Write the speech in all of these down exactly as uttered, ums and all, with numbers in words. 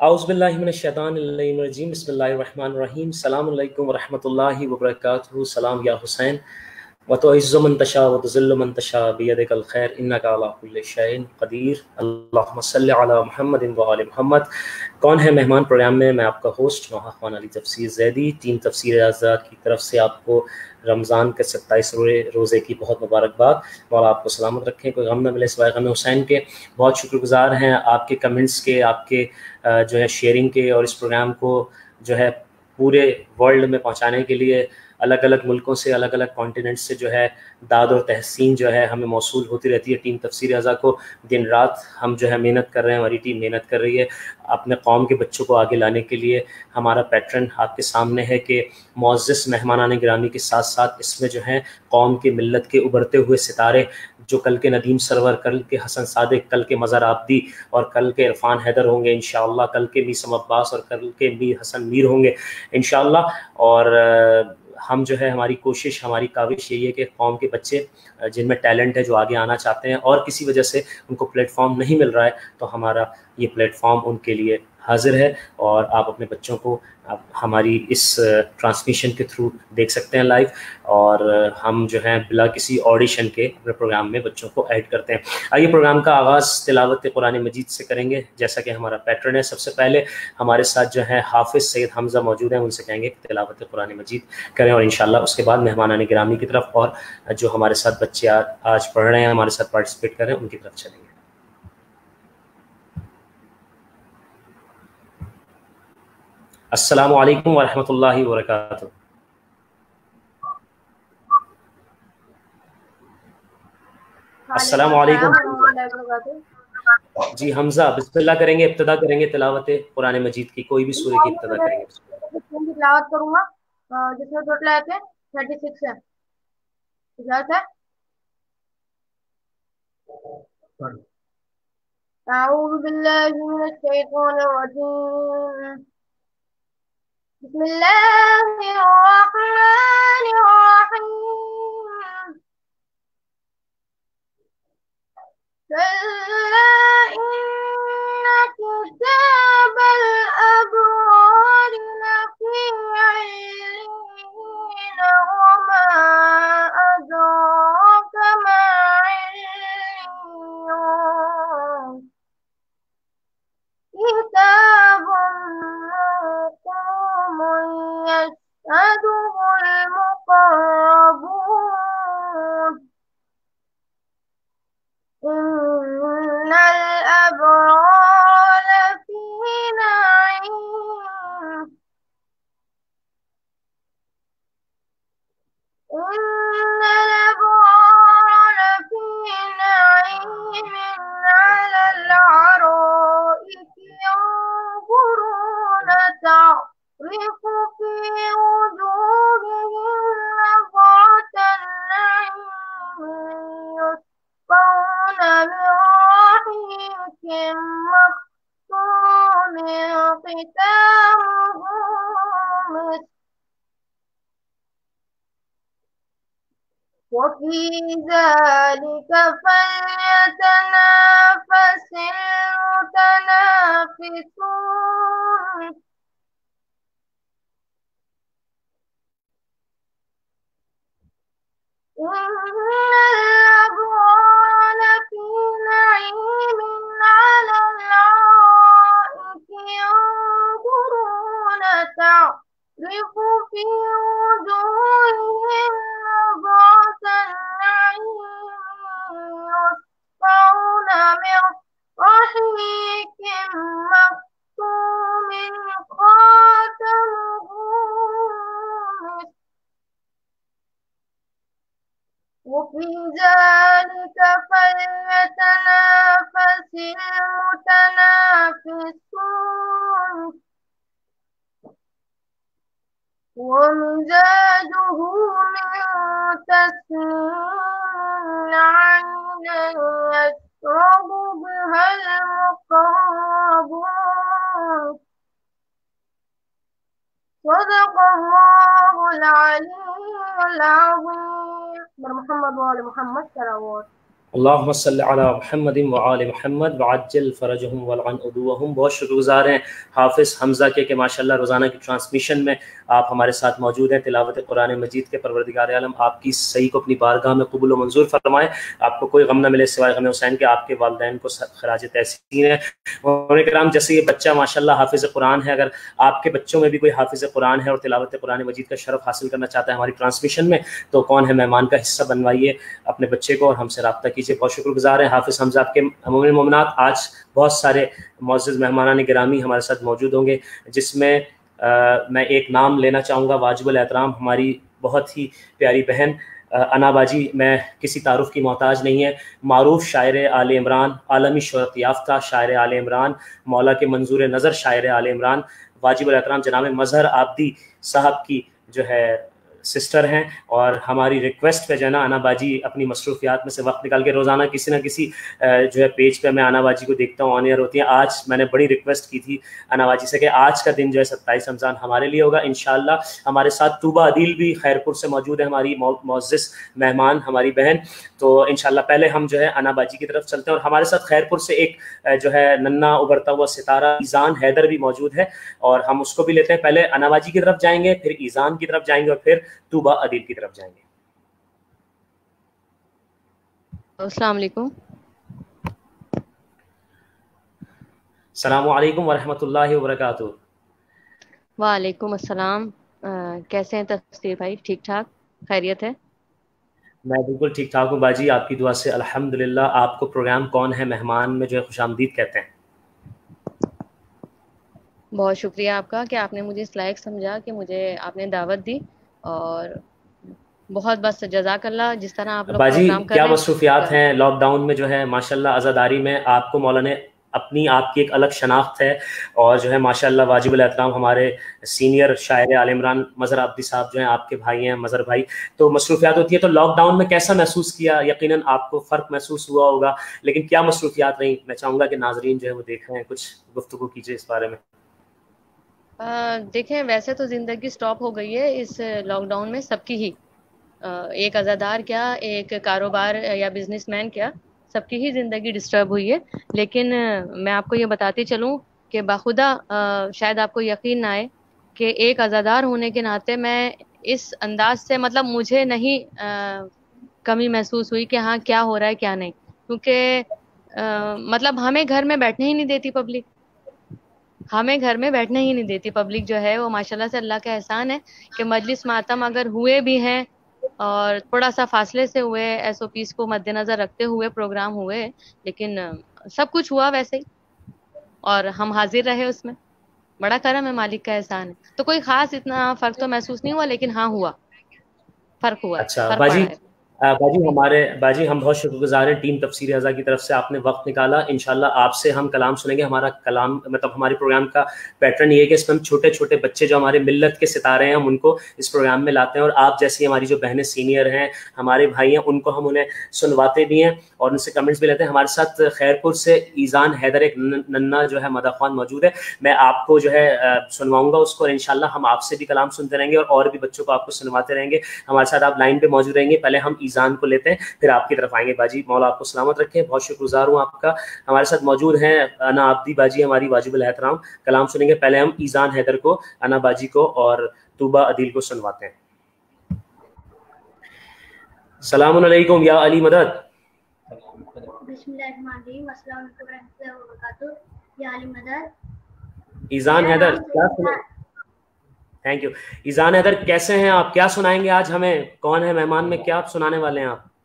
اعوذ باللہ من الشیطان الرجیم بسم اللہ الرحمن الرحیم السلام علیکم ورحمۃ اللہ وبرکاتہ. سلام یا حسین وتعز من تشاء وتذل من تشاء بیدک الخیر انک علی کل شیء قدیر. اللہم صلی علی محمد وآل محمد. کون ہے مہمان پروگرام میں میں آپ کا ہوسٹ نوحہ خوان علی تفسیر زیدی. ٹیم تفسیر آزاد کی طرف سے آپ کو رمضان کے ستائیس روزے کی بہت مبارکباد. مولا آپ کو سلامت رکھیں, کوئی غم نہ ملے سوائے غم حسین کے. بہت شکر گزار ہیں آپ کے کمنٹس کے, آپ کے جو ہے شیئرنگ کے, اور اس پروگرام کو جو ہے پورے ورلڈ میں پہنچانے کے لیے الگ الگ ملکوں سے, الگ الگ کانٹیننٹ سے جو ہے داد اور تحسین جو ہے ہمیں موصول ہوتی رہتی ہے. ٹیم تفسیر ازا کو دن رات ہم جو ہے محنت کر رہے ہیں, ہماری ٹیم محنت کر رہی ہے اپنے قوم کے بچوں کو آگے لانے کے لیے. ہمارا پیٹرن آپ کے سامنے ہے کہ معزز مہمانان گرامی کے ساتھ ساتھ اس میں جو ہیں قوم کے ملت کے ابھرتے ہوئے ستارے, جو کل کے ندیم سرور, کل کے حسن صادق, کل کے مظہر آبدی اور کل کے عرفان حیدر ہوں گے انشاءاللہ, کل کے میثم عباس اور کل کے میر حسن میر ہوں گے انشاءاللہ. اور ہم جو ہے ہماری کوشش, ہماری کاوش یہی ہے کہ قوم کے بچے جن میں ٹیلنٹ ہے, جو آگے آنا چاہتے ہیں اور کسی وجہ سے ان کو پلیٹ فارم نہیں مل رہا ہے, تو ہمارا یہ پلیٹ فارم ان کے لیے حاضر ہے. اور آپ اپنے بچوں کو ہماری اس ٹرانسمیشن کے تھرو دیکھ سکتے ہیں لائیو, اور ہم جو ہیں بلا کسی آڈیشن کے اپنے پروگرام میں بچوں کو ایڈ کرتے ہیں. آئیے پروگرام کا آغاز تلاوت قرآن مجید سے کریں گے جیسا کہ ہمارا پیٹرن ہے. سب سے پہلے ہمارے ساتھ جو ہے حافظ سید حمزہ موجود ہیں, ان سے کہیں گے کہ تلاوت قرآن مجید کریں, اور انشاءاللہ اس کے بعد مہمانان گرامی کی طرف اور جو ہمارے ساتھ بچے آج پڑھ رہے ہیں, ہمارے ساتھ پارٹیسپیٹ کر رہے ہیں, ان کی طرف چلیں گے. السلام علیکم ورحمۃ اللہ وبرکاتہ. السلام علیکم. جی حمزہ بسم اللہ کریں گے, ابتدا کریں گے تلاوت قرآن مجید کی, کوئی بھی سورہ کی ابتدا کریں گے. تلاوت کروں گا جس میں ٹوٹل آیتیں ہیں تھرٹی سکس ہے. اجازت ہے؟ اعوذ باللہ من الشیطان الرجیم. بسم اللہ الرحمن الرحیم. كلا إن كتاب الأبرار لفي عليين وما أدراك ما عليون كتاب مرقوم يشهده المقربون إن الأبرار لفي نعيم إن الأبرار لفي نعيم على الأرائك ينظرون تعرف في وجوههم نظرة النعيم يسقون من رحيق مختوم ختامه مسك وفي ذلك فليتنافس المتنافسون إن الأبرار لفي نعيم على الأرائك ينظرون تعرف في وجوههم نظرة النعيم يسقون من رحيق مختوم خاتمه مسك وفي ذلك فليتنافس المتنافسون ومزاجه من تسنيم عينا يشرب بها المقربون صدق الله العلي العظيم. محمد وآل محمد صلوات. صدق اللہ العلی العظیم. محمد وآل محمد صلوات. صدق الله العلي العظيم. محمد وآل محمد صلوات. صدق الله العلي العظيم. محمد وآل محمد صلوات. صدق الله العلي العظيم. اللہم صلی علی محمد وآل محمد وعجل فرجہم والعن عدوہم. بہت شکر گزار ہیں حافظ حمزہ کے کہ ماشاءاللہ روزانہ کی ٹرانسمیشن میں آپ ہمارے ساتھ موجود ہیں. تلاوت قرآن مجید کے پروردگار عالم آپ کی صحیح کو اپنی بارگاہ میں قبول و منظور فرمائے. آپ کو کوئی غم نہ ملے سوائے غم حسین کے. آپ کے والدین کو خراج تحسین ہے. اور کرام جیسے یہ بچہ ماشاءاللہ حافظ قرآن ہے, اگر آپ کے بچوں میں بھی کوئی حافظ قرآن ہے اور تلاوت قرآن مجید کا شرف حاصل کرنا چاہتا ہے ہماری ٹرانسمیشن میں, تو کون ہے مہمان کا حصہ بنوائیے اپنے بچے کو اور ہم سے رابطہ کیجیے. بہت شکر گزار ہیں حافظ حمزہ آپ کے. مومن مومنات, آج بہت سارے معزز مہمانان گرامی ہمارے ساتھ موجود ہوں گے, جس میں میں ایک نام لینا چاہوں گا. واجب الاحترام ہماری بہت ہی پیاری بہن انا باجی, میں کسی تعارف کی محتاج نہیں ہے, معروف شاعر آل عمران, عالمی شہرت یافتہ شاعر آل عمران, مولا کے منظور نظر شاعر آل عمران, واجب الاحترام جناب مظہر عابدی صاحب کی جو ہے سسٹر ہیں. اور ہماری ریکویسٹ پہ جو ہے نا انا باجی اپنی مصروفیات میں سے وقت نکال کے روزانہ کسی نہ کسی جو ہے پیج پہ میں انا باجی کو دیکھتا ہوں, آن ایئر ہوتی ہیں. آج میں نے بڑی ریکویسٹ کی تھی انا باجی سے کہ آج کا دن جو ہے ستائیس رمضان ہمارے لیے ہوگا انشاءاللہ. ہمارے ساتھ طوبہ عدیل بھی خیرپور سے موجود ہے, ہماری معزز مہمان, ہماری بہن. تو انشاءاللہ پہلے ہم جو ہے انا باجی کی طرف چلتے ہیں. اور ہمارے ساتھ خیرپور سے ایک جو ہے ننا ابھرتا ہوا ستارہ ایزان حیدر بھی موجود ہے, اور ہم اس کو بھی لیتے ہیں. پہلے انا باجی کی طرف جائیں گے, پھر ایزان کی طرف جائیں گے, اور پھر طوبہ عدیل کی طرف جائیں گے. السلام علیکم. السلام علیکم ورحمۃ اللہ وبرکاتہ. وعلیکم السلام. کیسے ہیں تفسیر بھائی؟ ٹھیک ٹھاک, خیریت ہے؟ میں بالکل ٹھیک ٹھاک ہوں باجی, آپ کی دعا سے الحمدللہ. آپ کو پروگرام کون ہے مہمان میں جو ہے خوش آمدید کہتے ہیں. بہت شکریہ آپ کا کہ آپ نے مجھے اس لائق سمجھا کہ مجھے آپ نے دعوت دی, اور بہت بس جزاک اللہ. جس طرح آپ لوگ باجی پروگرام کر کیا رہے ہیں مصروفیات ہیں لاک ڈاؤن میں جو ہے ماشاءاللہ عزاداری میں آپ کو مولا نے اپنی آپ کی ایک الگ شناخت ہے, اور جو ہے ماشاءاللہ واجب الاحترام ہمارے سینئر شاعر آل عمران مظہر عابدی صاحب جو ہیں آپ کے بھائی ہیں, مظہر بھائی. تو مصروفیات ہوتی ہے, تو لاک ڈاؤن میں کیسا محسوس کیا؟ یقیناً آپ کو فرق محسوس ہوا ہوگا, لیکن کیا مصروفیات رہیں؟ میں چاہوں گا کہ ناظرین جو ہے وہ دیکھ رہے ہیں, کچھ گفتگو کیجیے اس بارے میں. دیکھیں, ویسے تو زندگی سٹاپ ہو گئی ہے اس لاک ڈاؤن میں سب کی ہی. ایک عزادار کیا, ایک کاروبار یا بزنس مین کیا, سب کی ہی زندگی ڈسٹرب ہوئی ہے. لیکن میں آپ کو یہ بتاتی چلوں کہ باخدا شاید آپ کو یقین نہ آئے کہ ایک عزادار ہونے کے ناطے میں اس انداز سے, مطلب مجھے نہیں کمی محسوس ہوئی کہ ہاں کیا ہو رہا ہے کیا نہیں, کیونکہ مطلب ہمیں گھر میں بیٹھنے ہی نہیں دیتی پبلک. ہمیں گھر میں بیٹھنے ہی نہیں دیتی پبلک جو ہے وہ. ماشاءاللہ سے اللہ کا احسان ہے کہ مجلس ماتم اگر ہوئے بھی ہیں اور تھوڑا سا فاصلے سے ہوئے, ایس او پیز کو مد نظر رکھتے ہوئے پروگرام ہوئے, لیکن سب کچھ ہوا ویسے ہی اور ہم حاضر رہے اس میں. بڑا کرم ہے, مالک کا احسان ہے. تو کوئی خاص اتنا فرق تو محسوس نہیں ہوا, لیکن ہاں ہوا, فرق ہوا ہے, اچھا فرق باجی, پڑا ہے. باجی ہمارے باجی ہم بہت شکر گزار ہیں ٹیم تفسیر ازا کی طرف سے, آپ نے وقت نکالا. انشاءاللہ آپ سے ہم کلام سنیں گے. ہمارا کلام مطلب ہمارے پروگرام کا پیٹرن یہ ہے کہ اس میں ہم چھوٹے چھوٹے بچے جو ہمارے ملت کے ستارے ہیں ہم ان کو اس پروگرام میں لاتے ہیں, اور آپ جیسی ہماری جو بہنیں سینئر ہیں, ہمارے بھائی ہیں, ان کو ہم انہیں سنواتے بھی ہیں اور ان سے کمنٹس بھی لیتے ہیں. ہمارے ساتھ خیرپور سے ایزان حیدر ایک ننا جو ہے مدح خوان موجود ہے, میں آپ کو جو ہے سنواؤں گا اس کو, اور انشاءاللہ ہم آپ سے بھی کلام سنتے رہیں گے اور اور بھی بچوں کو آپ کو سنواتے رہیں گے. ہمارے ساتھ آپ لائن پہ موجود رہیں گے. پہلے ہم ایزان کو لیتے ہیں, پھر آپ کی طرف آئیں گے. باجی مولا آپ کو سلامت رکھے, بہت شکر گزار ہوں آپ کا. ہمارے ساتھ موجود ہیں انا عابدی باجی, ہماری واجب الاحترام, کلام سنیں گے. پہلے ہم ایزان حیدر کو, انا باجی کو اور طوبہ عدیل کو سنواتے ہیں. السلام علیکم یا علی مدد. بسم اللہ الرحمن الرحیم. السلام علیکم ورحمۃ اللہ وبرکاتہ. یا علی مدد. ایزان حیدر کیا سنیں؟ Thank you. ایزان حیدر کیسے ہیں آپ؟ کیا سنائیں گے آج ہمیں؟ کون ہے مہمان میں, کیا آپ سنانے والے ہیں آپ؟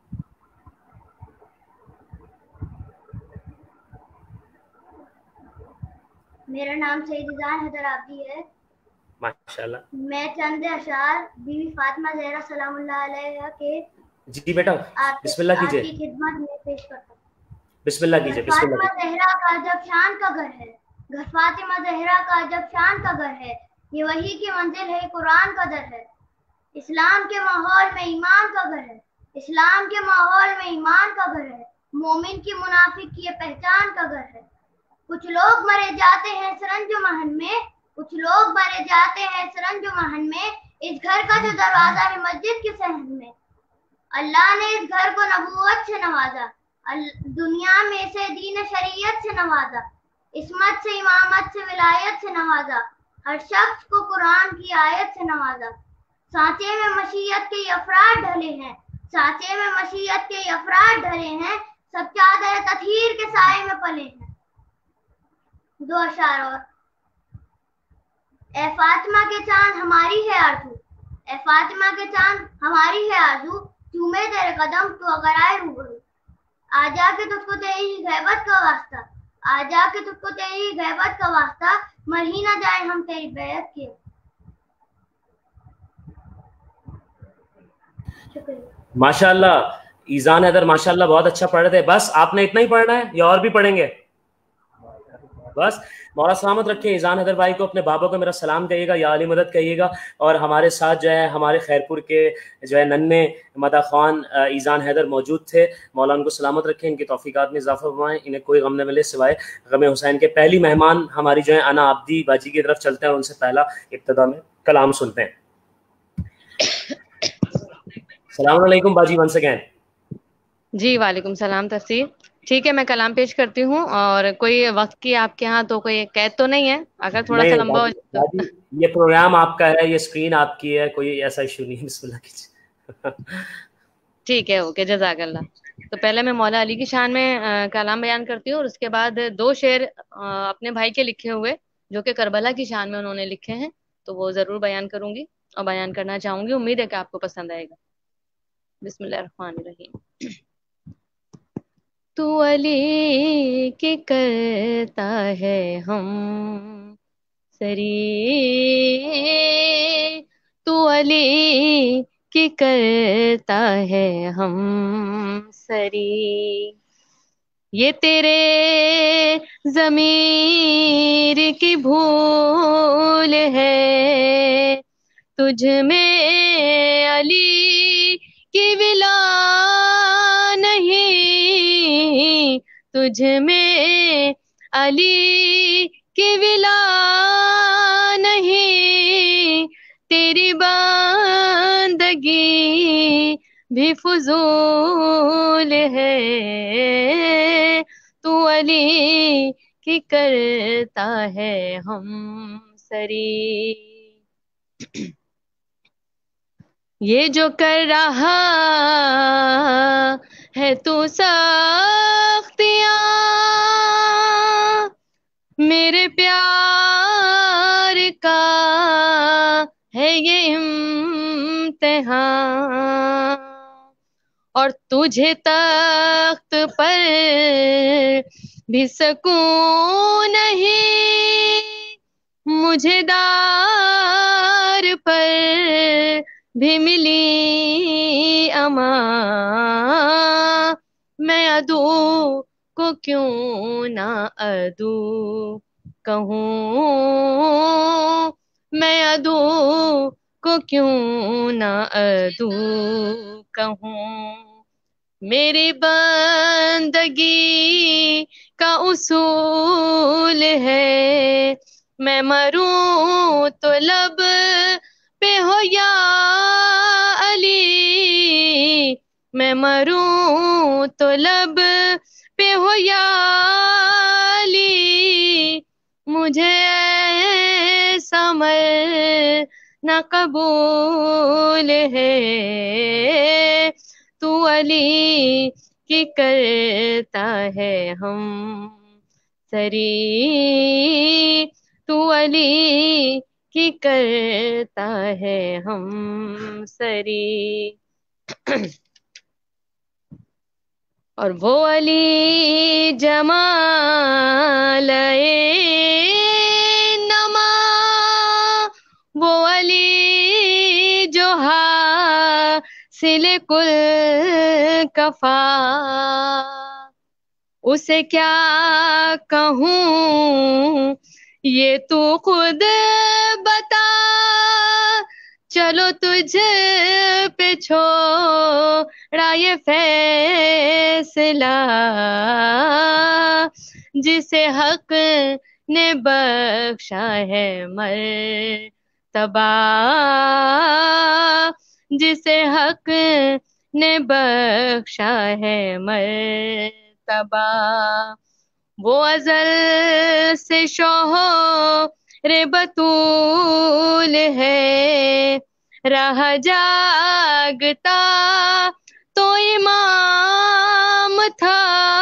میرا نام سید ایزان حیدر عابدی ہے. ماشاءاللہ. میں چند اشعار بیوی فاطمہ زہرا سلام اللہ علیہا کے جی بیٹا بسم اللہ کیجئے. آپ کی خدمت میں پیش کرتا ہوں. بسم اللہ کیجئے. بسم اللہ فاطمہ زہرا کا جب شان کا گھر ہے, گھر فاطمہ زہرا کا جب شان کا گھر ہے, یہ وحی کی منزل ہے, قرآن کا در ہے. اسلام کے ماحول میں ایمان کا گھر ہے, اسلام کے ماحول میں ایمان کا گھر ہے. مومن کی منافق کی یہ پہچان کا گھر ہے. کچھ لوگ مرے جاتے ہیں سرنج و محن میں, کچھ لوگ مرے جاتے ہیں سرنج و محن میں, اس گھر کا جو دروازہ ہے مسجد کے صحن میں. اللہ نے اس گھر کو نبوت سے نوازا, अल- दुनिया में से दीन शरीयत से नवाजा, इस्मत से, इमामत से, विलायत से नवाजा, हर शख्स को कुरान की आयत से नवाजा। सांचे में मशीयत के ये अफराद ढले हैं, सांचे में मशीयत के ये अफराद ढले हैं, सब चादर तत्हीर के साए में पले हैं। दो अशार और। ए फातिमा के चांद हमारी है आरज़ू, ए फातिमा के चांद हमारी है आरज़ू, चूमे तेरे कदम तो अगर आए रूबरू, आजा के तुझको तेरी गैबत का वास्ता, आजा के तुझको तेरी गैबत का वास्ता, मर ही ना जाए हम तेरी बैत के। शुक्रिया। माशाल्लाह ईजान हैदर माशाल्लाह बहुत अच्छा पढ़ रहे थे। बस आपने इतना ही पढ़ना है या और भी पढ़ेंगे? बस मौला सलामत रखे ईजान हैदर भाई को, अपने बाबा को मेरा सलाम कहिएगा, या अली मदद कहिएगा। और हमारे साथ जो है हमारे खैरपुर के जो है नन्हे मदा खान ईजान हैदर मौजूद थे। मौला उनको सलामत रखें, इनकी तौफीकात में इजाफा फरमाएं, इन्हें कोई गम न मिले सिवाय गम हुसैन के। पहली मेहमान हमारी जो है अना आब्दी बाजी की तरफ चलते हैं और उनसे पहला इब्तिदा में कलाम सुनते हैं। सलाम अलैकुम बाजी वंस अगेन। जी वालेकुम सलाम तफसीर। ठीक है, मैं कलाम पेश करती हूँ। और कोई वक्त की आपके यहाँ तो कोई कैद तो नहीं है? अगर थोड़ा सा लंबा हो जाए तो। ये प्रोग्राम आपका है, ये स्क्रीन आपकी है, कोई ऐसा इशू नहीं है। बिस्मिल्लाह कीजिए। ठीक है, ओके, जज़ाकल्लाह। तो पहले मैं मौला अली की शान में आ, कलाम बयान करती हूँ और उसके बाद दो शेर आ, अपने भाई के लिखे हुए जो कि करबला की शान में उन्होंने लिखे हैं, तो वो जरूर बयान करूंगी और बयान करना चाहूंगी। उम्मीद है कि आपको पसंद आएगा। बिस्मिल्लाहिर्रहमानिर्रहीम। तू अली की करता है हम सरी, तू अली की करता है हम सरी, ये तेरे ज़मीर की भूल है, तुझ में अली की विला नहीं, तुझ में अली की विला नहीं, तेरी बंदगी भी फुजूल है, तू अली की करता है हम सरी। ये जो कर रहा है तू सख्तियां, मेरे प्यार का है ये इम्तिहान, और तुझे तख्त पर भी सुकून नहीं, मुझे दार पर भी मिली अमा, मैं अदू को क्यों ना अदू कहूँ, मैं अदू को क्यों ना अदू कहूँ, मेरी बंदगी का उसूल है, मैं मरूं तो लब पे हो या अली, मैं मरूं तो लब पे हो या अली, मुझे ऐसा मरना कबूल है, तू अली की करता है हम सरी, तू अली की करता है हम सरी। और वो अली जमाल ए नमा, वो अली जो हासिल कुल कफा, उसे क्या कहूँ ये तू खुद बता, चलो तुझ पे छोड़ा ये फैसला, जिसे हक ने बख्शा है मर्तबा, जिसे हक نے بخشا ہے مرتبہ، وہ ازل سے شوہر بطول ہے، راہ جاگتا تو امام تھا،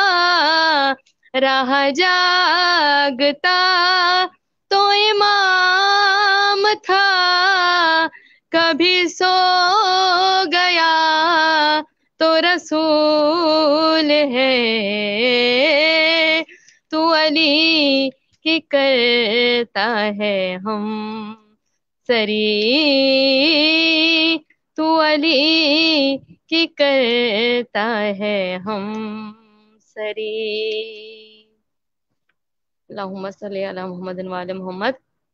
راہ جاگتا تو امام تھا، کبھی سو گیا تو رسول ہے، تو علی کی کرتا ہے ہم سری، تو علی کی کرتا ہے ہم سری۔ اللہم صلی علی محمد وعلی محمد۔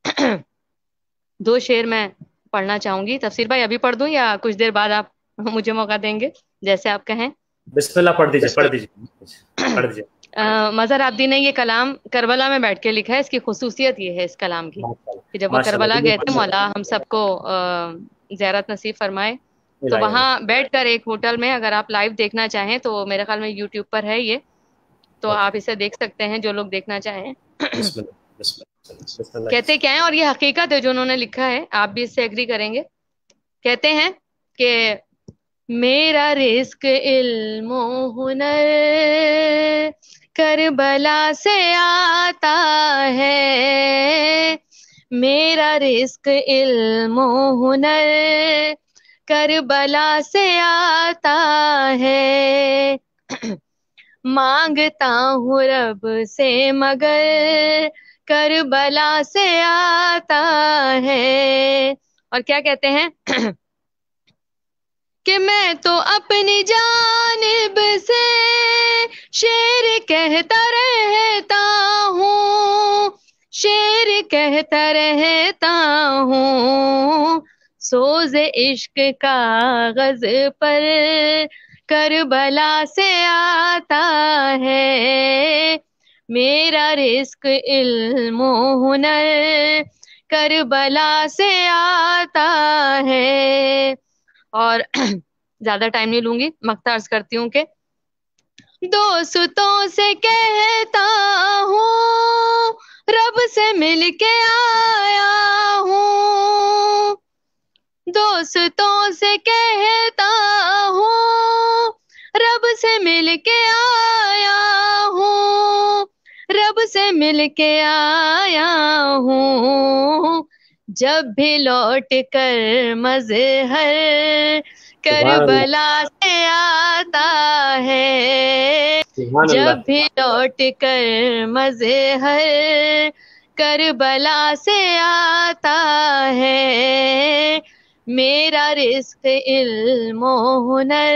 دو شعر میں پڑھنا چاہوں گی، تفسیر بھائی ابھی پڑھ دوں یا کچھ دیر بعد آپ مجھے موقع دیں گے، جیسے آپ کہیں۔ بسم اللہ پڑھ دیجیے پڑھ دیجیے پڑھ دیجیے۔ مظہر عابدی نے یہ کلام کربلا میں بیٹھ کے لکھا ہے، اس کی خصوصیت یہ ہے اس کلام کی کہ جب وہ کربلا گئے تھے، مولا ہم سب کو زیارت نصیب فرمائے، تو وہاں بیٹھ کر ایک ہوٹل میں، اگر آپ لائیو دیکھنا چاہیں تو میرے خیال میں یوٹیوب پر ہے یہ، تو آپ اسے دیکھ سکتے ہیں جو لوگ دیکھنا چاہیں۔ کہتے کیا ہیں، اور یہ حقیقت ہے جو انہوں نے لکھا ہے، آپ بھی اس سے ایگری کریں گے۔ کہتے ہیں کہ میرا رزق علم و ہنر کربلا سے آتا ہے، میرا رزق علم و ہنر کربلا سے آتا ہے، مانگتا ہوں رب سے مگر کربلا سے آتا ہے۔ اور کیا کہتے ہیں کہ میں تو اپنی جانب سے شعر کہتا رہتا ہوں، شعر کہتا رہتا ہوں، سوز عشق کاغذ پر کربلا سے آتا ہے، میرا رزق علم و ہنر کربلا سے آتا ہے۔ اور زیادہ ٹائم نہیں لوں گی، مقطع عرض کرتی ہوں کہ دوستوں سے کہتا ہوں رب سے مل کے آیا ہوں، دوستوں سے کہتا ہوں رب سے مل کے آیا ہوں، رب سے مل کے آیا ہوں، جب بھی لوٹ کر مظہر کربلا سے آتا ہے، جب بھی لوٹ کر مظہر کربلا سے آتا ہے، میرا رزق علم و ہنر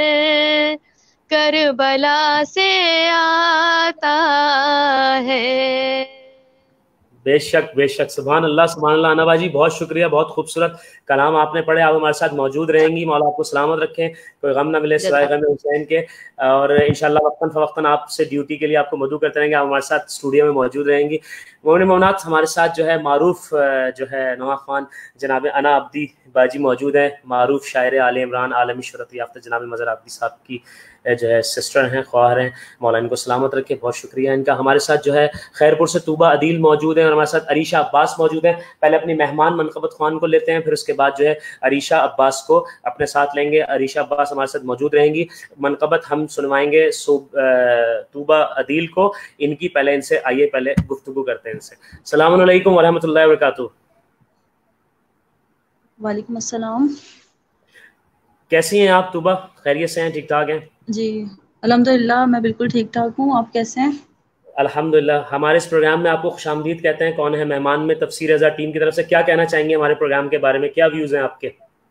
کربلا سے آتا ہے۔ بے شک بے شک، سبحان اللہ سبحان اللہ۔ انا باجی بہت شکریہ، بہت خوبصورت کلام آپ نے پڑھے، آپ ہمارے ساتھ موجود رہیں گی، مولا آپ کو سلامت رکھیں، کوئی غم نہ ملے سوائے غم حسین کے، اور انشاءاللہ وقتاً فوقتاً آپ سے ڈیوٹی کے لیے آپ کو مدعو کرتے رہیں گے، آپ ہمارے ساتھ اسٹوڈیو میں موجود رہیں گی۔ مومن مومنات، ہمارے ساتھ جو ہے معروف جو ہے نواں خان جناب انا عابدی باجی موجود ہیں، معروف شاعر آل عمران، عالمی شہرت یافتہ جناب مظہر عابدی صاحب کی جو ہے سسٹر ہیں، خواہر ہیں، مولا ان کو سلامت رکھے، بہت شکریہ ان کا۔ ہمارے ساتھ جو ہے خیرپور سے طوبہ عدیل موجود ہیں، اور ہمارے ساتھ عریشہ عباس موجود ہیں۔ پہلے اپنی مہمان منقبت خوان کو لیتے ہیں، پھر اس کے بعد جو ہے عریشہ عباس کو اپنے ساتھ لیں گے۔ عریشہ عباس ہمارے ساتھ موجود رہیں گی، منقبت ہم سنوائیں گے طوبہ عدیل کو، ان کی پہلے ان سے آئیے پہلے گفتگو کرتے ہیں ان سے۔ السلام علیکم ورحمۃ اللہ وبرکاتہ۔ وعلیکم السلام۔ کیسی ہیں آپ طوبہ؟ خیریت سے ہیں؟ ٹھیک ٹھاک ہیں؟ جی الحمدللہ میں بالکل ٹھیک ٹھاک ہوں، آپ کیسے ہیں؟ الحمدللہ۔ ہمارے اس پروگرام میں آپ کو خوش آمدید کہتے ہیں، کون ہے مہمان میں تفسیر رضا ٹیم کی طرف سے کیا کہنا چاہیں گے ہمارے پروگرام کے بارے میں، کیا ویوز ہیں آپ کے؟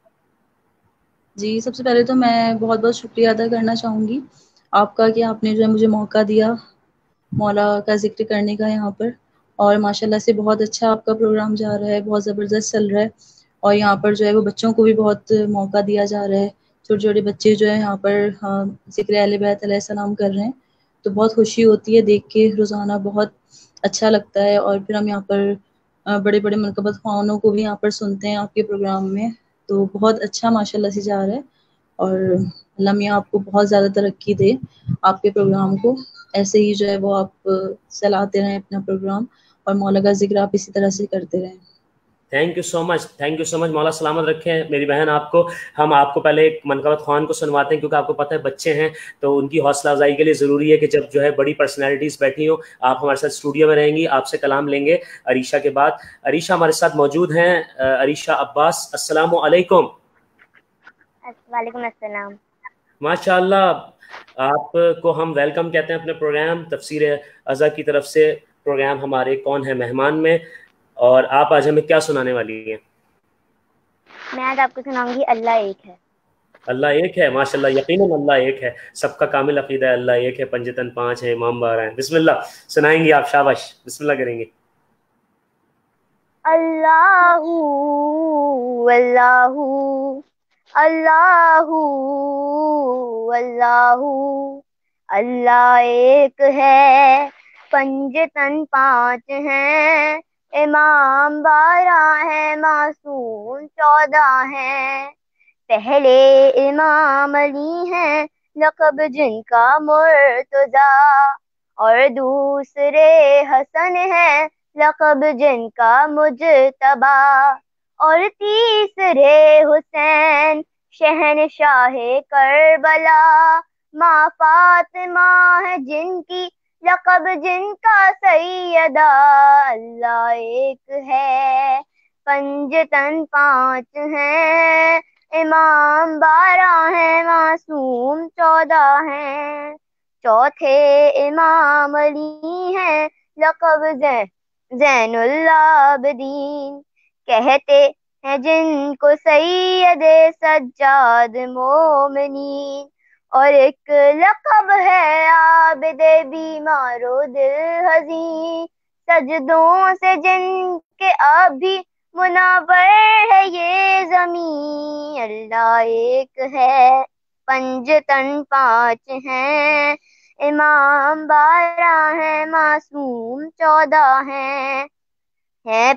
جی سب سے پہلے تو میں بہت بہت شکریہ ادا کرنا چاہوں گی آپ کا کہ آپ نے جو ہے مجھے موقع دیا مولا کا ذکر کرنے کا یہاں پر، اور ماشاءاللہ سے بہت اچھا آپ کا پروگرام جا رہا ہے، بہت زبردست چل رہا ہے، اور یہاں پر جو ہے وہ بچوں کو بھی بہت موقع دیا جا رہا ہے، چھوٹے چھوٹے بچے جو ہے یہاں پر ہاں ذکر اہل بیت علیہ السلام کر رہے ہیں، تو بہت خوشی ہوتی ہے دیکھ کے، روزانہ بہت اچھا لگتا ہے۔ اور پھر ہم یہاں پر بڑے بڑے منقبت خوانوں کو بھی یہاں پر سنتے ہیں آپ کے پروگرام میں، تو بہت اچھا ماشاءاللہ سے جا رہا ہے، اور اللہ میاں آپ کو بہت زیادہ ترقی دے، آپ کے پروگرام کو ایسے ہی جو ہے وہ آپ چلاتے رہیں اپنا پروگرام، اور مولا کا ذکر آپ اسی طرح سے کرتے رہیں۔ Thank you so much, thank you so much, مولا سلامت رکھیں میری بہن آپ کو۔ ہم آپ کو پہلے ایک منقبت خوان کو سنواتے ہیں، کیونکہ آپ کو پتہ ہے بچے ہیں تو ان کی حوصلہ افزائی کے لیے ضروری ہے کہ جب جو ہے بڑی پرسنالٹیز بیٹھی ہوں، آپ ہمارے ساتھ اسٹوڈیو میں رہیں گی، آپ سے کلام لیں گے عریشہ کے بعد۔ عریشہ ہمارے ساتھ موجود ہیں، عریشہ عباس، السلام علیکم۔ وعلیکم السلام۔ ماشاء اللہ، آپ کو ہم ویلکم کہتے ہیں اپنے پروگرام تفسیر ازاں کی طرف سے۔ پروگرام ہمارے کون ہے مہمان میں، اور آپ آج ہمیں کیا سنانے والی ہیں؟ میں آج آپ کو سناؤں گی اللہ ایک ہے۔ اللہ ایک ہے، ماشاء اللہ، یقیناً اللہ ایک ہے، سب کا کامل عقیدہ ہے اللہ ایک ہے، پنجتن پانچ ہیں، امام بارہ ہیں۔ بسم اللہ سنائیں گی آپ، شاباش، بسم اللہ کریں گے۔ اللہ اللہ اللہ اللہ اللہ ایک ہے، پنجتن پانچ ہیں، امام بارہ ہیں، معصوم چودہ ہیں۔ پہلے امام علی ہیں، لقب جن کا مرتضیٰ، اور دوسرے حسن ہیں، لقب جن کا مجتبی، اور تیسرے حسین شہنشاہ کربلا، ماں فاطمہ ہے جن کی، لقب جن کا سیدہ۔ اللہ ایک ہے، پنجتن پانچ ہیں، امام بارہ ہیں، معصوم چودہ ہیں۔ چوتھے امام علی ہیں، لقب زین العابدین، کہتے ہیں جن کو سید سجاد مومنین، اور ایک لقب ہے عابد بیمار و دل حزین، سجدوں سے جن کے اب بھی منور ہے یہ زمین۔ اللہ ایک ہے، پنجتن پانچ ہیں، امام بارہ ہیں، معصوم چودہ ہیں۔ ہے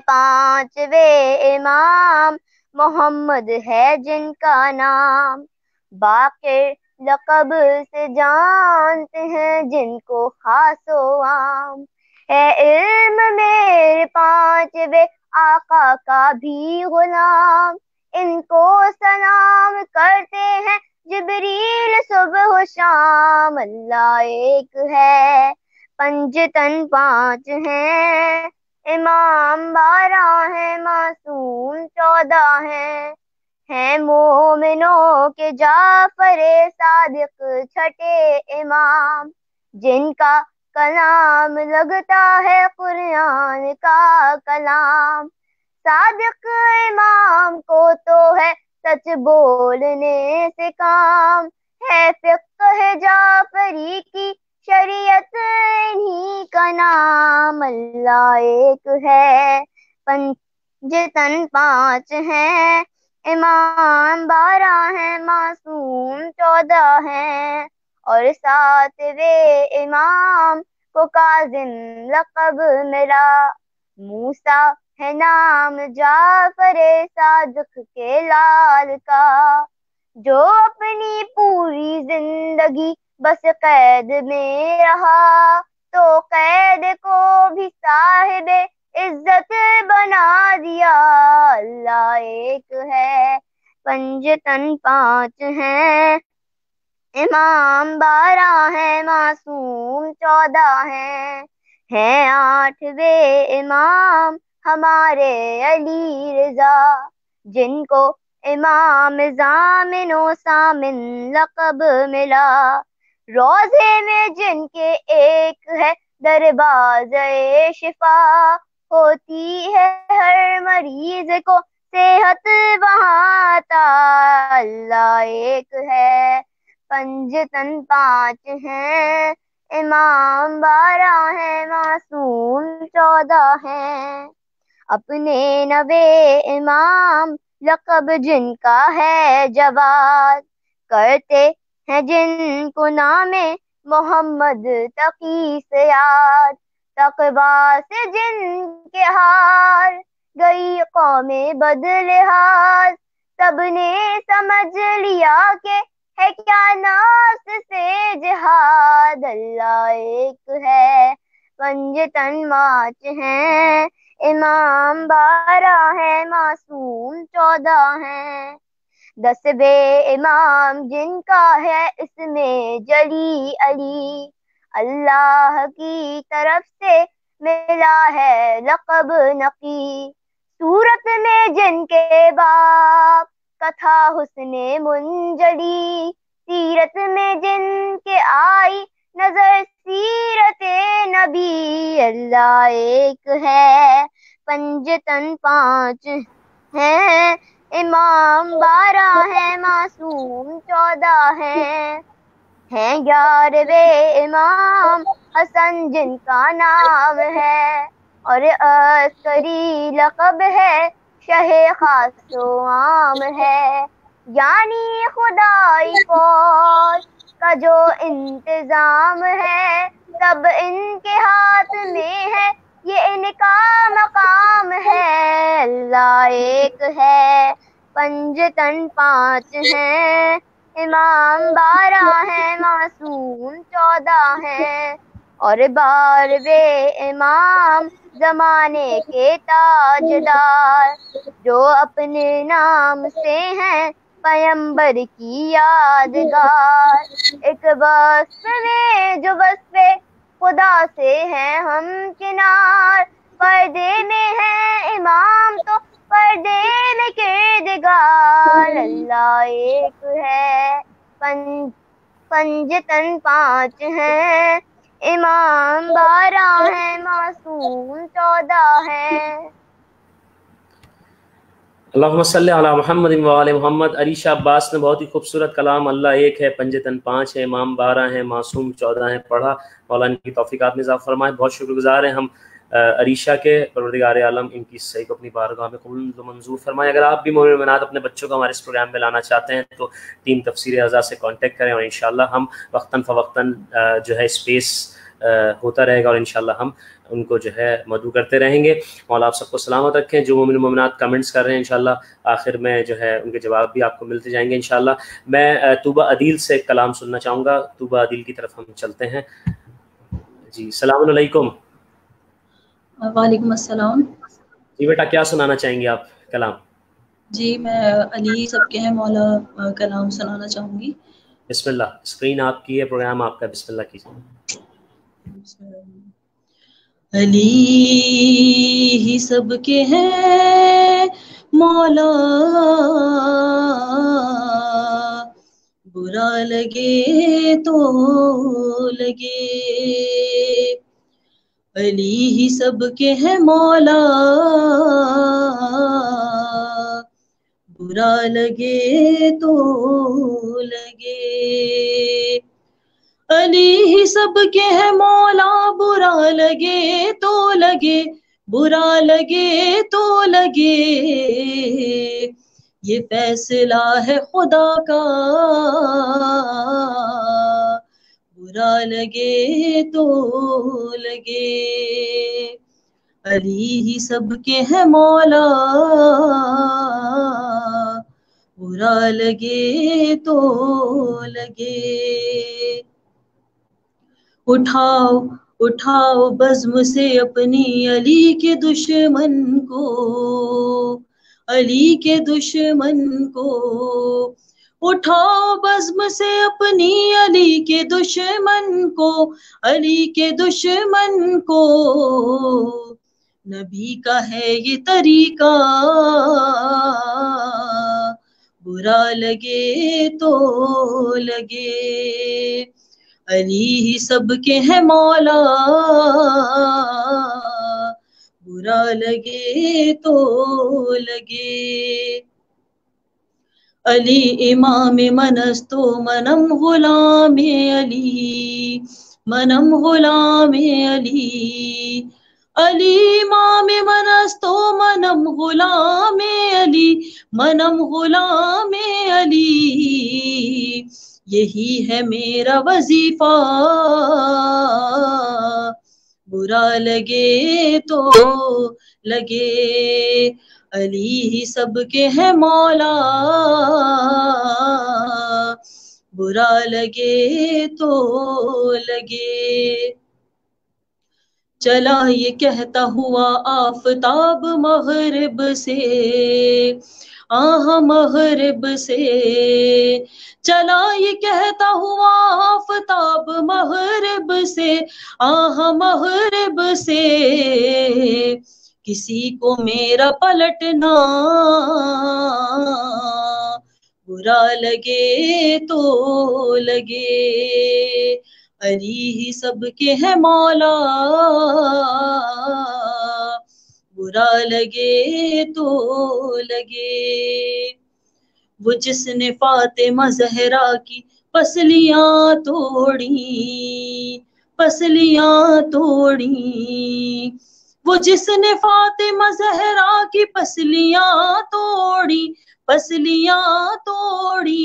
پانچویں امام محمد ہے جن کا نام، باقر لقب سے جانتے ہیں جن کو خاص و عام۔ ہے علم میرے پانچویں آقا کا بھی غلام، ان کو سلام کرتے ہیں جبریل صبح و شام۔ اللہ ایک ہے، پنجتن پانچ ہیں، امام بارہ ہیں، معصوم چودہ ہیں۔ ہیں مومنوں کے جعفر صادق چھٹے امام، جن کا کلام لگتا ہے قرآن کا کلام۔ صادق امام کو تو ہے سچ بولنے سے کام، ہے فقہ جعفری کی شریعت انہی کا نام۔ اللہ ایک ہے، پنجتن پانچ ہیں، امام بارہ ہیں، معصوم چودہ ہیں۔ اور ساتویں امام کو کاظم لقب ملا، موسیٰ ہے نام جعفر صادق کے لال کا، جو اپنی پوری زندگی بس قید میں رہا، تو قید کو بھی صاحب عزت بنا دیا۔ اللہ ایک ہے، پنجتن پانچ ہیں، امام بارہ ہیں، معصوم چودہ ہیں۔ ہیں آٹھویں امام ہمارے علی رضا، جن کو امام ضامن و سامن لقب ملا، روضے میں جن کے ایک ہے دروازۂ شفا، ہوتی ہے ہر مریض کو صحت وہاں عطا۔ اللہ ایک ہے، پنجتن پانچ ہیں، امام بارہ ہیں، معصوم چودہ ہیں۔ اپنے نوے امام لقب جن کا ہے جواد، کرتے ہیں جن کو نام محمد تقی سے یاد، تقویٰ سے جن کے ہار گئی قوم بد لحاظ، سب نے سمجھ لیا کہ ہے کیا نفس سے جہاد، اللہ ایک ہے پنج تن ماچ ہیں، امام بارہ ہے معصوم چودہ ہیں، دس بے امام جن کا ہے اس میں جلی علی، اللہ کی طرف سے ملا ہے لقب نقی، صورت میں جن کے باپ کا تھا حسن منجلی، سیرت میں جن کے آئی نظر سیرت نبی، اللہ ایک ہے پنج تن پانچ ہیں، امام بارہ ہیں معصوم چودہ ہیں، ہیں گیارہوے امام حسن جن کا نام ہے، اور عسکری لقب ہے شہ خاص و عام ہے، یعنی خدائی فوج کا جو انتظام ہے، سب ان کے ہاتھ میں ہے، یہ ان کا مقام ہے، اللہ ایک ہے پنج تن پانچ ہیں، امام بارہ ہیں معصوم چودہ ہیں، اور بارہویں امام زمانے کے تاجدار، جو اپنے نام سے ہیں پیمبر کی یادگار، ایک وصف میں جو وصف خدا سے ہیں ہم کنار، پردے میں ہے امام تو پردے میں کردگار، اللہ ایک ہے پنج پنج تن پانچ ہیں، امام بارہ ہیں معصوم چودہ ہیں۔ اللہم صلی علی محمد و آل محمد۔ عریشہ عباس نے بہت ہی خوبصورت کلام اللہ ایک ہے پنج تن پانچ ہے امام بارہ ہیں معصوم چودہ ہیں پڑھا، مولانا کی توفیقات میں اضافہ فرمائے۔ بہت شکر گزار ہیں ہم عریشہ کے، پروردگار عالم ان کی صحیح کو اپنی بارگاہ میں قبول و منظور فرمائے۔ اگر آپ بھی مومن مومنات اپنے بچوں کو ہمارے اس پروگرام میں لانا چاہتے ہیں تو ٹیم تفسیر رضا سے کانٹیکٹ کریں، اور انشاءاللہ ہم وقتاً فوقتاً جو ہے اسپیس ہوتا رہے گا، اور انشاءاللہ ہم ان کو جو ہے مدعو کرتے رہیں گے۔ مولا آپ سب کو سلامت رکھیں۔ جو مومن مومنات کمنٹس کر رہے ہیں انشاءاللہ آخر میں جو ہے ان کے جواب بھی آپ کو ملتے جائیں گے انشاءاللہ۔ میں طوبہ عدیل سے ایک کلام سننا چاہوں گا، طوبہ عدیل کی طرف ہم چلتے ہیں۔ جی السلام علیکم۔ وعلیکم السلام۔ جی بیٹا کیا سنانا چاہیں گے آپ کلام؟ جی میں علی سب کے ہیں مولا کلام سنانا چاہوں گی۔ بسم اللہ، اسکرین آپ کی ہے، پروگرام آپ کا، بسم اللہ کیجیے۔ علی ہی سب کے ہیں مولا، برا لگے تو لگے، علی ہی سب کے ہیں مولا، برا لگے تو لگے، علی ہی سب کے ہیں مولا، برا لگے تو لگے، برا لگے تو لگے، یہ فیصلہ ہے خدا کا، برا لگے تو لگے، علی ہی سب کے ہیں مولا، برا لگے تو لگے، اٹھاؤ اٹھاؤ بزم سے اپنی علی کے دشمن کو، علی کے دشمن کو، اٹھاؤ بزم سے اپنی علی کے دشمن کو، علی کے دشمن کو، نبی کا ہے یہ طریقہ، برا لگے تو لگے، علی ہی سب کے ہیں مولا، برا لگے تو لگے، علی امام منستو منم غلام علی، منم غلام علی، علی امام منستو منم غلام علی، منم غلام علی، یہی ہے میرا وظیفہ، برا لگے تو لگے، علی ہی سب کے ہیں مولا، برا لگے تو لگے. چلا یہ کہتا ہوا آفتاب مغرب سے، آہ مغرب سے. چلا یہ کہتا ہوا آفتاب مغرب سے، آہ مغرب سے. کسی کو میرا پلٹنا برا لگے تو لگے. علی ہی سب کے ہیں مولا، برا لگے تو لگے. وہ جس نے فاطمہ زہرا کی پسلیاں توڑی، پسلیاں توڑی. وہ جس نے فاطمہ زہرا کی پسلیاں توڑی، پسلیاں توڑی.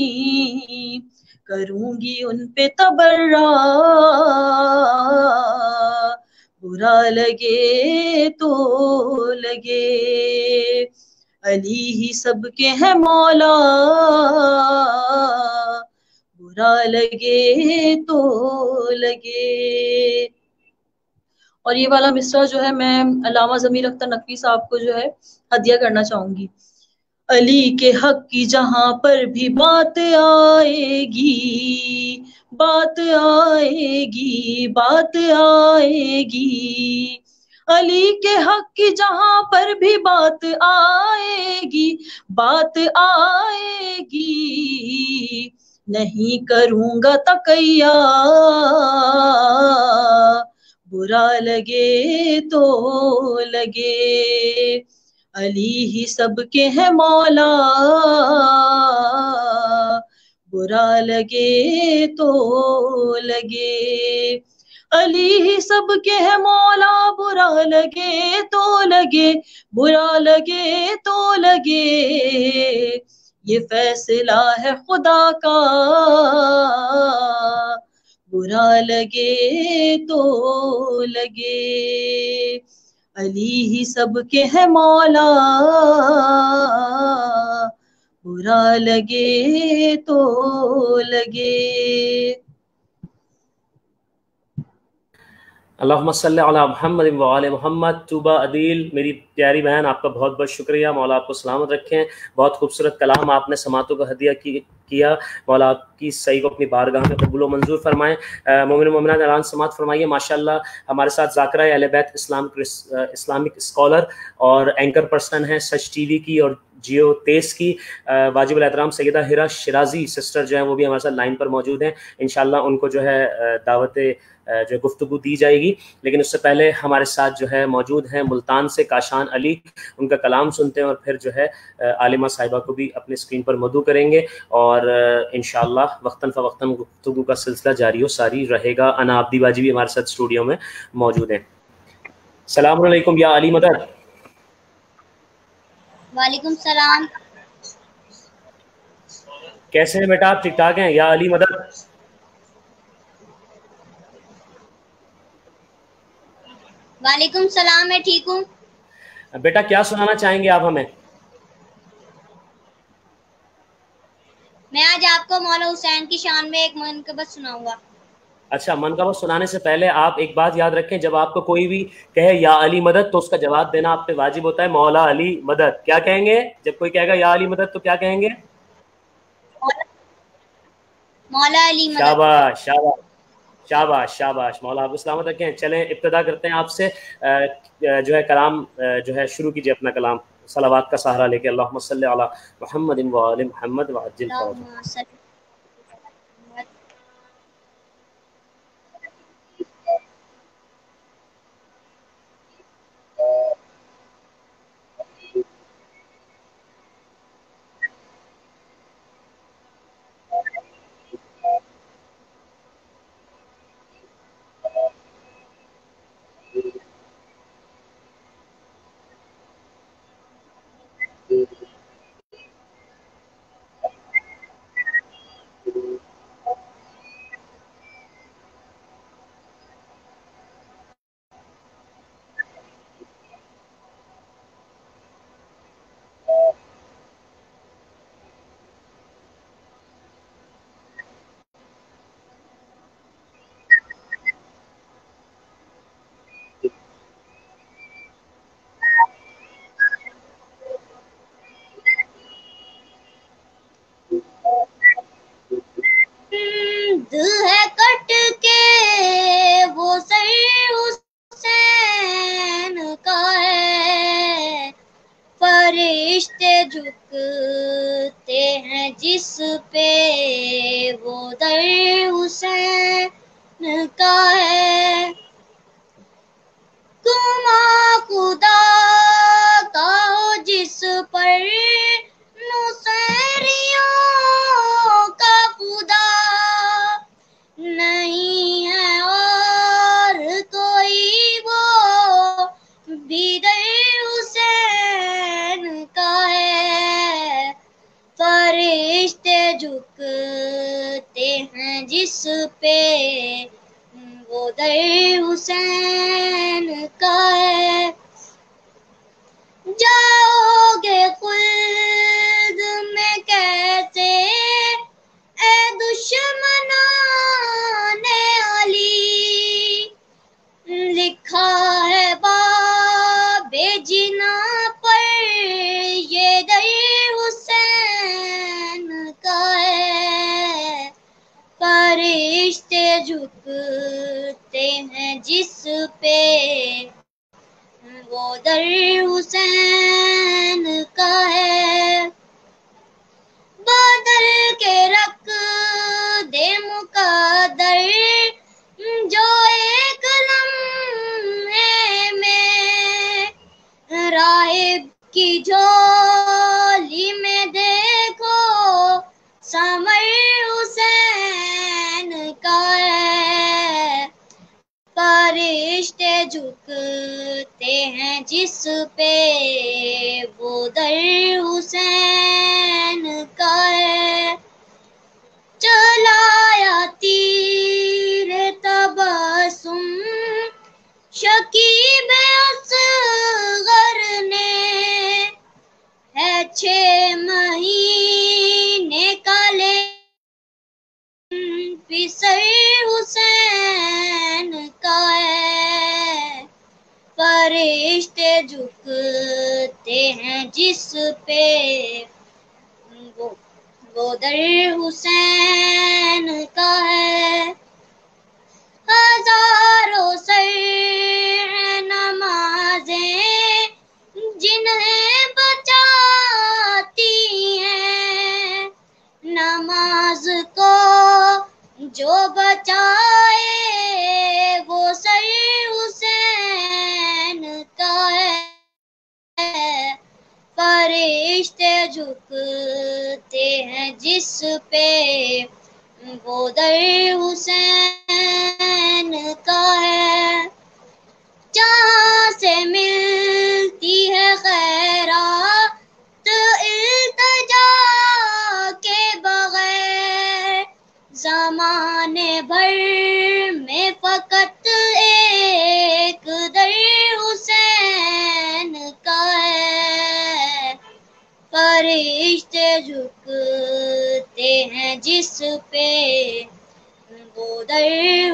کروں گی ان پہ تبرہ برا لگے تو لگے. علی ہی سب کے ہیں مولا، برا لگے تو لگے. اور یہ والا مصرع جو ہے میں علامہ ضمیر اختر نقوی صاحب کو جو ہے ہدیہ کرنا چاہوں گی. علی کے حق کی جہاں پر بھی بات آئے گی، بات آئے گی، بات آئے گی. علی کے حق کی جہاں پر بھی بات آئے گی، بات آئے گی. نہیں کروں گا تقیہ برا لگے تو لگے. علی ہی سب کے ہیں مولا، برا لگے تو لگے. علی ہی سب کے ہیں مولا، برا لگے تو لگے، برا لگے تو لگے. یہ فیصلہ ہے خدا کا، برا لگے تو لگے. علی ہی سب کے ہیں مولا، برا لگے تو لگے. اللہم صلی علی محمد و آل محمد. طوبہ عدیل میری پیاری بہن، آپ کا بہت بہت شکریہ. مولا آپ کو سلامت رکھیں. بہت خوبصورت کلام آپ نے سماعتوں کو ہدیہ کی کیا. مولا آپ کی صحیح کو اپنی بارگاہ میں قبول و منظور فرمائیں. مومن و مومنات اعلان سماعت فرمائیے. ماشاءاللہ ہمارے ساتھ ذاکرہ اہل بیت اسلام اسلامک اسکالر اور اینکر پرسن ہیں سچ ٹی وی کی اور جیو تیز کی، واجب الاحترام سیدہ ہرا شرازی سسٹر جو ہیں وہ بھی ہمارے ساتھ لائن پر موجود ہیں. انشاءاللہ ان کو جو ہے دعوت جو گفتگو دی جائے گی. لیکن اس سے پہلے ہمارے ساتھ جو ہے موجود ہیں ملتان سے کاشان علی. ان کا کلام سنتے ہیں اور پھر جو ہے عالمہ صاحبہ کو بھی اپنے اسکرین پر مدعو کریں گے اور انشاءاللہ وقتاً فوقتاً گفتگو کا سلسلہ جاری و ساری رہے گا. انا عبدی باجی بھی ہمارے ساتھ اسٹوڈیو میں موجود ہیں. السلام علیکم یا علی مدد. وعلیکم السلام. کیسے ہیں بیٹا آپ؟ ٹھیک ٹھاک ہیں یا علی مدد؟ وعلیکم السلام، میں ٹھیک ہوں. بیٹا کیا سنانا چاہیں گے آپ ہمیں؟ میں آج آپ کو مولا حسین کی شان میں ایک منقبت سناؤں گا. اچھا، منقبت سنانے سے پہلے آپ ایک بات یاد رکھیں، جب آپ کو کوئی بھی کہے یا علی مدد تو اس کا جواب دینا آپ پہ واجب ہوتا ہے مولا علی مدد. کیا کہیں گے جب کوئی کہے گا یا علی مدد تو کیا کہیں گے؟ مولا علی مدد. شاباش شاباش شاباش شاباش. مولا آپ کو سلامت رکھیں. چلیں ابتدا کرتے ہیں آپ سے. جو ہے کلام جو ہے شروع کیجئے اپنا کلام صلوات کا سہارا لے کے. اللہم صلی علی محمد و آل محمد وعجل فرجہ. فرشتے جھکتے ہیں جس پہ وہ در حسین کا ہے. کما خدا کا ہو جس پر نصیریوں کا خدا نہیں ہے اور کوئی وہ بھی در حسین کا ہے. فرشتے جھکتے ہیں جس پہ وہ در حسین کا ہے. جاؤ گے خلد میں کیسے اے دشمنان علی، لکھا ہے باب جنا پر یہ در حسین کا ہے. فرشتے جھکتے ہیں جس پہ وہ در حسین کا ہے. بدل کے رکھ دے مقدر جو ایک لمحے میں راہب کی جھولی میں دیکھو ثمر حسین کا ہے. فرشتے جھکتے ہیں جس پہ وہ در حسین کا ہے. چلایا تیر تبسم شکیب اصغر نے، ہے چھ مہینے کا پسر حسین کا ہے. فرشتے جھکتے ہیں جس پہ وہ وہ در حسین کا ہے. ہزاروں سر ہیں نمازیں جنہیں بچاتی ہیں، نماز کو جو بچائے وہ سر حسین کا ہے. فرشتے جھکتے ہیں جس پہ وہ در حسین کا ہے. جہاں سے ملتی ہے خیرات التجا کے بغیر، زمانے بھر میں فقط ایک در حسین کا ہے. فرشتے جھکتے ہیں جس پہ وہ در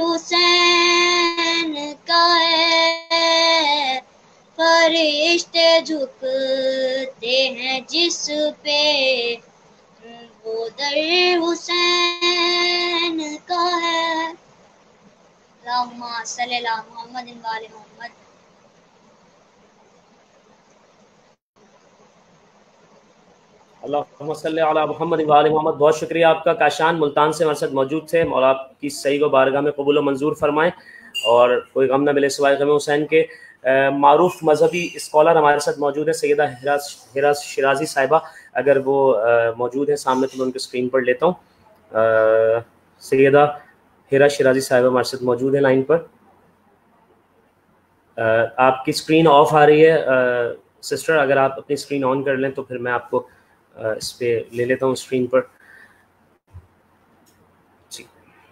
حسین کا ہے. فرشتے جھکتے ہیں جس پہ وہ در حسین کا ہے. اللہم صلی علی محمد و آل محمد. اللہم صلی علی محمد و آل محمد. بہت شکریہ آپ کا. کاشان ملتان سے ہمارے ساتھ موجود تھے. مولا آپ کی صحیح و بارگاہ میں قبول و منظور فرمائیں اور کوئی غم نہ ملے سوائے غم حسین کے. معروف مذہبی اسکالر ہمارے ساتھ موجود ہیں سیدہ ہیرا شیرازی صاحبہ. اگر وہ موجود ہیں سامنے تو میں ان کے اسکرین پر لیتا ہوں. سیدہ ہیرا شیرازی صاحبہ ہمارے ساتھ موجود ہیں لائن پر. آپ کی اسکرین آف آ رہی ہے سسٹر، اگر آپ اپنی اسکرین آن کر لیں تو پھر میں آپ کو اس پہ لے لیتا ہوں اسکرین پر. جی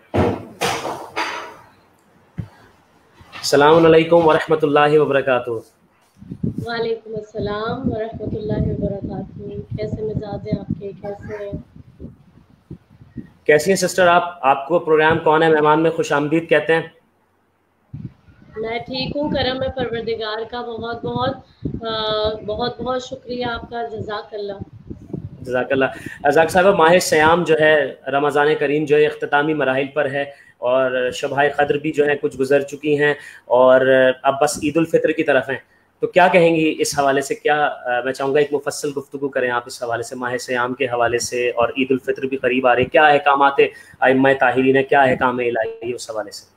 السلام علیکم ورحمۃ اللہ وبرکاتہ. وعلیکم السلام ورحمۃ اللہ وبرکاتہ. کیسے مزاج ہیں آپ کے؟ کیسے ہیں؟ کیسی ہیں سسٹر آپ؟ آپ کو پروگرام کون ہے مہمان میں خوش آمدید کہتے ہیں؟ میں ٹھیک ہوں، کرم ہے پروردگار کا. بہت بہت بہت بہت شکریہ آپ کا. جزاک اللہ. جزاک اللہ. ازاک صاحبہ، ماہ سیام جو ہے رمضان کریم جو ہے اختتامی مراحل پر ہے اور شبہ قدر بھی جو ہے کچھ گزر چکی ہیں اور اب بس عید الفطر کی طرف ہیں. تو کیا کہیں گی اس حوالے سے؟ کیا میں چاہوں گا ایک مفصل گفتگو کریں آپ اس حوالے سے، ماہ صیام کے حوالے سے، اور عید الفطر بھی قریب آ رہی ہے، کیا احکامات ائمہ طاہرین ہے، کیا احکام الہی اس حوالے سے؟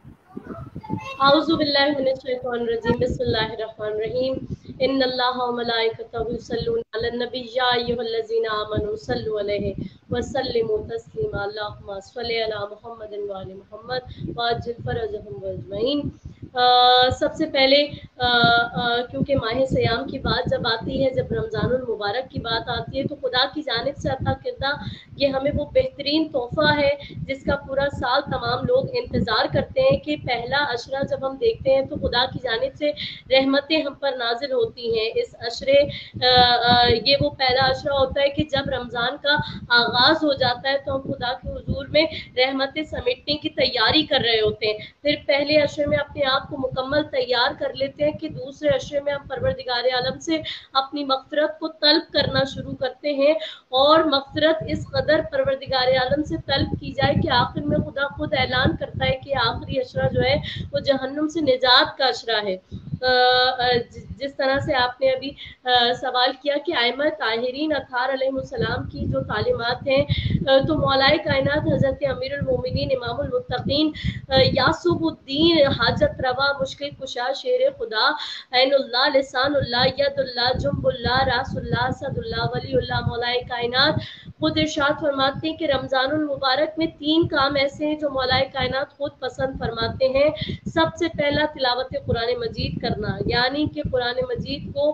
اعوذ باللہ من الشیطان الرجیم، بسم اللہ الرحمن الرحیم، ان اللہ و ملائکتہ یصلون علی النبی یا ایھا الذین آمنوا صلوا علیہ وسلموا تسلیما، اللہم صل علی محمد و علی محمد وعجل فرجهم اجمعین۔ سب سے پہلے آ, آ, کیونکہ ماہ صیام کی بات جب آتی ہے، جب رمضان المبارک کی بات آتی ہے، تو خدا کی جانب سے عطا کردہ یہ ہمیں وہ بہترین تحفہ ہے جس کا پورا سال تمام لوگ انتظار کرتے ہیں کہ پہلا عشرہ جب ہم دیکھتے ہیں تو خدا کی جانب سے رحمتیں ہم پر نازل ہوتی ہیں۔ اس عشرے آ, آ, یہ وہ پہلا عشرہ ہوتا ہے کہ جب رمضان کا آغاز ہو جاتا ہے تو ہم خدا کے حضور میں رحمتیں سمیٹنے کی تیاری کر رہے ہوتے ہیں، پھر پہلے عشرے میں اپنے آپ کو مکمل تیار کر لیتے ہیں کہ دوسرے عشرے میں ہم پروردگار عالم سے اپنی مغفرت کو طلب کرنا شروع کرتے ہیں، اور مغفرت اس قدر پروردگار عالم سے طلب کی جائے کہ آخر میں خدا خود اعلان کرتا ہے کہ آخری عشرہ جو ہے وہ جہنم سے نجات کا عشرہ ہے۔ جس طرح سے آپ نے ابھی سوال کیا کہ ائمہ طاہرین اطہار علیہ السلام کی جو تعلیمات ہیں، تو مولائے کائنات حضرت امیر المومنین امام المتقین یاسب الدین حاجت روا مشکل کشا شیر خدا عین اللہ لسان اللہ ید اللہ جنب اللہ راس اللہ صد اللہ ولی اللہ مولائے کائنات خود ارشاد فرماتے ہیں کہ رمضان المبارک میں تین کام ایسے ہیں جو مولائے کائنات خود پسند فرماتے ہیں۔ سب سے پہلا تلاوت قرآن مجید کرنا، یعنی کہ قرآن مجید کو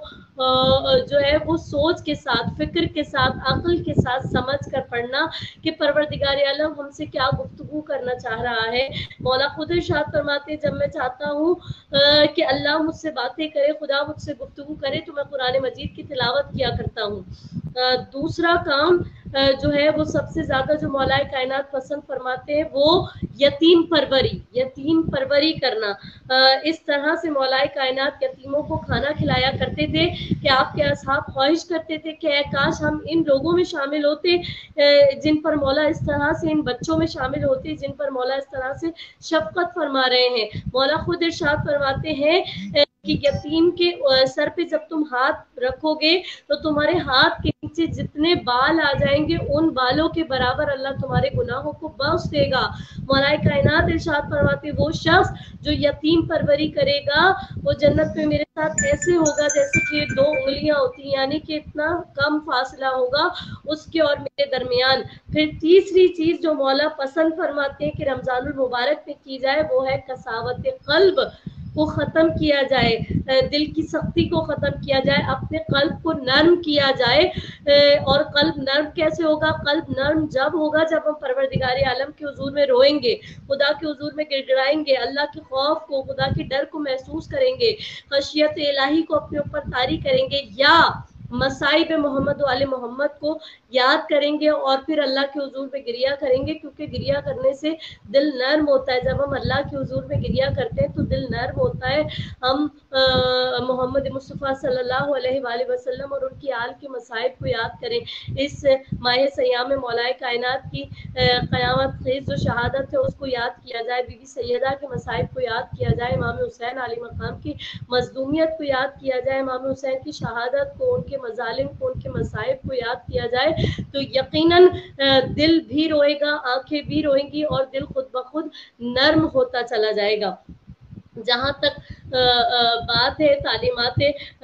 جو ہے وہ سوچ کے ساتھ، فکر کے ساتھ، عقل کے ساتھ سمجھ کر پڑھنا کہ پروردگار عالم ہم سے کیا گفتگو کرنا چاہ رہا ہے۔ مولا خود ارشاد فرماتے ہیں جب میں چاہتا ہوں کہ اللہ مجھ سے باتیں کرے، خدا مجھ سے گفتگو کرے، تو میں قرآن مجید کی تلاوت کیا کرتا ہوں۔ دوسرا کام جو ہے وہ سب سے زیادہ جو مولا کائنات پسند فرماتے ہیں وہ یتیم پروری، یتیم پروری کرنا۔ اس طرح سے مولا کائنات یتیموں کو کھانا کھلایا کرتے تھے کہ آپ کے اصحاب خواہش کرتے تھے کہ اے کاش ہم ان لوگوں میں شامل ہوتے جن پر مولا اس طرح سے، ان بچوں میں شامل ہوتے جن پر مولا اس طرح سے شفقت فرما رہے ہیں۔ مولا خود ارشاد فرماتے ہیں کہ یتیم کے سر پہ جب تم ہاتھ رکھو گے تو تمہارے ہاتھ کے نیچے جتنے بال آ جائیں گے ان بالوں کے برابر اللہ تمہارے گناہوں کو بخش دے گا۔ مولا کائنات ارشاد فرماتے وہ شخص جو یتیم پروری کرے گا وہ جنت میں میرے ساتھ ایسے ہوگا جیسے کہ دو انگلیاں ہوتی ہیں، یعنی کہ اتنا کم فاصلہ ہوگا اس کے اور میرے درمیان۔ پھر تیسری چیز جو مولا پسند فرماتے ہیں کہ رمضان المبارک میں کی جائے وہ ہے کساوت قلب کو ختم کیا جائے، دل کی سختی کو ختم کیا جائے، اپنے قلب کو نرم کیا جائے۔ اور قلب نرم کیسے ہوگا؟ قلب نرم جب ہوگا جب ہم پروردگار عالم کے حضور میں روئیں گے، خدا کے حضور میں گڑ گڑائیں گے، اللہ کے خوف کو، خدا کے ڈر کو محسوس کریں گے، خشیت الہی کو اپنے اوپر طاری کریں گے، یا مصائب محمد و آل محمد کو یاد کریں گے اور پھر اللہ کے حضور میں گریا کریں گے، کیونکہ گریا کرنے سے دل نرم ہوتا ہے۔ جب ہم اللہ کے حضور میں گریا کرتے ہیں تو دل نرم ہوتا ہے۔ ہم محمد مصطفیٰ صلی اللہ علیہ وآلہ وسلم اور ان کی آل کے مصائب کو یاد کریں۔ اس ماہ سیام میں مولا کائنات کی قیامت خیز جو شہادت ہے اس کو یاد کیا جائے، بی بی سیدہ کے مصائب کو یاد کیا جائے، امام حسین علی مقام کی مظلومیت کو یاد کیا جائے، امام حسین کی شہادت کو، ان کے مظالم کو، ان کے مصائب کو یاد کیا جائے، تو یقیناً دل بھی روئے گا، آنکھیں بھی روئیں گی اور دل خود بخود نرم ہوتا چلا جائے گا۔ جہاں تک بات ہے تعلیمات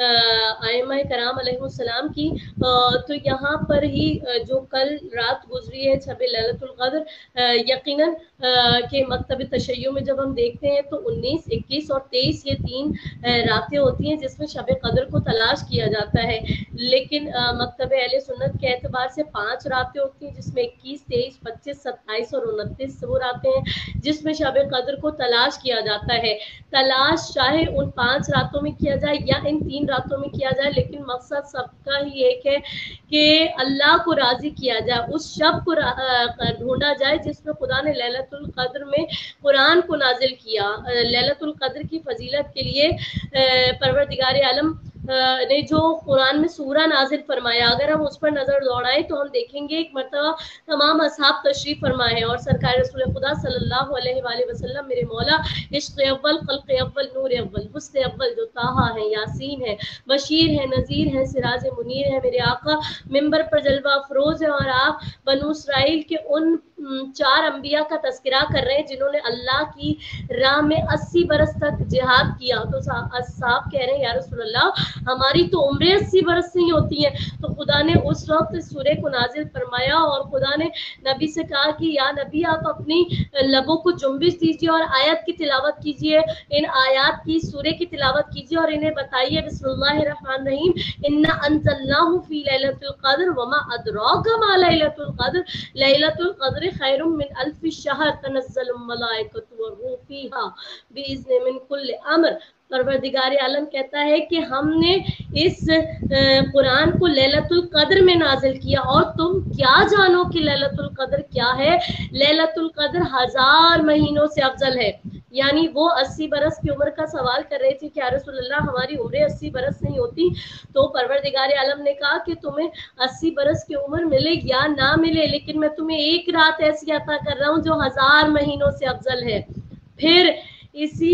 ائمہ کرام علیہ السلام کی، تو یہاں پر ہی جو کل رات گزری ہے شب لیلۃ القدر، یقیناً کہ مکتب تشیع میں جب ہم دیکھتے ہیں تو انیس، اکیس اور تیئیس یہ تین راتیں ہوتی ہیں جس میں شب قدر کو تلاش کیا جاتا ہے، لیکن مکتب اہل سنت کے اعتبار سے پانچ راتیں ہوتی ہیں جس میں اکیس، تیئیس، پچیس، ستائیس اور انتیس وہ راتیں ہیں جس میں شب قدر کو تلاش کیا جاتا ہے۔ تلاش چاہے ان پانچ راتوں میں کیا جائے یا ان تین راتوں میں کیا جائے، لیکن مقصد سب کا ہی ایک ہے کہ اللہ کو راضی کیا جائے، اس شب کو ڈھونڈا جائے جس میں خدا نے لیلۃ القدر میں قرآن کو نازل کیا۔ لیلۃ القدر کی فضیلت کے لیے پروردگار عالم ने जो कुरान में सूरा नाजिल फरमाया, अगर हम उस पर नजर दौड़ाएं तो हम देखेंगे एक मरतबा तमाम असहाब तशरीफ फरमाए हैं और सरकार रसूल खुदा सल्लल्लाहु अलैहि वसल्लम मेरे मौला इश्क़ अव्वल खल्क़ अव्वल नूर अव्वल हुस्न अव्वल जो ताहा है, यासीन है, बशीर है, नज़ीर है, सिराज मुनीर है, मेरे आका मिंबर पर जलवा अफरोज है। और आप बनु इसराइल के उन चार अंबिया का तस्करा कर रहे हैं जिन्होंने अल्लाह की राह में अस्सी बरस तक जिहाद किया। तो साहब कह रहे हैं या रसूल अल्लाह हमारी तो उम्रें अस्सी बरस नहीं होती हैं। तो खुदा ने उस वक्त सूरे को नाजिल फरमाया और खुदा ने नबी से कहा कि या नबी आप अपनी लबों को जुम्बिश दीजिए और आयत की तिलावत कीजिए, इन आयत की सूरे की तिलावत कीजिए और इन्हें बताइए बिस्मिल्लाहिर्रहमानिर्रहीम इन्ना अंज़लनाहु फी लैलतुल क़द्र वमा अदराका मा लैलतुल क़द्र लैलतुल क़द्र खैरुम मिन अल्फि शहर तनज़्ज़लुल मलाइकतु वरूह फीहा बिइज़्नि मिन कुल्लि अम्र। परवरदिगार आलम कहता है कि हमने इस कुरान को लैलतुल कद्र में नाजिल किया और तुम क्या जानो कि लैलतुल कद्र क्या है। लैलतुल कद्र हजार महीनों से अफजल है। यानी वो अस्सी बरस की उम्र का सवाल कर रहे थे कि या रसूल अल्लाह हमारी उम्रें अस्सी बरस नहीं होती। तो परवरदिगार आलम ने कहा कि तुम्हें अस्सी बरस की उम्र मिले या ना मिले, लेकिन मैं तुम्हें एक रात ऐसी अता कर रहा हूँ जो हजार महीनों से अफजल है। फिर इसी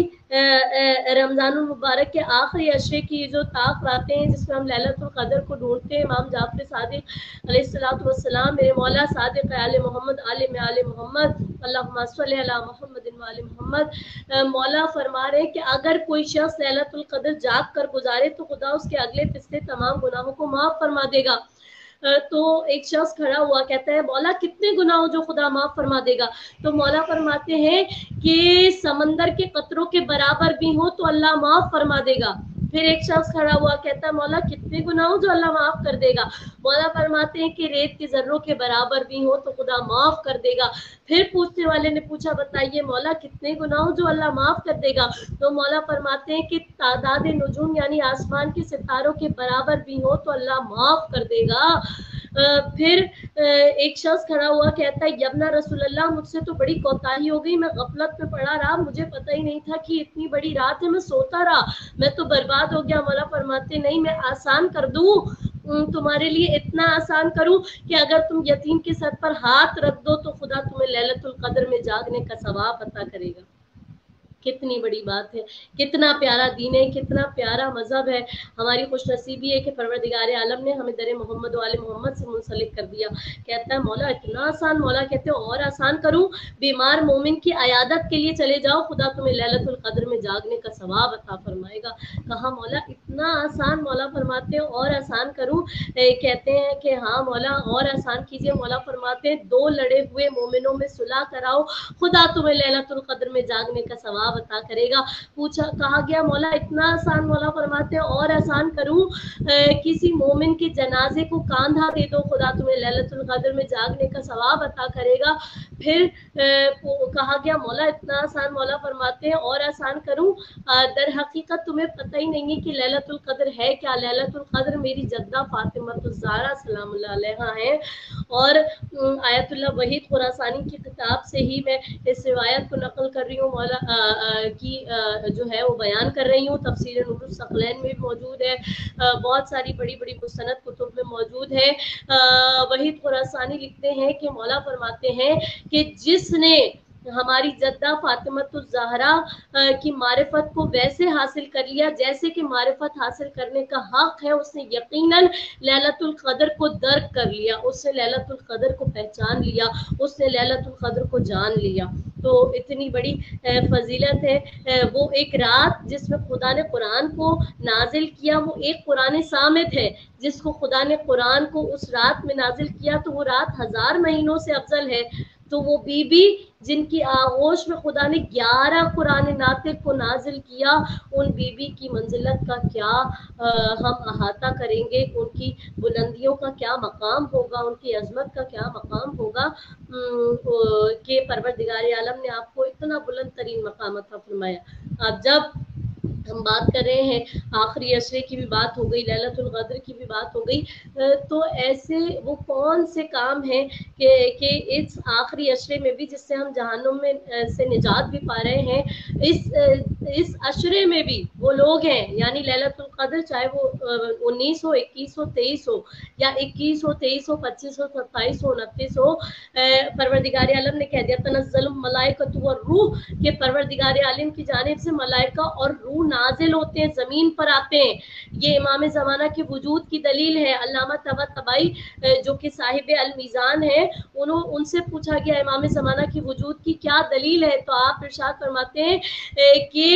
रमजानुल मुबारक के आखिरी अशरे की जो ताक रातें हैं जिसमें हम लैलतुल कद्र को ढूंढते हैं, इमाम जाफर सादिक अलैहिस्सलातु वस्सलाम मेरे मौला सादिक आले मोहम्मद आले में आले मोहम्मद अल्लाहुम्मा सल्ली अला मुहम्मदिन व आले मोहम्मद मौला फरमा रहे हैं कि अगर कोई शख्स लैलतुल कद्र जाग कर गुजारे तो खुदा उसके अगले पिछले तमाम गुनाहों को माफ फरमा देगा। तो एक शख्स खड़ा हुआ कहता है मौला कितने गुनाह जो खुदा माफ फरमा देगा। तो मौला फरमाते हैं कि समंदर के कतरों के बराबर भी हो तो अल्लाह माफ फरमा देगा। फिर एक शख्स खड़ा हुआ कहता है मौला कितने गुनाह जो अल्लाह माफ कर देगा। मौला फरमाते हैं कि रेत के जर्रों के बराबर भी हो तो खुदा माफ कर देगा। फिर पूछने वाले ने पूछा बताइए मौला कितने गुनाह जो अल्लाह माफ कर देगा। तो मौला फरमाते हैं कि तादाद नुजूम यानी आसमान के सितारों के बराबर भी हो तो अल्लाह माफ कर देगा। फिर एक शख्स खड़ा हुआ कहता है यबना रसूल अल्लाह मुझसे तो बड़ी कोताही हो गई, मैं गफलत में पड़ा रहा, मुझे पता ही नहीं था कि इतनी बड़ी रात है, मैं सोता रहा, मैं तो बर्बाद हो गया। मौला फरमाते नहीं मैं आसान कर दूं तुम्हारे लिए, इतना आसान करूं कि अगर तुम यतीम के सर पर हाथ रख दो तो खुदा तुम्हें लैलतुल कद्र में जागने का सवाब अता करेगा। कितनी बड़ी बात है, कितना प्यारा दीन है, कितना प्यारा मजहब है। हमारी खुशनसीबी है कि परवरदिगार आलम ने हमें दर मोहम्मद वाले मोहम्मद से मुंसलिक कर दिया। कहता है मौला इतना आसान, मौला कहते हैं और आसान करूं, बीमार मोमिन की अयादत के लिए चले जाओ, खुदा तुम्हें लैलतुल कद्र में जागने का सवाब अता फरमाएगा। कहा मौला इतना आसान, मौला फरमाते हैं और आसान करूं, कहते हैं कि हाँ मौला और आसान कीजिए। मौला फरमाते हैं दो लड़े हुए मोमिनों में सुलह कराओ, खुदा तुम्हें लैलतुल कद्र में जागने का सवाब अता करेगा। पूछा कहा गया मौला इतना आसान, मौला फरमाते हैं और आसान करूं, किसी मोमिन के जनाजे को कांधा दे दो, खुदा तुम्हें लैलतुल कद्र में जागने का सवाब अता करेगा। फिर ए, कहा गया मौला इतना आसान, मौला फरमाते हैं और आसान करूं, दर हकीकत तुम्हें पता ही नहीं है कि लैलतुल कद्र है क्या। लैलतुल कद्र मेरी जद्दा फातिमातुज़ ज़हरा सलामुल्लाह अलैहा है और आयतुल्लाह वहीद खुरासानी की किताब से ही मैं इस रिवायत को नकल कर रही हूँ, मौला की जो है वो बयान कर रही हूँ। तफसीर नूरुल सकलैन में भी मौजूद है, बहुत सारी बड़ी बड़ी मुस्तनद कुतुब में मौजूद है। वहीद खुरासानी लिखते हैं कि मौला फरमाते हैं कि जिसने हमारी जद्दा फातिमातुज़ ज़हरा की मारिफत को वैसे हासिल कर लिया जैसे कि मारिफत हासिल करने का हक है, उसने यकीनन लैलतुल कद्र को दर्क कर लिया, उसने लैलतुल कद्र को पहचान लिया, उसने लैलतुल कद्र को जान लिया। तो इतनी बड़ी फजीलत है वो एक रात जिसमें खुदा ने कुरान को नाजिल किया, वो एक कुरान सामित है जिसको खुदा ने कुरान को उस रात में नाजिल किया तो वो रात हजार महीनों से अफजल है। तो वो बीबी जिनकी आगोश में खुदा ने ग्यारह कुरान नातिक को नाजिल किया, उन बीबी की मंजिलत का क्या आ, हम अहाता करेंगे, उनकी बुलंदियों का क्या मकाम होगा, उनकी अजमत का क्या मकाम होगा कि परवरदिगार आलम ने आपको इतना बुलंद तरीन मकाम अता फरमाया। अब जब हम बात कर रहे हैं आखिरी अशरे की भी बात हो गई, लैलतुल कद्र की भी बात हो गई, तो ऐसे वो कौन से काम हैं कि कि इस आखिरी अशरे में भी जिससे हम जहन्नुम में से निजात भी पा रहे हैं, इस इस अशरे में भी वो लोग हैं, यानी लैलतुल क़द्र चाहे वो उन्नीस हो, इक्कीस हो, तेईस हो, या इक्कीस हो, तेईस हो, पच्चीस हो, सत्ताईस हो, उनतीस हो, परवरदिगार आलम ने कह दिया तनज़्ज़लुल मलाइकतु वर रूह, कि परवरदिगार आलम की जानिब से मलाइका और रूह नाजिल होते हैं, जमीन पर आते हैं। ये इमाम ज़माना के वजूद की दलील है। अल्लामा तबातबाई जो कि साहिब अल मीज़ान है, उन्होंने उनसे पूछा गया इमाम ज़माना की वजूद की क्या दलील है, तो आप इरशाद फरमाते हैं कि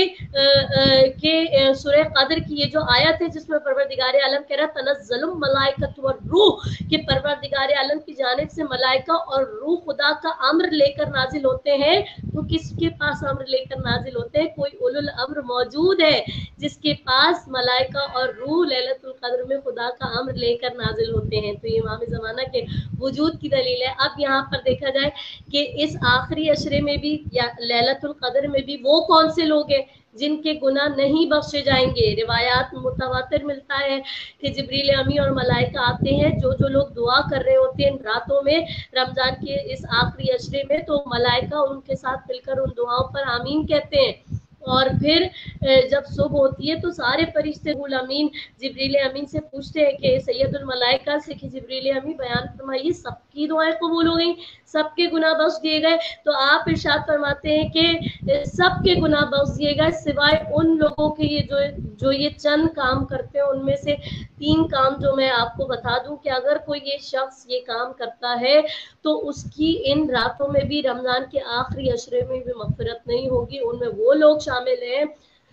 कि सूरह क़द्र की ये जो आयत है जिसमें परवरदिगार आलम कह रहा है तनज़्ज़लुल मलाइकतु वर रूह, कि परवरदिगार आलम की जानिब से मलाइका और रूह खुदा का अम्र लेकर नाजिल होते हैं। तो किसके पास अम्र लेकर नाजिल होते हैं? कोई उलुल अम्र मौजूद है जिसके पास मलाइका और रूह लैलतुल क़द्र में खुदा का अम्र लेकर नाजिल होते हैं। तो ये इमाम ज़माना के वजूद की दलील है। अब यहाँ पर देखा जाए कि इस आखिरी अशरे में भी या लैलतुल क़द्र में भी वो कौन से लोग हैं जिनके गुनाह नहीं बख्शे जाएंगे। रिवायात मुतवातिर मिलता है कि जिब्रील अमी और मलाइका आते हैं, जो जो लोग दुआ कर रहे होते हैं रातों में रमजान के इस आखिरी अशरे में, तो मलाइका उनके साथ मिलकर उन दुआओं पर आमीन कहते हैं। और फिर जब सुबह होती है तो सारे फरिश्ते रूहुल अमीन जिब्रील अमीन से पूछते हैं कि सैयदुल मलाइका से कि जिब्रील अमीन बयान फरमाइए सबकी दुआएं कबूल हो गई, सबके गुनाह बख्श दिए गए। तो आप इरशाद फरमाते हैं कि सबके गुनाह बख्श दिए गए सिवाय उन लोगों के ये जो जो ये चंद काम करते हैं। उनमें से तीन काम जो मैं आपको बता दूं कि अगर कोई ये शख्स ये काम करता है तो उसकी इन रातों में भी रमजान के आखिरी अशरे में भी मग़फ़िरत नहीं होगी। उनमें वो लोग शामिल हैं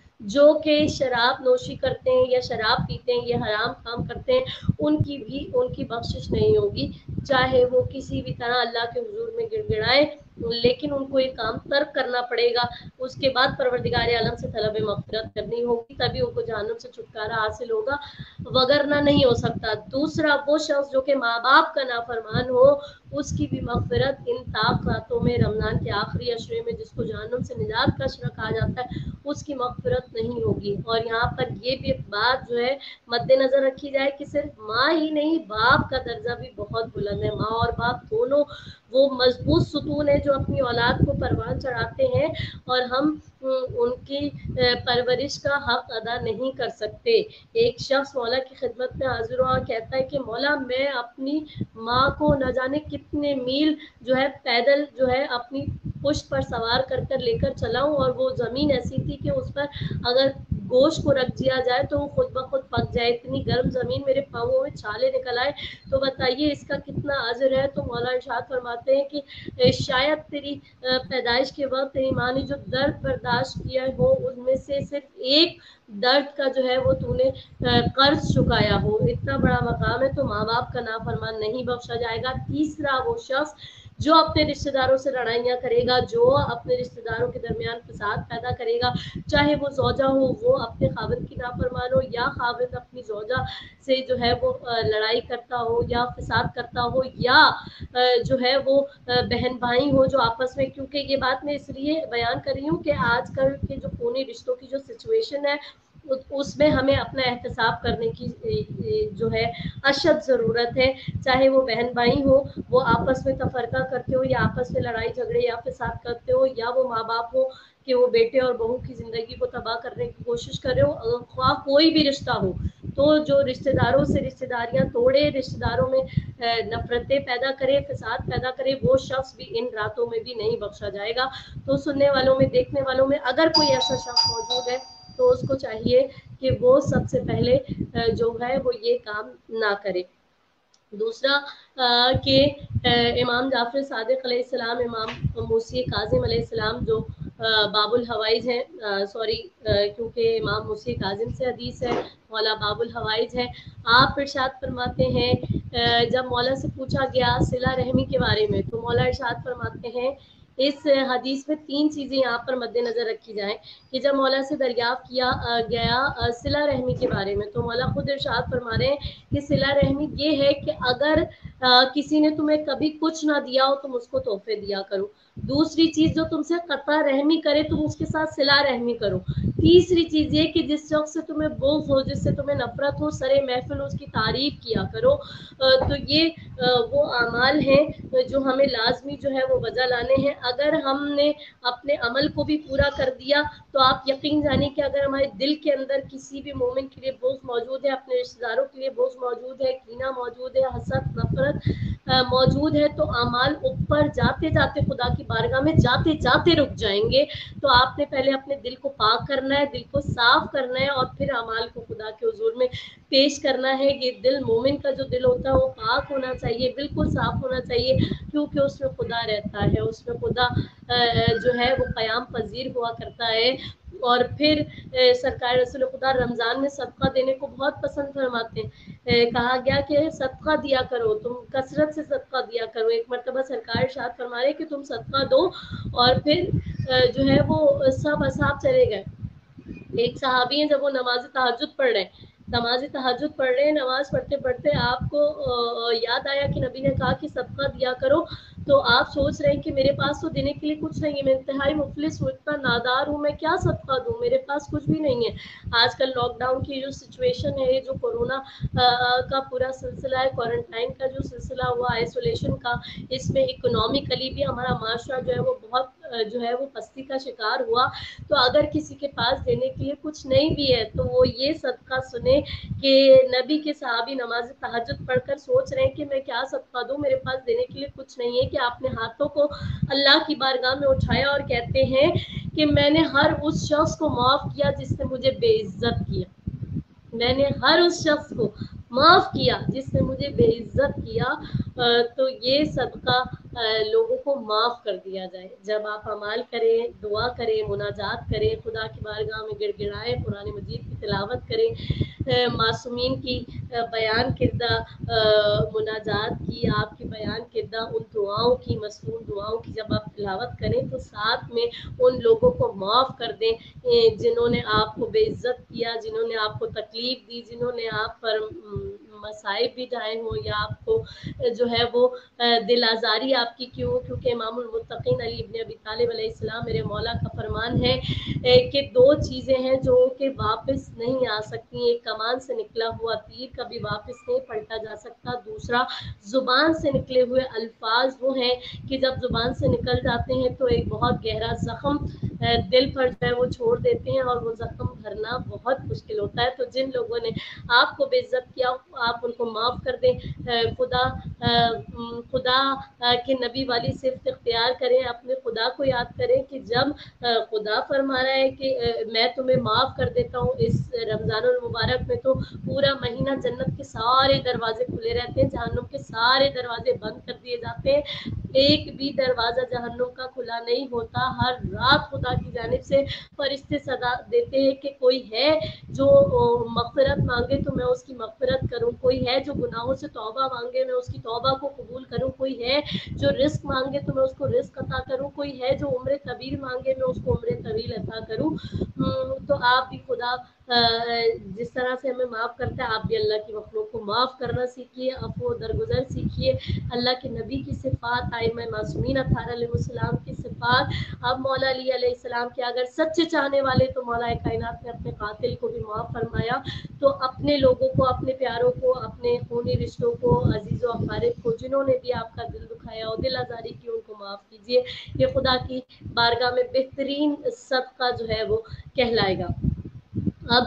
जो कि शराब नोशी करते हैं या शराब पीते हैं, ये हराम काम करते हैं, उनकी भी उनकी बख्शिश नहीं होगी, चाहे वो किसी भी तरह अल्लाह के हुजूर में गिड़गिड़ाए, लेकिन उनको ये काम तर्क करना पड़ेगा। उसके बाद परवरदिगार आलम से तलब मग़फ़िरत करनी होगी, तभी उनको जहन्नम से छुटकारा हासिल होगा, वगरना नहीं हो सकता। दूसरा, वो शख्स जो कि माँ बाप का नाफरमान हो, उसकी भी मग़फ़िरत इन ताक रातों में रमज़ान के आखिरी अशरे में, जिसको जहन्नम से निजात का अशरा कहा जाता है, उसकी मग़फ़िरत नहीं होगी। और यहाँ पर ये भी बात जो है मद्देनज़र रखी जाए कि सिर्फ माँ ही नहीं, बाप का दर्जा भी बहुत बुलंद है। माँ और बाप दोनों वो मजबूत सुतून है जो अपनी औलाद को परवान चढ़ाते हैं, और हम उनकी परवरिश का हक अदा नहीं कर सकते। एक शख्स मौला की खिदमत में हाजिर हुआ, कहता है कि मौला मैं अपनी माँ को न जाने कितने मील जो है पैदल जो है अपनी पुश्त पर सवार कर कर लेकर चला हूँ, और वो ज़मीन ऐसी थी कि उस पर अगर गोश्त को रख दिया जाए तो वो खुद ब खुद पक जाए, इतनी गर्म ज़मीन, मेरे पाँवों में छाले निकल आए। तो बताइए इसका कितना अजर है। तो मौला इरशाद फरमाते हैं कि शायद तेरी पैदाइश के वक्त तेरी माँ ने जो दर्द बर्दाश्त किया हो, उनमें से सिर्फ एक दर्द का जो है वो तूने कर्ज चुकाया हो, इतना बड़ा मकाम है। तो माँ बाप का नाफरमान नहीं बख्शा जाएगा। तीसरा, वो शख्स जो अपने रिश्तेदारों से लड़ाइयाँ करेगा, जो अपने रिश्तेदारों के दरमियान फसाद पैदा करेगा, चाहे वो ज़ौजा हो, वो अपने खाविद की नाफरमान हो, या खाविद अपनी ज़ौजा से जो है वो लड़ाई करता हो या फसाद करता हो, या जो है वो बहन भाई हो जो आपस में, क्योंकि ये बात मैं इसलिए बयान कर रही हूँ कि आजकल के जो खूनी रिश्तों की जो सिचुएशन है उसमें हमें अपना एहतसाब करने की जो है अशद ज़रूरत है। चाहे वो बहन भाई हो, वो आपस में तफरका करते हो या आपस में लड़ाई झगड़े या फसाद करते हो, या वो माँ बाप हो कि वो बेटे और बहू की ज़िंदगी को तबाह करने की कोशिश कर रहे हो, ख्वाह कोई भी रिश्ता हो, तो जो रिश्तेदारों से रिश्तेदारियां तोड़े, रिश्तेदारों में नफरतें पैदा करे, फसाद पैदा करे, वो शख्स भी इन रातों में भी नहीं बख्शा जाएगा। तो सुनने वालों में, देखने वालों में अगर कोई ऐसा शख्स मौजूद है तो उसको चाहिए कि वो सबसे पहले जो है वो ये काम ना करे। दूसरा कि इमाम जाफर सादिक अलैहिस्सलाम, इमाम मूसी काज़िम अलैहिस्सलाम जो बाबुल हवाइज हैं, सॉरी क्योंकि इमाम मूसी काज़िम से हदीस है, मौला बाबुल हवाइज है। आप इरशाद फरमाते हैं, जब मौला से पूछा गया सिला रहमी के बारे में, तो मौला इरशाद फरमाते हैं इस हदीस में तीन चीज़ें यहाँ पर मद्देनज़र रखी जाएं कि जब मौला से दरियाफ़्त किया गया सिला रहमी के बारे में, तो मौला खुद इरशाद फरमा रहे हैं कि सिला रहमी ये है कि अगर आ, किसी ने तुम्हें कभी कुछ ना दिया हो तुम उसको तोहफे दिया करो। दूसरी चीज़, जो तुमसे कता रहमी करे तुम उसके साथ सिला रहमी करो। तीसरी चीज़ ये कि जिस शख्स से तुम्हें बुग़्ज़ हो, जिससे तुम्हें नफरत हो, सरे महफिल उसकी तारीफ़ किया करो। तो ये वो अमाल हैं जो हमें लाजमी जो है वो बजा लाने हैं। اگر ہم نے اپنے عمل کو بھی پورا کر دیا تو آپ یقین جانیں کہ اگر ہمارے دل کے اندر کسی بھی مومن کے لیے بغض موجود ہے، اپنے رشتہ داروں کے لیے بغض موجود ہے، کینہ موجود ہے، حسد نفرت موجود ہے، تو اعمال اوپر جاتے جاتے خدا کی بارگاہ میں جاتے جاتے رک جائیں گے۔ تو آپ نے پہلے اپنے دل کو پاک کرنا ہے، دل کو صاف کرنا ہے، اور پھر اعمال کو خدا کے حضور میں پیش کرنا ہے۔ یہ دل مومن کا جو دل ہوتا ہے وہ پاک ہونا چاہیے، بالکل صاف ہونا چاہیے، کیونکہ اس میں خدا رہتا ہے، اس میں خدا جو ہے وہ قیام پذیر ہوا کرتا ہے۔ اور پھر سرکار رسول خدا رمضان میں صدقہ دینے کو بہت پسند فرماتے ہیں، کہا گیا کہ صدقہ دیا کرو، تم کثرت سے صدقہ دیا کرو۔ ایک مرتبہ سرکار ارشاد فرما رہے کہ تم صدقہ دو، اور پھر جو ہے وہ سب اصحاب چلے گئے۔ ایک صحابی ہیں، جب وہ نماز تہجد پڑھ رہے ہیں نماز تہجد پڑھ رہے ہیں نماز پڑھتے پڑھتے آپ کو یاد آیا کہ نبی نے کہا کہ صدقہ دیا کرو، تو آپ سوچ رہے ہیں کہ میرے پاس تو دینے کے لیے کچھ نہیں ہے، میں انتہائی مفلس ہوں، اتنا نادار ہوں، میں کیا صدقہ دوں، میرے پاس کچھ بھی نہیں ہے۔ آج کل لاک ڈاؤن کی جو سچویشن ہے، جو کورونا کا پورا سلسلہ ہے، کوارنٹائن کا جو سلسلہ ہوا، آئسولیشن کا، اس میں اکنامکلی بھی ہمارا معاشرہ جو ہے وہ بہت جو ہے وہ پستی کا شکار ہوا۔ تو اگر کسی کے پاس دینے کے لیے کچھ نہیں بھی ہے تو وہ یہ صدقہ سنے کہ نبی کے صحابی نماز تہجد پڑھ کر سوچ رہے ہیں کہ میں کیا صدقہ دوں، میرے پاس دینے کے لیے کچھ نہیں ہے، کہ آپ نے ہاتھوں کو اللہ کی بارگاہ میں اٹھایا اور کہتے ہیں کہ میں نے ہر اس شخص کو معاف کیا جس نے مجھے بے عزت کیا، میں نے ہر اس شخص کو معاف کیا جس نے مجھے بے عزت کیا۔ تو یہ صدقہ لوگوں کو معاف کر دیا جائے۔ جب آپ اعمال کریں، دعا کریں، مناجات کریں، خدا کی بارگاہ میں گڑ گڑائیں، قرآن مجید کی تلاوت کریں، معصومین کی بیان کردہ مناجات کی، آپ کی بیان کردہ ان دعاؤں کی، مصنون دعاؤں کی جب آپ تلاوت کریں تو ساتھ میں ان لوگوں کو معاف کر دیں جنہوں نے آپ کو بے عزت کیا، جنہوں نے آپ کو تکلیف دی، جنہوں نے آپ پر مصائب بھی ڈھائے ہوں، یا آپ کو جو ہے وہ دل آزاری آپ کی کیوں، کیونکہ امام المتقین علی ابن ابی طالب علیہ السلام میرے مولا کا فرمان ہے کہ دو چیزیں ہیں جو کہ واپس نہیں آ سکتی، ایک کمان سے نکلا ہوا تیر کبھی واپس نہیں پلٹا جا سکتا، دوسرا زبان سے نکلے ہوئے الفاظ وہ ہیں کہ جب زبان سے نکل جاتے ہیں تو ایک بہت گہرا زخم دل پر جو ہے وہ چھوڑ دیتے ہیں، اور وہ زخم بھرنا بہت مشکل ہوتا ہے۔ تو جن لوگوں نے آپ کو بے عزت کیا آپ ان کو معاف کر دیں، خدا خدا کے نبی والی صفت اختیار کریں، اپنے خدا کو یاد کریں کہ جب خدا فرما رہا ہے کہ میں تمہیں معاف کر دیتا ہوں، اس رمضان المبارک میں تو پورا مہینہ جنت کے سارے دروازے کھلے رہتے ہیں، جہنم کے سارے دروازے بند کر دیے جاتے ہیں، ایک بھی دروازہ جہنم کا کھلا نہیں ہوتا۔ ہر رات خدا کی جانب سے فرشتے صدا دیتے ہیں کہ کوئی ہے جو مغفرت مانگے تو میں اس کی مغفرت کروں، کوئی ہے جو گناہوں سے توبہ مانگے میں اس کی توبہ کو قبول کروں، کوئی ہے جو رزق مانگے تو میں اس کو رزق عطا کروں، کوئی ہے جو عمر طویل مانگے میں اس کو عمر طویل عطا کروں۔ تو آپ بھی خدا جس طرح سے ہمیں معاف کرتا ہے آپ بھی اللہ کی مخلوق کو معاف کرنا سیکھیے، عفو و درگزر سیکھیے، اللہ کے نبی کی صفات، ائمہ معصومین اطہار علیہ السلام کی صفات، اب مولا علی علیہ السلام کے اگر سچے چاہنے والے تو مولا کائنات نے اپنے قاتل کو بھی معاف فرمایا، تو اپنے لوگوں کو، اپنے پیاروں کو، اپنے خونی رشتوں کو، عزیز و اقارب کو جنہوں نے بھی آپ کا دل دکھایا اور دل آزاری کی ان کو معاف کیجیے۔ یہ خدا کی بارگاہ میں بہترین صدقہ جو ہے وہ کہلائے گا۔ اب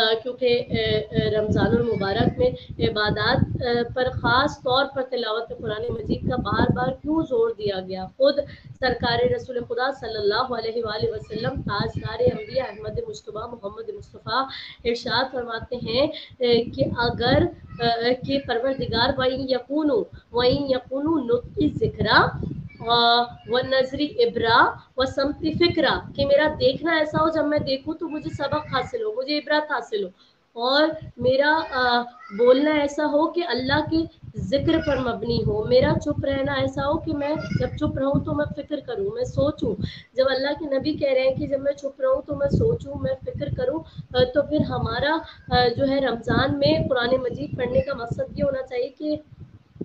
کیونکہ رمضان المبارک میں عبادات پر خاص طور پر تلاوت قرآن مجید کا بار بار کیوں زور دیا گیا، خود سرکار رسول خدا صلی اللہ علیہ وآلہ وسلم تاجدار انبیاء احمد مجتبیٰ محمد مصطفیٰ ارشاد فرماتے ہیں کہ اگر کہ پروردگار وَإِن يَكُونُوا وَإِن يَكُونُوا نُطْقِ ذِكْرَا و نظری ابرا و سمتی فکرا، کہ میرا دیکھنا ایسا ہو جب میں دیکھوں تو مجھے سبق حاصل ہو، مجھے عبرت حاصل ہو، اور میرا بولنا ایسا ہو کہ اللہ کے ذکر پر مبنی ہو، میرا چپ رہنا ایسا ہو کہ میں جب چپ رہوں تو میں فکر کروں، میں سوچوں۔ جب اللہ کے نبی کہہ رہے ہیں کہ جب میں چپ رہوں تو میں سوچوں، میں فکر کروں، تو پھر ہمارا جو ہے رمضان میں قرآن مجید پڑھنے کا مقصد یہ ہونا چاہیے کہ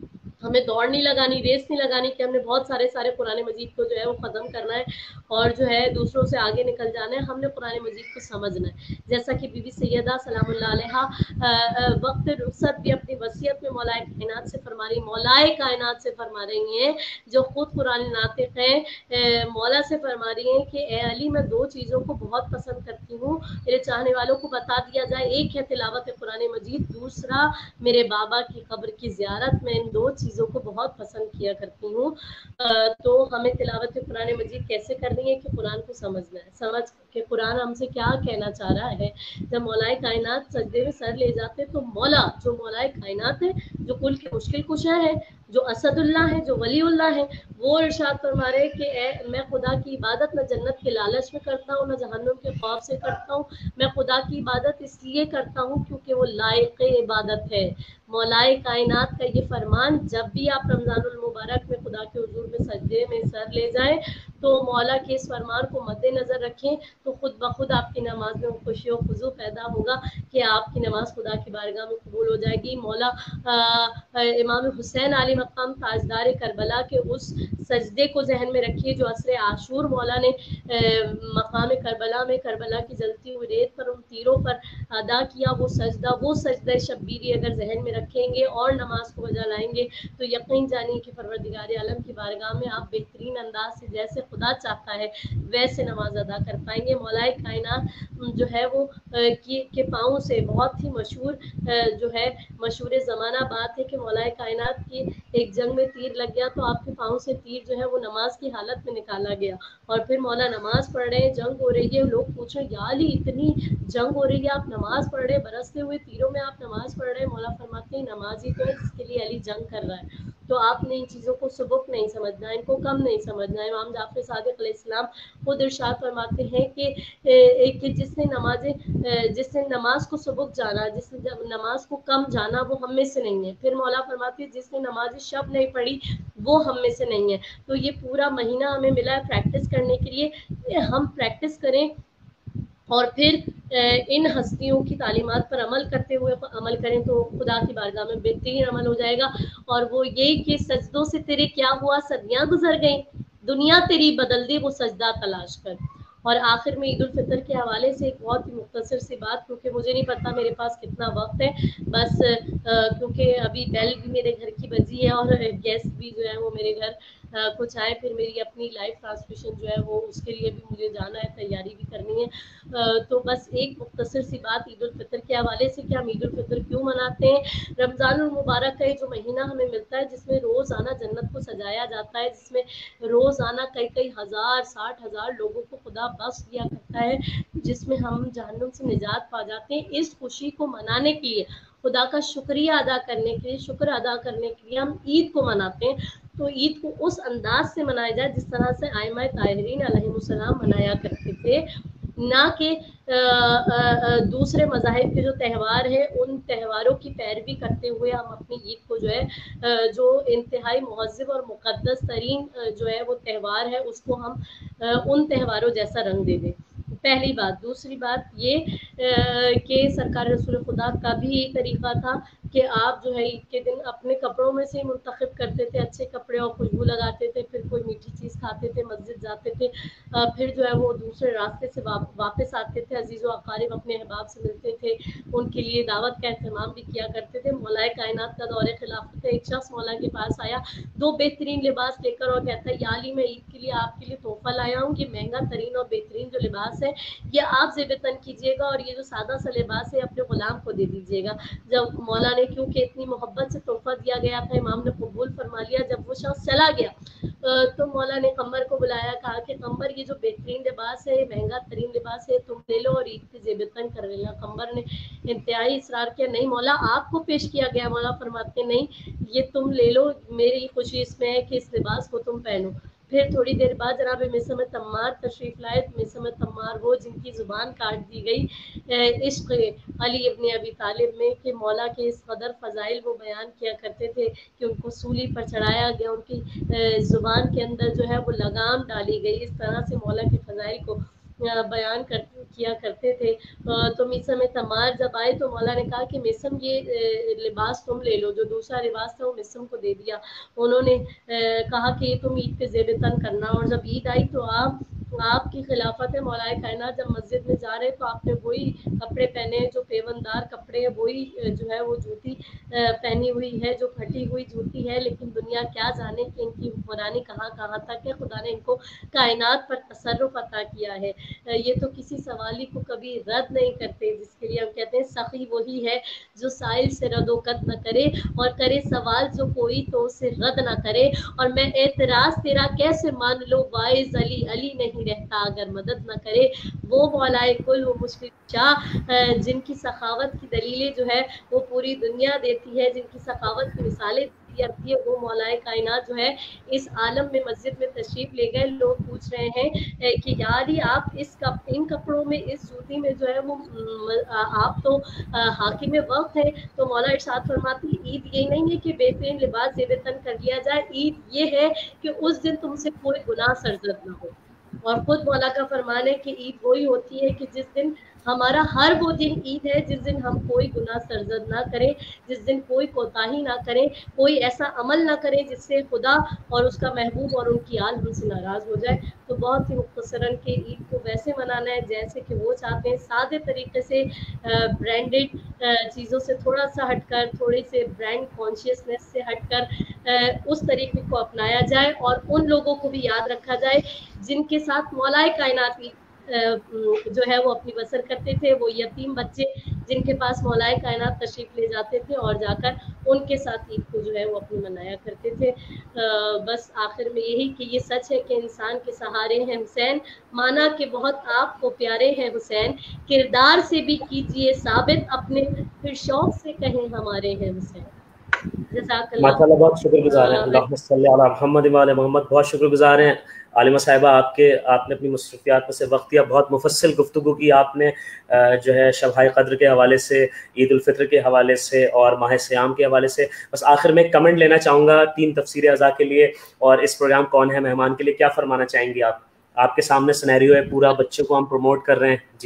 ہمیں دوڑ نہیں لگانی, ریس نہیں لگانی کہ ہم نے بہت سارے سارے قرآن مجید کو جو ہے وہ ختم کرنا ہے اور جو ہے دوسروں سے آگے نکل جانا ہے. ہم نے قرآن مجید کو سمجھنا ہے. جیسا کہ بی بی سیدہ سلام اللہ علیہ وقت رخصت بھی اپنی وصیت میں مولائے کائنات سے فرما رہی مولائے کائنات سے فرما رہی ہیں, جو خود قرآن ناطق ہیں, مولا سے فرما رہی ہیں کہ اے علی میں دو چیزوں کو بہت پسند کرتی ہوں, میرے چاہنے والوں کو بتا دیا جائے, ایک ہے تلاوت قرآن مجید, دوسرا میرے بابا کی قبر کی زیارت. میں ان دو چیزوں کو بہت پسند کیا کرتی ہوں. تو ہمیں تلاوت قرآن مجید کیسے کرنی ہے کہ قرآن کو سمجھنا ہے, سمجھ کہ قرآن ہم سے کیا کہنا چاہ رہا ہے. جب مولائے کائنات سجدے میں سر لے جاتے تو مولا جو مولائے کائنات ہے, جو کل کے مشکل کشا ہے, جو اسد اللہ ہے, جو ولی اللہ ہے, وہ ارشاد فرما رہے کہ اے میں خدا کی عبادت نہ جنت کے لالچ میں کرتا ہوں, نہ جہنم کے خوف سے کرتا ہوں. میں خدا کی عبادت اس لیے کرتا ہوں کیونکہ وہ لائق عبادت ہے. مولائے کائنات کا یہ فرمان, جب بھی آپ رمضان المبارک میں خدا کے حضور میں سجدے میں سر لے جائیں تو مولا کے اس فرمان کو مد نظر رکھیں تو خود بخود آپ کی نماز میں خوشی و خضوع پیدا ہوگا کہ آپ کی نماز خدا کی بارگاہ میں قبول ہو جائے گی. مولا امام حسین علی مقام تاجدار کربلا کے اس سجدے کو ذہن میں رکھیے جو عصر عاشور مولا نے مقام کربلا میں کربلا کی جلتی ہوئی ریت پر ان تیروں پر ادا کیا. وہ سجدہ وہ سجدہ شبیری اگر ذہن میں رکھیں گے اور نماز کو بجا لائیں گے تو یقین جانیے کہ پروردگار عالم کی بارگاہ میں آپ بہترین انداز سے جیسے خدا چاہتا ہے ویسے نماز ادا کر پائیں گے. مولائے کائنات جو ہے وہ کے پاؤں سے بہت ہی مشہور جو ہے مشہور زمانہ بات ہے کہ مولائے کائنات کی ایک جنگ میں تیر لگ گیا تو آپ کے پاؤں سے تیر جو ہے وہ نماز کی حالت میں نکالا گیا اور پھر مولا نماز پڑھ رہے ہیں, جنگ ہو رہی ہے, لوگ پوچھ رہے ہیں یا علی اتنی جنگ ہو رہی ہے آپ نماز پڑھ رہے, برستے ہوئے تیروں میں آپ نماز پڑھ رہے ہیں. مولا فرماتے ہیں نماز ہی تو ہے جس کے لیے علی جنگ کر رہا ہے. تو آپ نے ان چیزوں کو سبک نہیں سمجھنا, ان کو کم نہیں سمجھنا. امام جعفر صادق علیہ السلام خود ارشاد فرماتے ہیں کہ کہ جس نے نماز جس نے نماز کو سبک جانا, جس نے نماز کو کم جانا وہ ہم میں سے نہیں ہے. پھر مولا فرماتے ہیں جس نے نماز شب نہیں پڑھی وہ ہم میں سے نہیں ہے. تو یہ پورا مہینہ ہمیں ملا ہے پریکٹس کرنے کے لیے, ہم پریکٹس کریں اور پھر ان ہستیوں کی تعلیمات پر عمل کرتے ہوئے عمل کریں تو خدا کی بارگاہ میں بہترین عمل ہو جائے گا. اور وہ یہی کہ سجدوں سے تیرے کیا ہوا, صدیاں گزر گئیں, دنیا تیری بدل دے وہ سجدہ تلاش کر. اور آخر میں عید الفطر کے حوالے سے ایک بہت ہی مختصر سی بات, کیونکہ مجھے نہیں پتا میرے پاس کتنا وقت ہے, بس کیونکہ ابھی بیل بھی میرے گھر کی بجی ہے اور گیسٹ بھی جو ہے وہ میرے گھر کچھ آئے, پھر میری اپنی لائف ٹرانسمیشن جو ہے وہ اس کے لیے بھی مجھے جانا ہے, تیاری بھی کرنی ہے. تو بس ایک مختصر سی بات عید الفطر کے حوالے سے کہ ہم عید الفطر کیوں مناتے ہیں. رمضان المبارک کا جو مہینہ ہمیں ملتا ہے جس میں روزانہ جنت کو سجایا جاتا ہے, جس میں روزانہ کئی کئی ہزار ساٹھ ہزار لوگوں کو خدا بخش دیا کرتا ہے, جس میں ہم جہنم سے نجات پا جاتے ہیں. اس خوشی کو منانے کے لیے, خدا کا شکریہ ادا کرنے کے لیے, شکر ادا کرنے کے لیے ہم عید کو مناتے ہیں. تو عید کو اس انداز سے منایا جائے جس طرح سے ائمہ طاہرین علیہ السلام منایا کرتے تھے, نہ کہ دوسرے مذاہب کے جو تہوار ہیں ان تہواروں کی پیروی کرتے ہوئے ہم اپنی عید کو جو ہے جو انتہائی مہذب اور مقدس ترین جو ہے وہ تہوار ہے اس کو ہم ان تہواروں جیسا رنگ دے دیں. پہلی بات. دوسری بات یہ کہ سرکار رسول خدا کا بھی یہی طریقہ تھا کہ آپ جو ہے عید کے دن اپنے کپڑوں میں سے منتخب کرتے تھے اچھے کپڑے اور خوشبو لگاتے تھے, پھر کوئی میٹھی چیز کھاتے تھے, مسجد جاتے تھے, پھر جو ہے وہ دوسرے راستے سے واپس آتے تھے, عزیز و اقارب اپنے احباب سے ملتے تھے, ان کے لیے دعوت کا اہتمام بھی کیا کرتے تھے. مولائے کائنات کا دور خلافت ہے, ایک شخص مولا کے پاس آیا دو بہترین لباس لے کر اور کہتا ہے یا علی میں عید کے لیے آپ کے لیے تحفہ لایا ہوں, یہ مہنگا ترین اور بہترین جو لباس ہے یہ آپ زیب تن کیجیے گا اور یہ جو سادہ سا لباس ہے اپنے غلام کو دے دیجیے گا. جب مولا نے کیونکہ اتنی محبت سے تحفہ دیا گیا تھا امام نے قبول فرما لیا. جب وہ شخص چلا گیا تو مولا نے قمر کو بلایا, کہا کہ قمر یہ جو بہترین لباس ہے مہنگا ترین لباس ہے تم لے لو اور عید کی زیب تن کر لینا. قمر نے انتہائی اصرار کیا, نہیں مولا آپ کو پیش کیا گیا. مولا فرماتے نہیں یہ تم لے لو, میری خوشی اس میں ہے کہ اس لباس کو تم پہنو. پھر تھوڑی دیر بعد جناب مسم تمار تشریف لائے. مسم تمار وہ جن کی زبان کاٹ دی گئی عشق علی ابن ابی طالب میں کہ مولا کے اس قدر فضائل وہ بیان کیا کرتے تھے کہ ان کو سولی پر چڑھایا گیا, ان کی زبان کے اندر جو ہے وہ لگام ڈالی گئی. اس طرح سے مولا کے فضائل کو بیان کر کیا کرتے تھے. تو میسم تمار جب آئے تو مولا نے کہا کہ میسم یہ لباس تم لے لو. جو دوسرا لباس تھا وہ میسم کو دے دیا. انہوں نے کہا کہ یہ تم عید پہ زیب تن کرنا. اور جب عید آئی تو آپ آپ کی خلافت ہے مولا کائنات جب مسجد میں جا رہے تو آپ نے وہی کپڑے پہنے جو پیوندار کپڑے ہیں, وہی جو ہے وہ جوتی پہنی ہوئی ہے جو پھٹی ہوئی جوتی ہے. لیکن دنیا کیا جانے کہ ان کی حکمرانی کہاں کہاں تک ہے. خدا نے ان کو کائنات پر تصرف عطا کیا ہے. یہ تو کسی سوالی کو کبھی رد نہیں کرتے, جس کے لیے ہم کہتے ہیں سخی وہی ہے جو سائل سے رد و قط نہ کرے, اور کرے سوال جو کوئی تو اسے رد نہ کرے. اور میں اعتراض تیرا کیسے مان لو وائز علی علی نہیں رہتا اگر مدد نہ کرے. وہ مولائے کل وہ مشرق شاہ جن کی سخاوت کی دلیلیں جو ہے وہ پوری دنیا دیتی ہے, جن کی سخاوت کی مثالیں دیتی ہے, وہ مولائے کائنات جو ہے اس عالم میں مسجد میں تشریف لے گئے. لوگ پوچھ رہے ہیں کہ یار ہی آپ اس کپ ان کپڑوں میں اس جوتی میں جو ہے وہ آپ تو حاکم وقت ہے. تو مولا ارشاد فرماتی عید یہ نہیں ہے کہ بہترین لباس زیب تن کر لیا جائے, عید یہ ہے کہ اس دن تم سے کوئی گناہ سرزد نہ ہو. اور خود مولا کا فرمان ہے کہ عید وہی ہوتی ہے کہ جس دن ہمارا ہر وہ دن عید ہے جس دن ہم کوئی گناہ سرزد نہ کریں, جس دن کوئی کوتاہی نہ کریں, کوئی ایسا عمل نہ کریں جس سے خدا اور اس کا محبوب اور ان کی آل ہم سے ناراض ہو جائے. تو بہت ہی مختصراً کہ عید کو ویسے منانا ہے جیسے کہ وہ چاہتے ہیں, سادے طریقے سے, برانڈڈ چیزوں سے تھوڑا سا ہٹ کر, تھوڑے سے برانڈ کانشیسنیس سے ہٹ کر اس طریقے کو اپنایا جائے. اور ان لوگوں کو بھی یاد رکھا جائے جن کے ساتھ مولائے کائنات جو ہے وہ اپنی بسر کرتے تھے, وہ یتیم بچے جن کے پاس مولائے کائنات تشریف لے جاتے تھے اور جا کر ان کے ساتھ عید کو جو ہے وہ اپنی منایا کرتے تھے. بس آخر میں یہی کہ یہ سچ ہے کہ انسان کے سہارے ہیں حسین, مانا کہ بہت آپ کو پیارے ہیں حسین, کردار سے بھی کیجئے ثابت اپنے پھر شوق سے کہیں ہمارے ہیں حسین. ماشاء اللہ بہت شکر گزار ہیں. اللہم صلی علی محمد و علی محمد. بہت شکر گزار ہیں عالمہ صاحبہ آپ کے, آپ نے اپنی مصروفیات میں سے وقت دیا, بہت مفصل گفتگو کی آپ نے جو ہے شب قدر کے حوالے سے, عید الفطر کے حوالے سے اور ماہ صیام کے حوالے سے. بس آخر میں ایک کمنٹ لینا چاہوں گا تین تفسیر اعضاء کے لیے اور اس پروگرام کون ہے مہمان کے لیے, کیا فرمانا چاہیں گی آپ؟ آپ کے سامنے سینیریو ہے پورا, بچوں کو ہم پروموٹ کر رہے ہیں. جی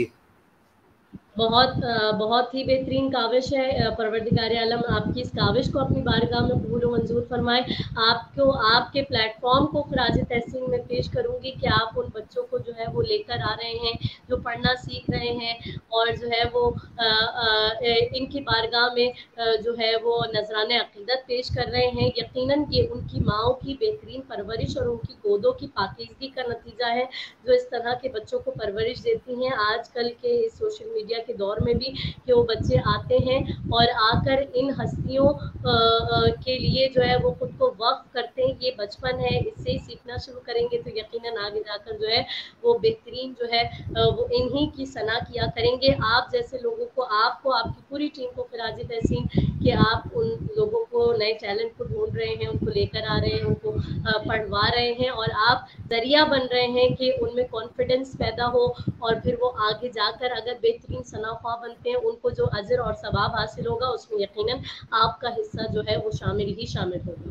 بہت بہت ہی بہترین کاوش ہے. پروردگار عالم آپ کی اس کاوش کو اپنی بارگاہ میں قبول و منظور فرمائے. آپ کو آپ کے پلیٹ فارم کو خراج تحسین میں پیش کروں گی کہ آپ ان بچوں کو جو ہے وہ لے کر آ رہے ہیں جو پڑھنا سیکھ رہے ہیں اور جو ہے وہ ان کی بارگاہ میں جو ہے وہ نذران عقیدت پیش کر رہے ہیں. یقیناً یہ ان کی ماؤں کی بہترین پرورش اور ان کی گودوں کی پاکیزگی کا نتیجہ ہے جو اس طرح کے بچوں کو پرورش دیتی ہیں. آج کل کے سوشل میڈیا کے دور میں بھی کہ وہ بچے آتے ہیں اور آ کر ان ہستیوں کے لیے جو ہے وہ خود کو وقف کرتے ہیں. یہ بچپن ہے, اس سے ہی سیکھنا شروع کریں گے تو یقیناً آگے جا کر جو ہے وہ بہترین جو ہے وہ انہی کی ثنا کیا کریں گے. آپ جیسے لوگوں کو, آپ کو, آپ کی پوری ٹیم کو خراج تحسین کہ آپ ان لوگوں کو نئے ٹیلنٹ کو ڈھونڈ رہے ہیں, ان کو لے کر آ رہے ہیں, ان کو پڑھوا رہے ہیں اور آپ ذریعہ بن رہے ہیں کہ ان میں کانفیڈنس پیدا ہو اور پھر وہ آگے جا کر اگر بہترین ثنا خواہ بنتے ہیں ان کو جو اجر اور ثواب حاصل ہوگا اس میں یقیناً آپ کا حصہ جو ہے وہ شامل ہی شامل ہوگا.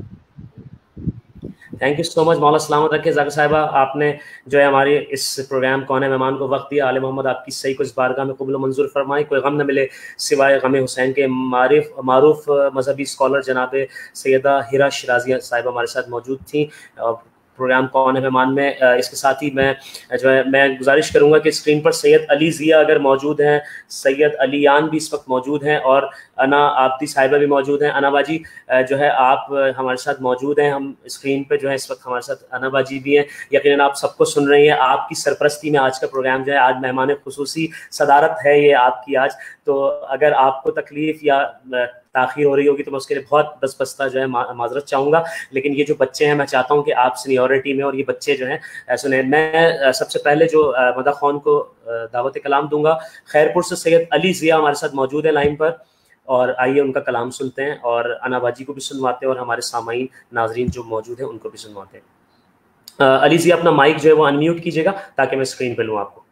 Thank you so much. مولا سلامت رکھے. ذاکر صاحبہ آپ نے جو ہے ہماری اس پروگرام کون ہے مہمان کو وقت دیا. عالم محمد آپ کی صحیح کو اس بارگاہ میں قبول و منظور فرمائے. کوئی غم نہ ملے سوائے غم حسین کے. معروف معروف مذہبی اسکالر جناب سیدہ ہیرا شیرازی صاحبہ ہمارے ساتھ موجود تھیں پروگرام کون ہے مہمان میں. اس کے ساتھ ہی میں جو ہے میں گزارش کروں گا کہ اسکرین پر سید علی ضیاء اگر موجود ہیں, سید علیان بھی اس وقت موجود ہیں اور انا آبدی صاحبہ بھی موجود ہیں. انا باجی جو ہے آپ ہمارے ساتھ موجود ہیں, ہم اسکرین پہ جو ہے اس وقت ہمارے ساتھ انا باجی بھی ہیں. یقیناً آپ سب کو سن رہی ہیں, آپ کی سرپرستی میں آج کا پروگرام جو ہے, آج مہمان خصوصی صدارت ہے یہ آپ کی آج. تو اگر آپ کو تکلیف یا تاخیر ہو رہی ہوگی تو میں اس کے لیے بہت دس بستہ جو ہے معذرت چاہوں گا. لیکن یہ جو بچے ہیں میں چاہتا ہوں کہ آپ سینیورٹی میں اور یہ بچے جو ہیں سنیں. میں سب سے پہلے جو مدح خان کو دعوت کلام دوں گا. خیرپور سے سید علی ضیاء ہمارے ساتھ موجود ہے لائن پر, اور آئیے ان کا کلام سنتے ہیں اور انا باجی کو بھی سنواتے ہیں اور ہمارے سامعین ناظرین جو موجود ہیں ان کو بھی سنواتے ہیں. علی ضیاء اپنا مائک جو ہے وہ انمیوٹ کیجیے گا تاکہ میں اسکرین پہ لوں آپ کو.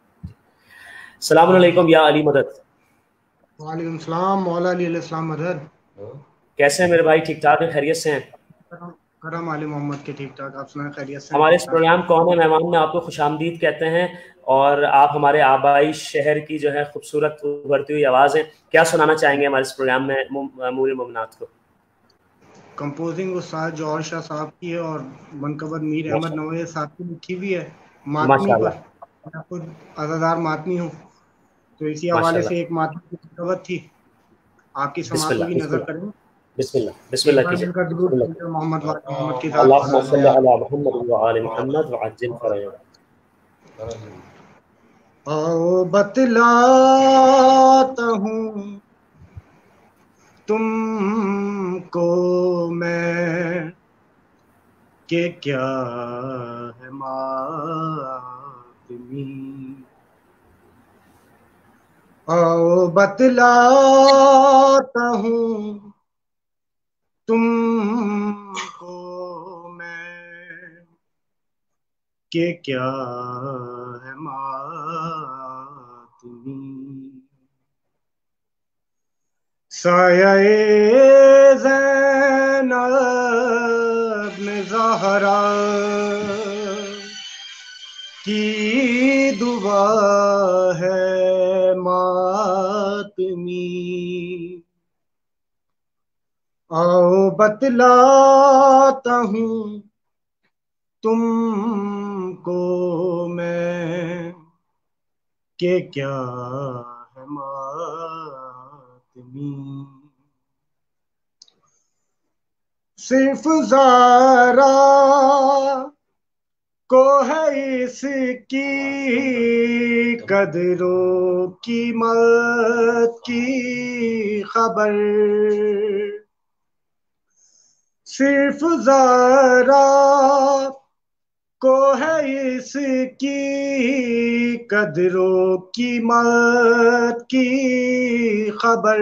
السلام علیکم یا علی مدد. وعلیکم السلام مولا علی علیہ السلام مدد. کیسے ہیں میرے بھائی؟ ٹھیک ٹھاک ہیں, خیریت سے ہیں؟ کرم علی محمد کے ٹھیک ٹھاک, آپ سنائیں خیریت سے؟ ہمارے اس پروگرام کون ہے مہمان میں آپ کو خوش آمدید کہتے ہیں اور آپ ہمارے آبائی شہر کی جو ہے خوبصورت ابھرتی ہوئی آواز ہیں. کیا سنانا چاہیں گے ہمارے اس پروگرام میں مومن مومنات کو؟ کمپوزنگ استاد جوہر شاہ صاحب کی ہے اور منقبت میر احمد نوے صاحب کی لکھی ہوئی ہے ماتمی پر. میں خود عزادار ماتمی ہوں تو اسی حوالے سے ایک ماتمی کی منقبت تھی آپ کی سماعت میں بھی نظر کریں. بسم اللہ بسم اللہ کیجیے. محمد محمد کی اللہم صلی علی محمد و آل محمد وعجل فرجہ. آؤ بتلاتا ہوں تم کو میں کہ کیا ہے ماتمی. آؤ بتلاتا ہوں تم کو میں کہ کیا ہے ماتمی. سایہ زینب میں زہرا کی دعا ہے ماتمی. آؤ بتلاتا ہوں تم کو میں کہ کیا ہے ماتمی. صرف ذرا کو ہے اس کی قدر و قیمت کی خبر. صرف ذرا کو ہے اس کی قدر و قیمت کی خبر.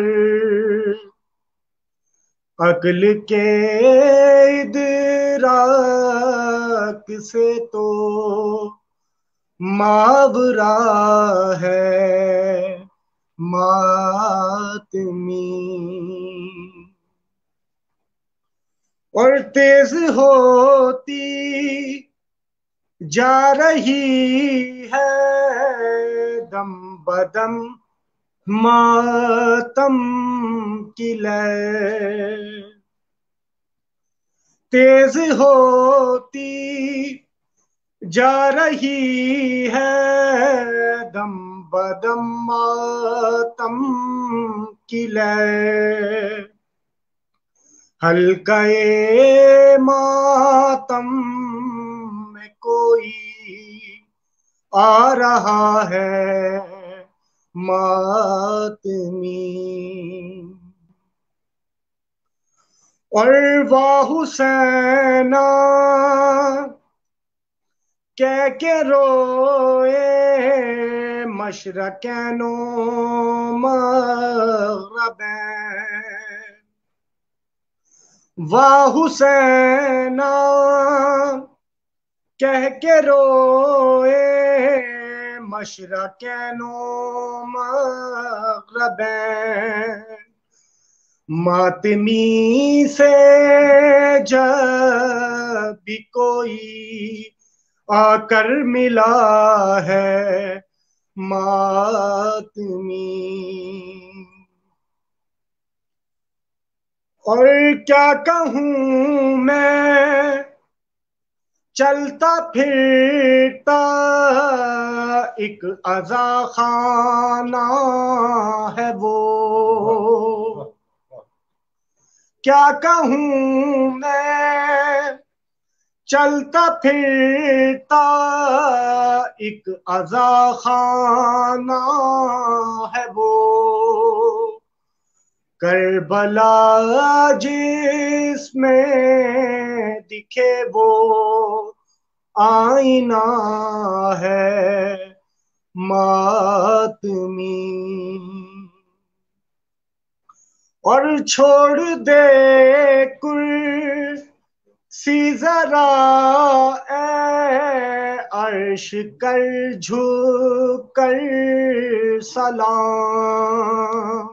عقل کے ادراک سے تو ماورا ہے ماتمی. اور تیز ہوتی جا رہی ہے دم بدم ماتم کی لے. تیز ہوتی جا رہی ہے دم بدم ماتم کی لے. حلقہ ماتم میں کوئی آ رہا ہے ماتمی. اور واہ حسینہ کہہ کے روئے مشرقین و مغربین. واہ حسینہ کہہ کے روئے مشرقین و مغربین. ماتمی سے جب بھی کوئی آ کر ملا ہے ماتمی. اور کیا کہوں میں چلتا پھرتا ایک عزا خانہ ہے وہ. کیا کہوں میں چلتا پھرتا ایک عزا خانہ ہے وہ. کربلا جس میں دکھے وہ آئینہ ہے ماتمی. اور چھوڑ دے کرسی ذرا اے عرش کر جھک کر سلام.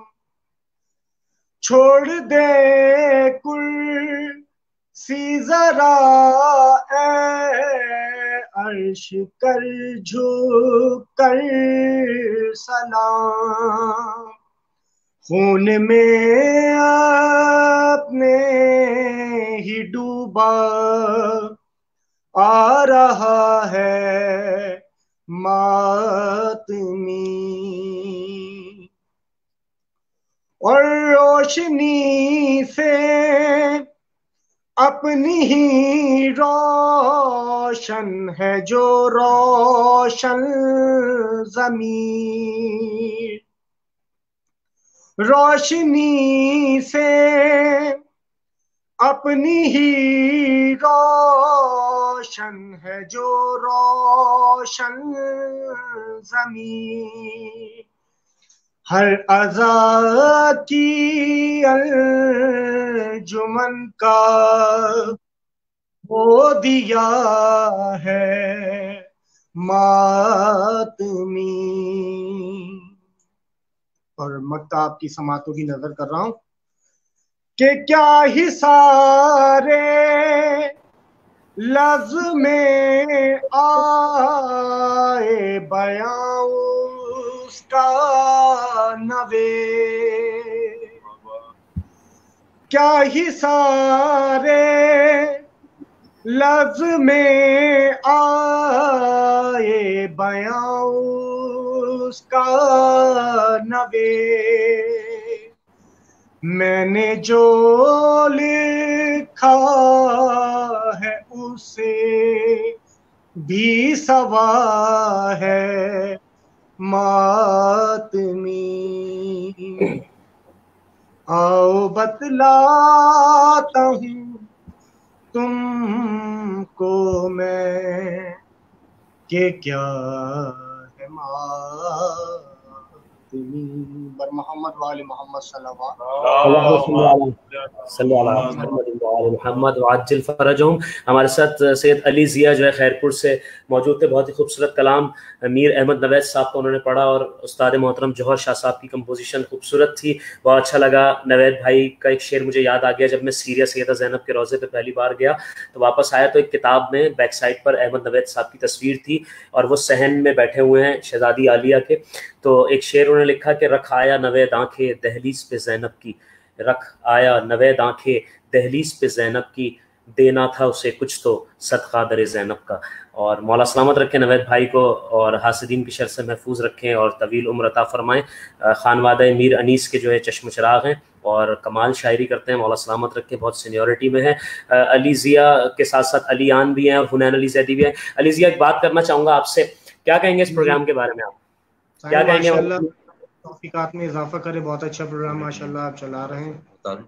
چھوڑ دے کرسی ذرا اے अर्श कर झुक कर सलाम, खून में अपने ही डूबा आ रहा है मातमी, और रोशनी से अपनी ही रोशन है जो रोशन ज़मीर, रोशनी से अपनी ही रोशन है जो रोशन ज़मीर, हर अज़ा की अंजुमन का वो दिया है मातमी। और मक्ताब की समातों की नजर कर रहा हूं कि क्या ही सारे लफ्ज में आए बयां उसका नवे, क्या ही सारे लफ्ज में आए बयां उसका नवे, मैंने जो लिखा है उसे भी सवा है मातमी। आओ बतलाता हूँ तुमको मैं कि क्या है मातमी। बर मोहम्मद वाले मोहम्मद मोहम्मद वाजिल फरजहुम। हमारे साथ सैयद अली ज़िया जो है खैरपुर से मौजूद थे। बहुत ही खूबसूरत कलाम मीर अहमद नवैद साहब को उन्होंने पढ़ा और उस्ताद मोहतरम जौहर शाह साहब की कंपोजिशन खूबसूरत थी, बहुत अच्छा लगा। नवैद भाई का एक शेर मुझे याद आ गया, जब मैं सीरिया सैयदा ज़ैनब के रोज़े पे पहली बार गया तो वापस आया तो एक किताब में बैक साइड पर अहमद नवैद साहब की तस्वीर थी और वो सहन में बैठे हुए हैं शहजादी आलिया के। तो एक शेर उन्होंने लिखा कि रख आया नवैद आंखें दहलीज पे ज़ैनब की, रख आया नवैद आंखें दहलीज पे ज़ैनब की, देना था उसे कुछ तो सदका दर ज़ैनब का। और मौला सलामत रखें नवैद भाई को और हासिदीन की शर से महफूज रखें और तवील उम्र अता फरमाएँ। खानवादा मीर अनीस के जो है चश्म चिराग हैं और कमाल शायरी करते हैं, मौला सलामत रखें, बहुत सीनियरिटी में है। अली ज़िया के साथ साथ अली आन भी हैं और हुनैन अली ज़ैदी भी हैं। अली ज़िया एक बात करना चाहूँगा आपसे, क्या कहेंगे इस प्रोग्राम के बारे में, आप क्या कहेंगे? तौफीकात में इजाफा करे, बहुत अच्छा प्रोग्राम माशाल्लाह आप चला रहे हैं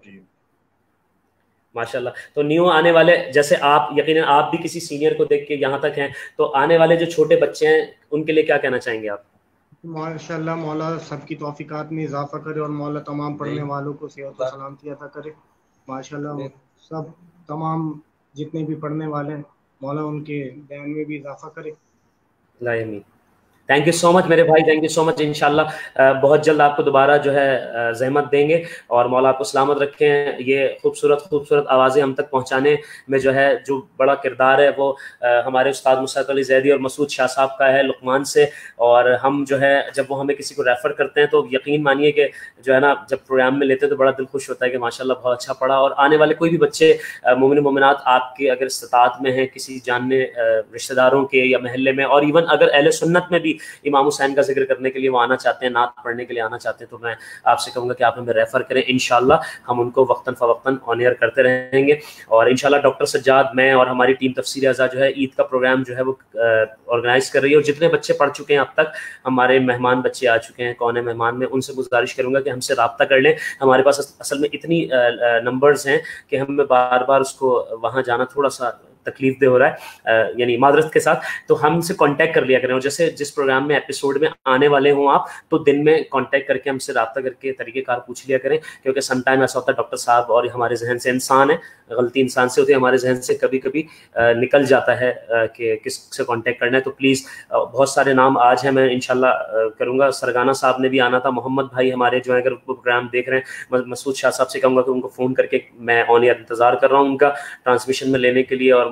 माशाल्लाह। तो न्यू आने वाले, जैसे आप यकीनन आप भी किसी सीनियर को देख के यहाँ तक हैं, तो आने वाले जो छोटे बच्चे हैं उनके लिए क्या कहना चाहेंगे आप? माशाल्लाह मौला सबकी तौफीकात में इजाफा करे और मौला तमाम पढ़ने वालों को सेहत और सलामती अता करे। माशाल्लाह सब तमाम जितने भी पढ़ने वाले हैं मौला उनके ध्यान में भी इजाफा करे। लायमी थैंक यू सो मच मेरे भाई, थैंक यू सो मच। इंशाल्लाह बहुत जल्द आपको दोबारा जो है ज़हमत देंगे और मौला आपको सलामत रखें। ये खूबसूरत खूबसूरत आवाज़ें हम तक पहुंचाने में जो है जो बड़ा किरदार है वो हमारे उस्ताद मुसअद अली ज़ैदी और मसूद शाह साहब का है लुकमान से। और हम जो है जब वो हमें किसी को रेफ़र करते हैं तो यकीन मानिए कि जो है ना जब प्रोग्राम में लेते हैं तो बड़ा दिल खुश होता है कि माशाल्लाह बहुत अच्छा पढ़ा। और आने वाले कोई भी बच्चे मोमिन मोमिनात आपके अगर इस्तात में हैं, किसी जानने रिश्तेदारों के या महल्ले में, और इवन अगर अहले सुन्नत में भी इमाम हुसैन का जिक्र करने के लिए वो आना चाहते हैं, नात पढ़ने के लिए आना चाहते हैं, तो मैं आपसे कहूँगा कि आप हमें रेफ़र करें। इंशाल्लाह हम उनको वक्तन फ़वक्तन ऑन एयर करते रहेंगे। और इंशाल्लाह डॉक्टर सज्जाद, मैं और हमारी टीम तफसीर अज़ा जो है ईद का प्रोग्राम जो है वो ऑर्गेनाइज़ कर रही है। और जितने बच्चे पढ़ चुके हैं अब तक, हमारे मेहमान बच्चे आ चुके हैं कौन है मेहमान में, उनसे गुजारिश करूँगा कि हमसे रब्ता कर लें। हमारे पास असल में इतनी नंबर्स हैं कि हमें बार बार उसको वहाँ जाना थोड़ा सा तकलीफ दे हो रहा है, यानी मादरत के साथ, तो हमसे कांटेक्ट कर लिया करें। और जैसे जिस प्रोग्राम में एपिसोड में आने वाले हों आप, तो दिन में कांटेक्ट करके हमसे रब्ता करके तरीक़ेकार पूछ लिया करें, क्योंकि सम टाइम ऐसा होता है डॉक्टर साहब और हमारे जहन से, इंसान है, गलती इंसान से होती है, हमारे जहन से कभी कभी निकल जाता है कि किससे कांटेक्ट करना है। तो प्लीज़, बहुत सारे नाम आज हैं, मैं इंशाल्लाह करूँगा। सरगाना साहब ने भी आना था, मोहम्मद भाई हमारे जो है अगर प्रोग्राम देख रहे हैं, मसूद शाह साहब से कहूँगा कि उनको फ़ोन करके मैं ऑन एयर इंतज़ार कर रहा हूँ उनका ट्रांसमिशन में लेने के लिए। और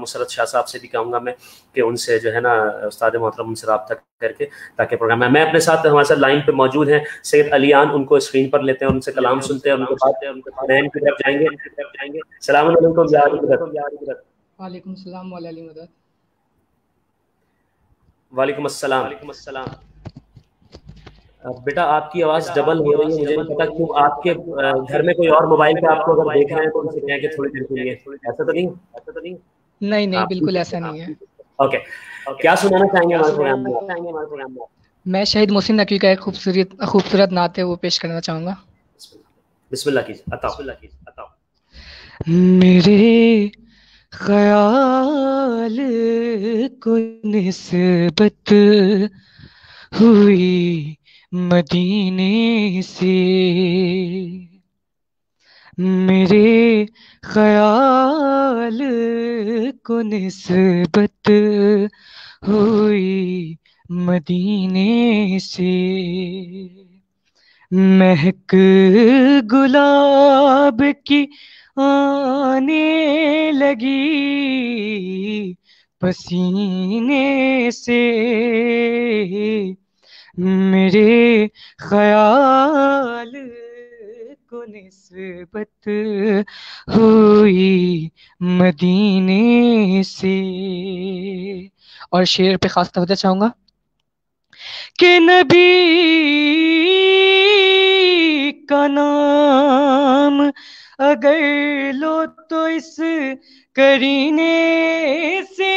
مسرت شاہ صاحب سے بھی کہوں گا میں کہ ان سے جو ہے نا استاد محترم ان سے رابطہ کر کے تاکہ پروگرام میں میں اپنے ساتھ ہمارے ساتھ لائن پہ موجود ہیں سید علیان، ان کو اسکرین پر لیتے ہیں، ان سے کلام سنتے ہیں، ان کے بعد رین کی طرف جائیں گے. السلام علیکم یا حضرت. وعلیکم السلام وعلی علی مدد. وعلیکم السلام. وعلیکم السلام. بیٹا آپ کی آواز ڈبل ہو رہی ہے، مجھے نہیں پتا کیوں. آپ کے گھر میں کوئی اور موبائل پہ آپ کو اگر دیکھ رہے ہیں تو ان سے کہیں کہ تھوڑی دیر کے لیے. ایسا تو نہیں ایسا تو نہیں نہیں نہیں بالکل ایسا نہیں ہے. اوکے، کیا سنانا چاہیں گے ہمارے پروگرام میں؟ میں شہید محسن نقوی کا ایک خوبصورت خوبصورت نعت ہے وہ پیش کرنا چاہوں گا. بسم اللہ کیجیے. عطا. میرے خیال کو نسبت ہوئی مدینے سے، میرے خیال کو نسبت ہوئی مدینے سے، مہک گلاب کی آنے لگی پسینے سے، میرے خیال کو نسبت ہوئی مدینے سے. اور شعر پہ خاص توجہ چاہوں گا کہ نبی کا نام اگر لو تو اس کرینے سے،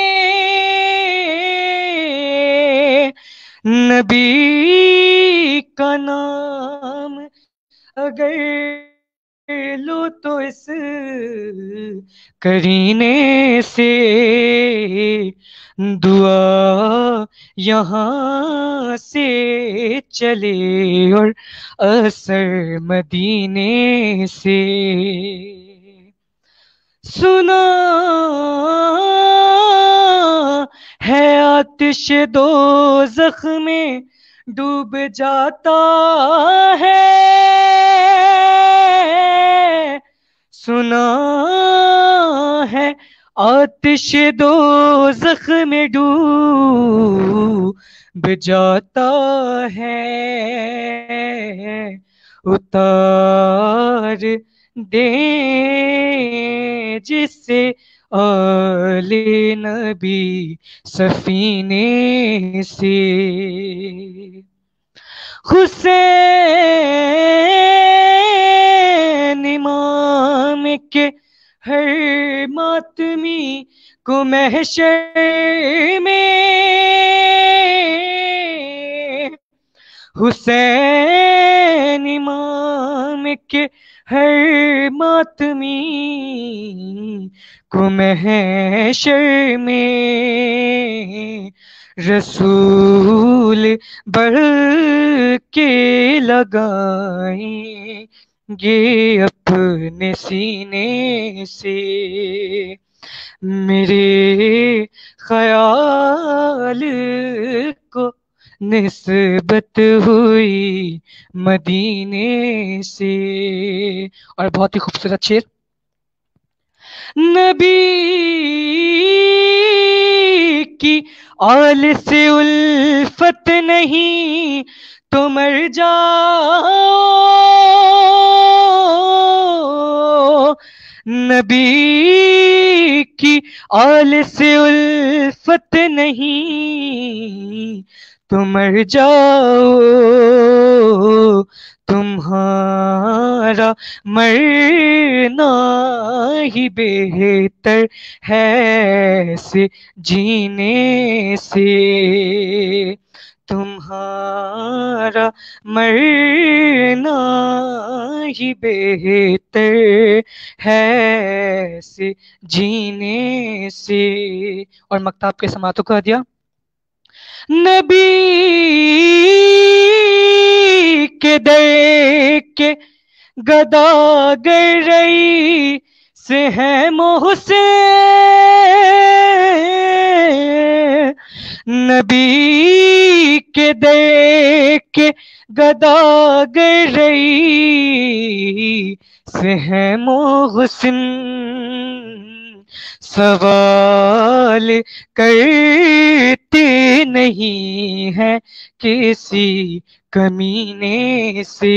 نبی کا نام اگر لو تو اس کرینے سے، دعا یہاں سے چلے اور اثر مدینے سے. سنا ہے آتش دوزخ میں ڈوب جاتا ہے، سنا ہے آتش دوزخ میں ڈوب جاتا ہے، اتار دیں جسے آل نبی سفینے سے. حسین امام کے ہر ماتمی کو محشر میں، حسین امام کے ہر ماتمی کو محشر میں رسول بڑھ کے لگائیں گے اپنے سینے سے، میرے خیال کو نسبت ہوئی مدینے سے. اور بہت ہی خوبصورت شعر. نبی کی آل سے الفت نہیں تو مر جاؤ، نبی کی آل سے الفت نہیں تو مر جاؤ، تمہارا مرنا ہی بہتر ہے سے جینے سے، تمہارا مرنا ہی بہتر ہے سے جینے سے. اور مکتاب کے سماعتوں کا دیا. نبی کے در کے گداگر رئی سے ہے محسن، نبی کے در کے گداگر رئی سے ہے محسن، سوال کرتے نہیں ہے کسی کمینے سے،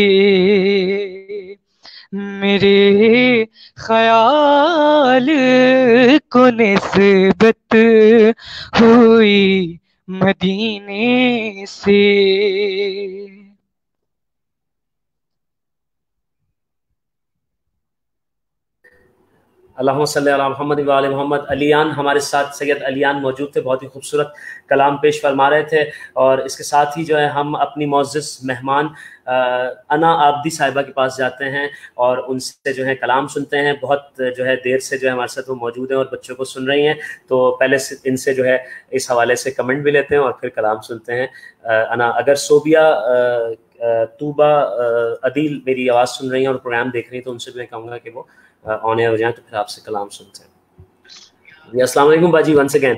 میرے خیال کو نسبت ہوئی مدینے سے۔ اللہم صلی علی محمد و آل محمد۔ علیان ہمارے ساتھ سید علیان موجود تھے، بہت ہی خوبصورت کلام پیش فرما رہے تھے، اور اس کے ساتھ ہی جو ہے ہم اپنی معزز مہمان انا عابدی صاحبہ کے پاس جاتے ہیں اور ان سے جو ہے کلام سنتے ہیں۔ بہت جو ہے دیر سے جو ہے ہمارے ساتھ وہ موجود ہیں اور بچوں کو سن رہی ہیں، تو پہلے سے ان سے جو ہے اس حوالے سے کمنٹ بھی لیتے ہیں اور پھر کلام سنتے ہیں۔ انا، اگر صوبیہ طوبہ عدیل میری آواز سن رہی ہیں اور پروگرام دیکھ رہی ہیں تو ان سے بھی میں کہوں گا کہ وہ آن ایئر ہو جائیں تو پھر آپ سے کلام سنتے ہیں۔ جی السلام علیکم باجی، ونس اگین۔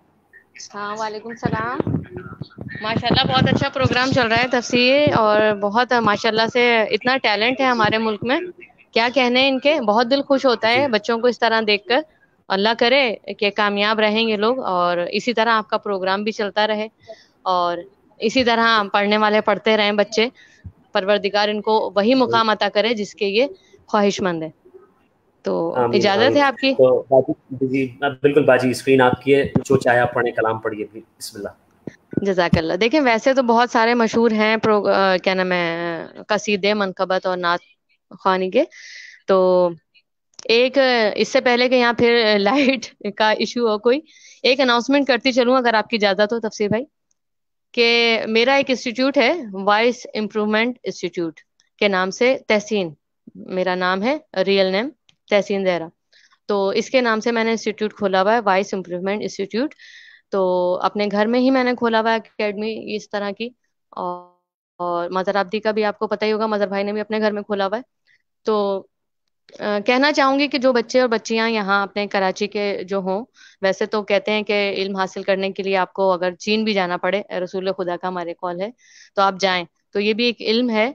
ہاں وعلیکم السلام۔ ماشاءاللہ بہت اچھا پروگرام چل رہا ہے تفسیر، اور بہت ماشاءاللہ سے اتنا ٹیلنٹ ہے ہمارے ملک میں، کیا کہنے ان کے، بہت دل خوش ہوتا ہے بچوں کو اس طرح دیکھ کر۔ اللہ کرے کہ کامیاب رہیں گے لوگ، اور اسی طرح آپ کا پروگرام بھی چلتا رہے، اور اسی طرح پڑھنے والے پڑھتے رہیں بچے، پروردگار ان کو وہی مقام عطا کرے جس کے یہ خواہش مند ہے۔ تو آمین اجازت آمین۔ ہے آپ کی؟ تو باجی جی بالکل باجی، اسکرین آپ کی ہے، جو چاہے آپ پڑھیں، کلام پڑھیے، بسم اللہ۔ جزاک اللہ۔ دیکھیں ویسے تو بہت سارے مشہور ہیں پرو... کیا نام ہے قصیدے، منقبت اور نعت خوانی کے، تو ایک اس سے پہلے کہ یہاں پھر لائٹ کا ایشو ہو کوئی، ایک اناؤنسمنٹ کرتی چلوں اگر آپ کی اجازت ہو تفسیر بھائی، کہ میرا ایک انسٹیٹیوٹ ہے وائس امپرومنٹ انسٹیٹیوٹ کے نام سے، تحسین میرا نام ہے، ریئل نیم تحسین زہرا، تو اس کے نام سے میں نے انسٹیٹیوٹ کھولا ہوا ہے، وائس امپرومنٹ انسٹیٹیوٹ۔ تو اپنے گھر میں ہی میں نے کھولا ہوا ہے اکیڈمی اس طرح کی، اور اور مظہر عابدی کا بھی آپ کو پتہ ہی ہوگا، مظہر بھائی نے بھی اپنے گھر میں کھولا ہوا ہے۔ تو کہنا چاہوں گی کہ جو بچے اور بچیاں یہاں اپنے کراچی کے جو ہوں، ویسے تو کہتے ہیں کہ علم حاصل کرنے کے لیے آپ کو اگر چین بھی جانا پڑے، رسول خدا کا ہمارے قول ہے، تو آپ جائیں، تو یہ بھی ایک علم ہے۔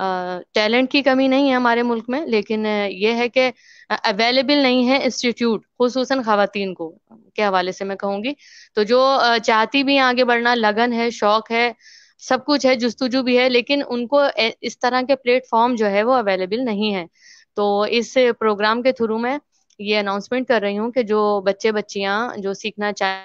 ٹیلنٹ کی کمی نہیں ہے ہمارے ملک میں، لیکن یہ ہے کہ اویلیبل نہیں ہے انسٹیٹیوٹ، خصوصاً خواتین کو کے حوالے سے میں کہوں گی۔ تو جو چاہتی بھی آگے بڑھنا، لگن ہے، شوق ہے، سب کچھ ہے، جستجو بھی ہے، لیکن ان کو اس طرح کے پلیٹ فارم جو ہے وہ اویلیبل نہیں ہے۔ تو اس پروگرام کے تھرو میں یہ اناؤنسمنٹ کر رہی ہوں کہ جو بچے بچیاں جو سیکھنا چاہیں،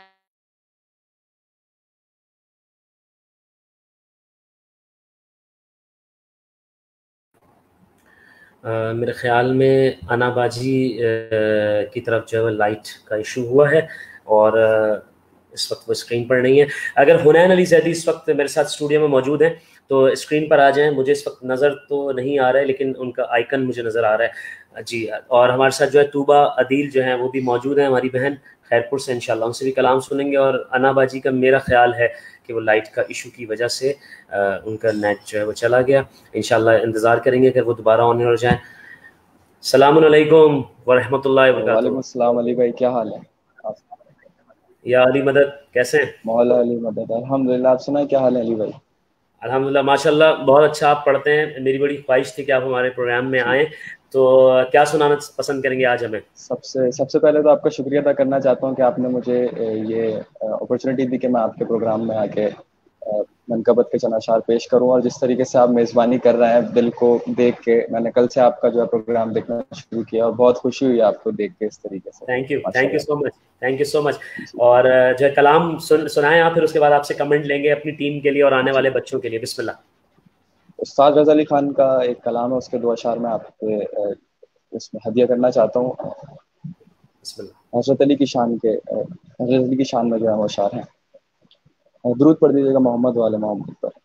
Uh, میرے خیال میں انا باجی uh, کی طرف جو ہے لائٹ کا ایشو ہوا ہے، اور uh, اس وقت وہ اسکرین پر نہیں ہے۔ اگر حنین علی زیدی اس وقت میرے ساتھ اسٹوڈیو میں موجود ہیں تو اسکرین پر آ جائیں، مجھے اس وقت نظر تو نہیں آ رہا ہے لیکن ان کا آئیکن مجھے نظر آ رہا ہے جی۔ اور ہمارے ساتھ جو ہے طوبہ عدیل جو ہیں وہ بھی موجود ہیں، ہماری بہن خیرپور سے، انشاءاللہ ان سے بھی کلام سنیں گے۔ اور انا باجی کا میرا خیال ہے کہ وہ لائٹ کا ایشو کی وجہ سے ان کا نیٹ جو ہے وہ چلا گیا، انشاءاللہ انتظار کریں گے کہ وہ دوبارہ آن ہو جائیں۔ السلام علیکم ورحمۃ اللہ وبرکاتہ۔ وعلیکم السلام علی بھائی، کیا حال ہے؟ یا علی مدد کیسے ہیں؟ مولا علی مدد، الحمدللہ۔ آپ سنائیں کیا حال ہے علی بھائی؟ الحمدللہ ماشاءاللہ بہت اچھا آپ پڑھتے ہیں، میری بڑی خواہش تھی کہ آپ ہمارے پروگرام میں آئیں، تو کیا سنانا پسند کریں گے آج ہمیں؟ سب سے سب سے پہلے تو آپ کا شکریہ ادا کرنا چاہتا ہوں کہ آپ نے مجھے یہ اپرچونیٹی دی کہ میں آپ کے پروگرام میں آ کے منقبت کے چند اشعار پیش کروں، اور جس طریقے سے آپ میزبانی کر رہے ہیں، دل کو دیکھ کے، میں نے کل سے آپ کا جو ہے پروگرام دیکھنا شروع کیا اور بہت خوشی ہوئی آپ کو دیکھ کے اس طریقے سے۔ Thank you thank you so much thank you so much. اور جو ہے کلام سن سنائیں آپ، پھر اس کے بعد آپ سے کمنٹ لیں گے اپنی ٹیم کے لیے اور آنے والے بچوں کے لیے۔ بسم اللہ۔ استاد رضا علی خان کا ایک کلام ہے، اس کے دو اشعار میں آپ کے اس میں ہدیہ کرنا چاہتا ہوں۔ بسم اللہ۔ حضرت علی کی شان کے حضرت علی کی شان میں جو ہے وہ اشعار ہیں، درود پڑھ دیجیے گا محمد والے محمد پر۔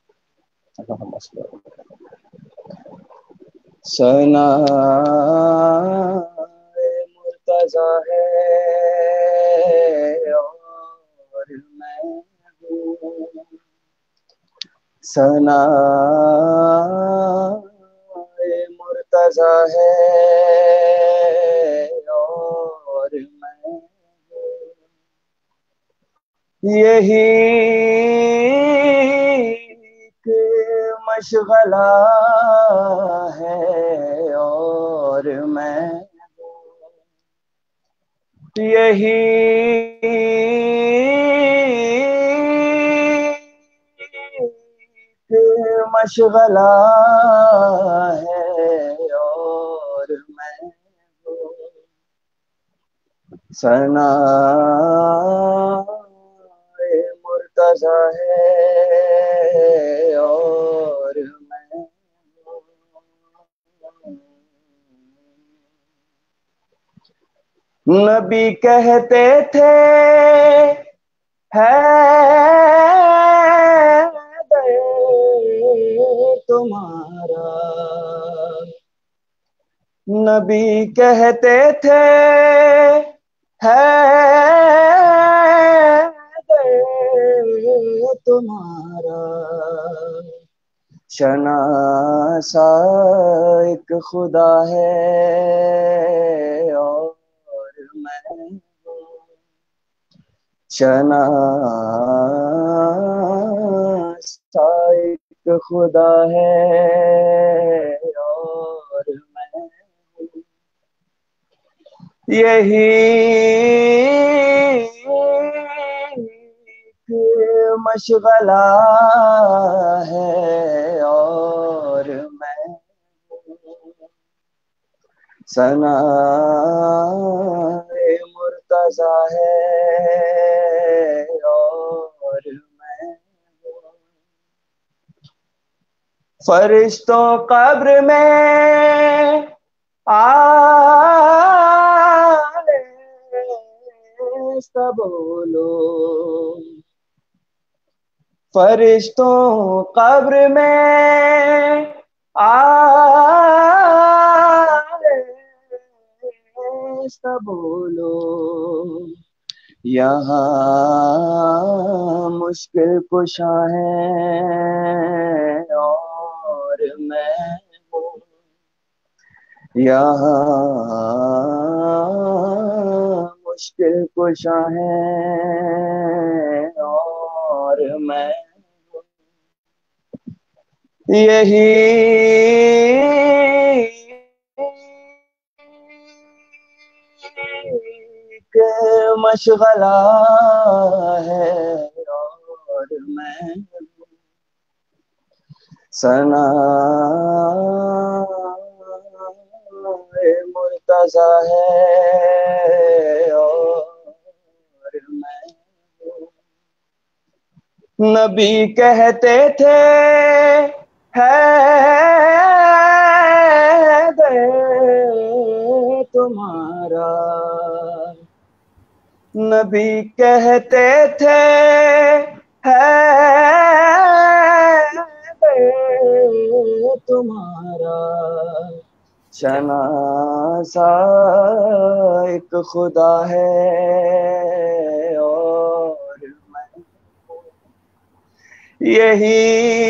ثنا مرتضیٰ ہے اور میں ہوں، ثنا مرتضیٰ ہے اور میں ہوں، یہی مشغلہ ہے اور میں یہی مشغلہ ہے اور میں ثنا مرتضی ہے اور میں نبی کہتے تھے ہے تمہارا، نبی کہتے تھے ہے تمہارا، شناسا ایک خدا ہے اور میں شناسا ایک خدا ہے اور میں یہی مشغلہ ہے اور میں ثنا مرتضی ہے اور میں فرشتوں قبر میں آئے سب بولو، فرشتوں قبر میں آئے سب بولو، یہاں مشکل کشا ہیں اور میں ہوں، یہاں مشکل کشا ہیں اور میں ہوں، یہی کہ مشغلہ ہے اور میں ثنا مرتضی ہے اور میں نبی کہتے تھے ہے تمہارا، نبی کہتے تھے ہے تمہارا، شناسا ایک خدا ہے اور میں یہی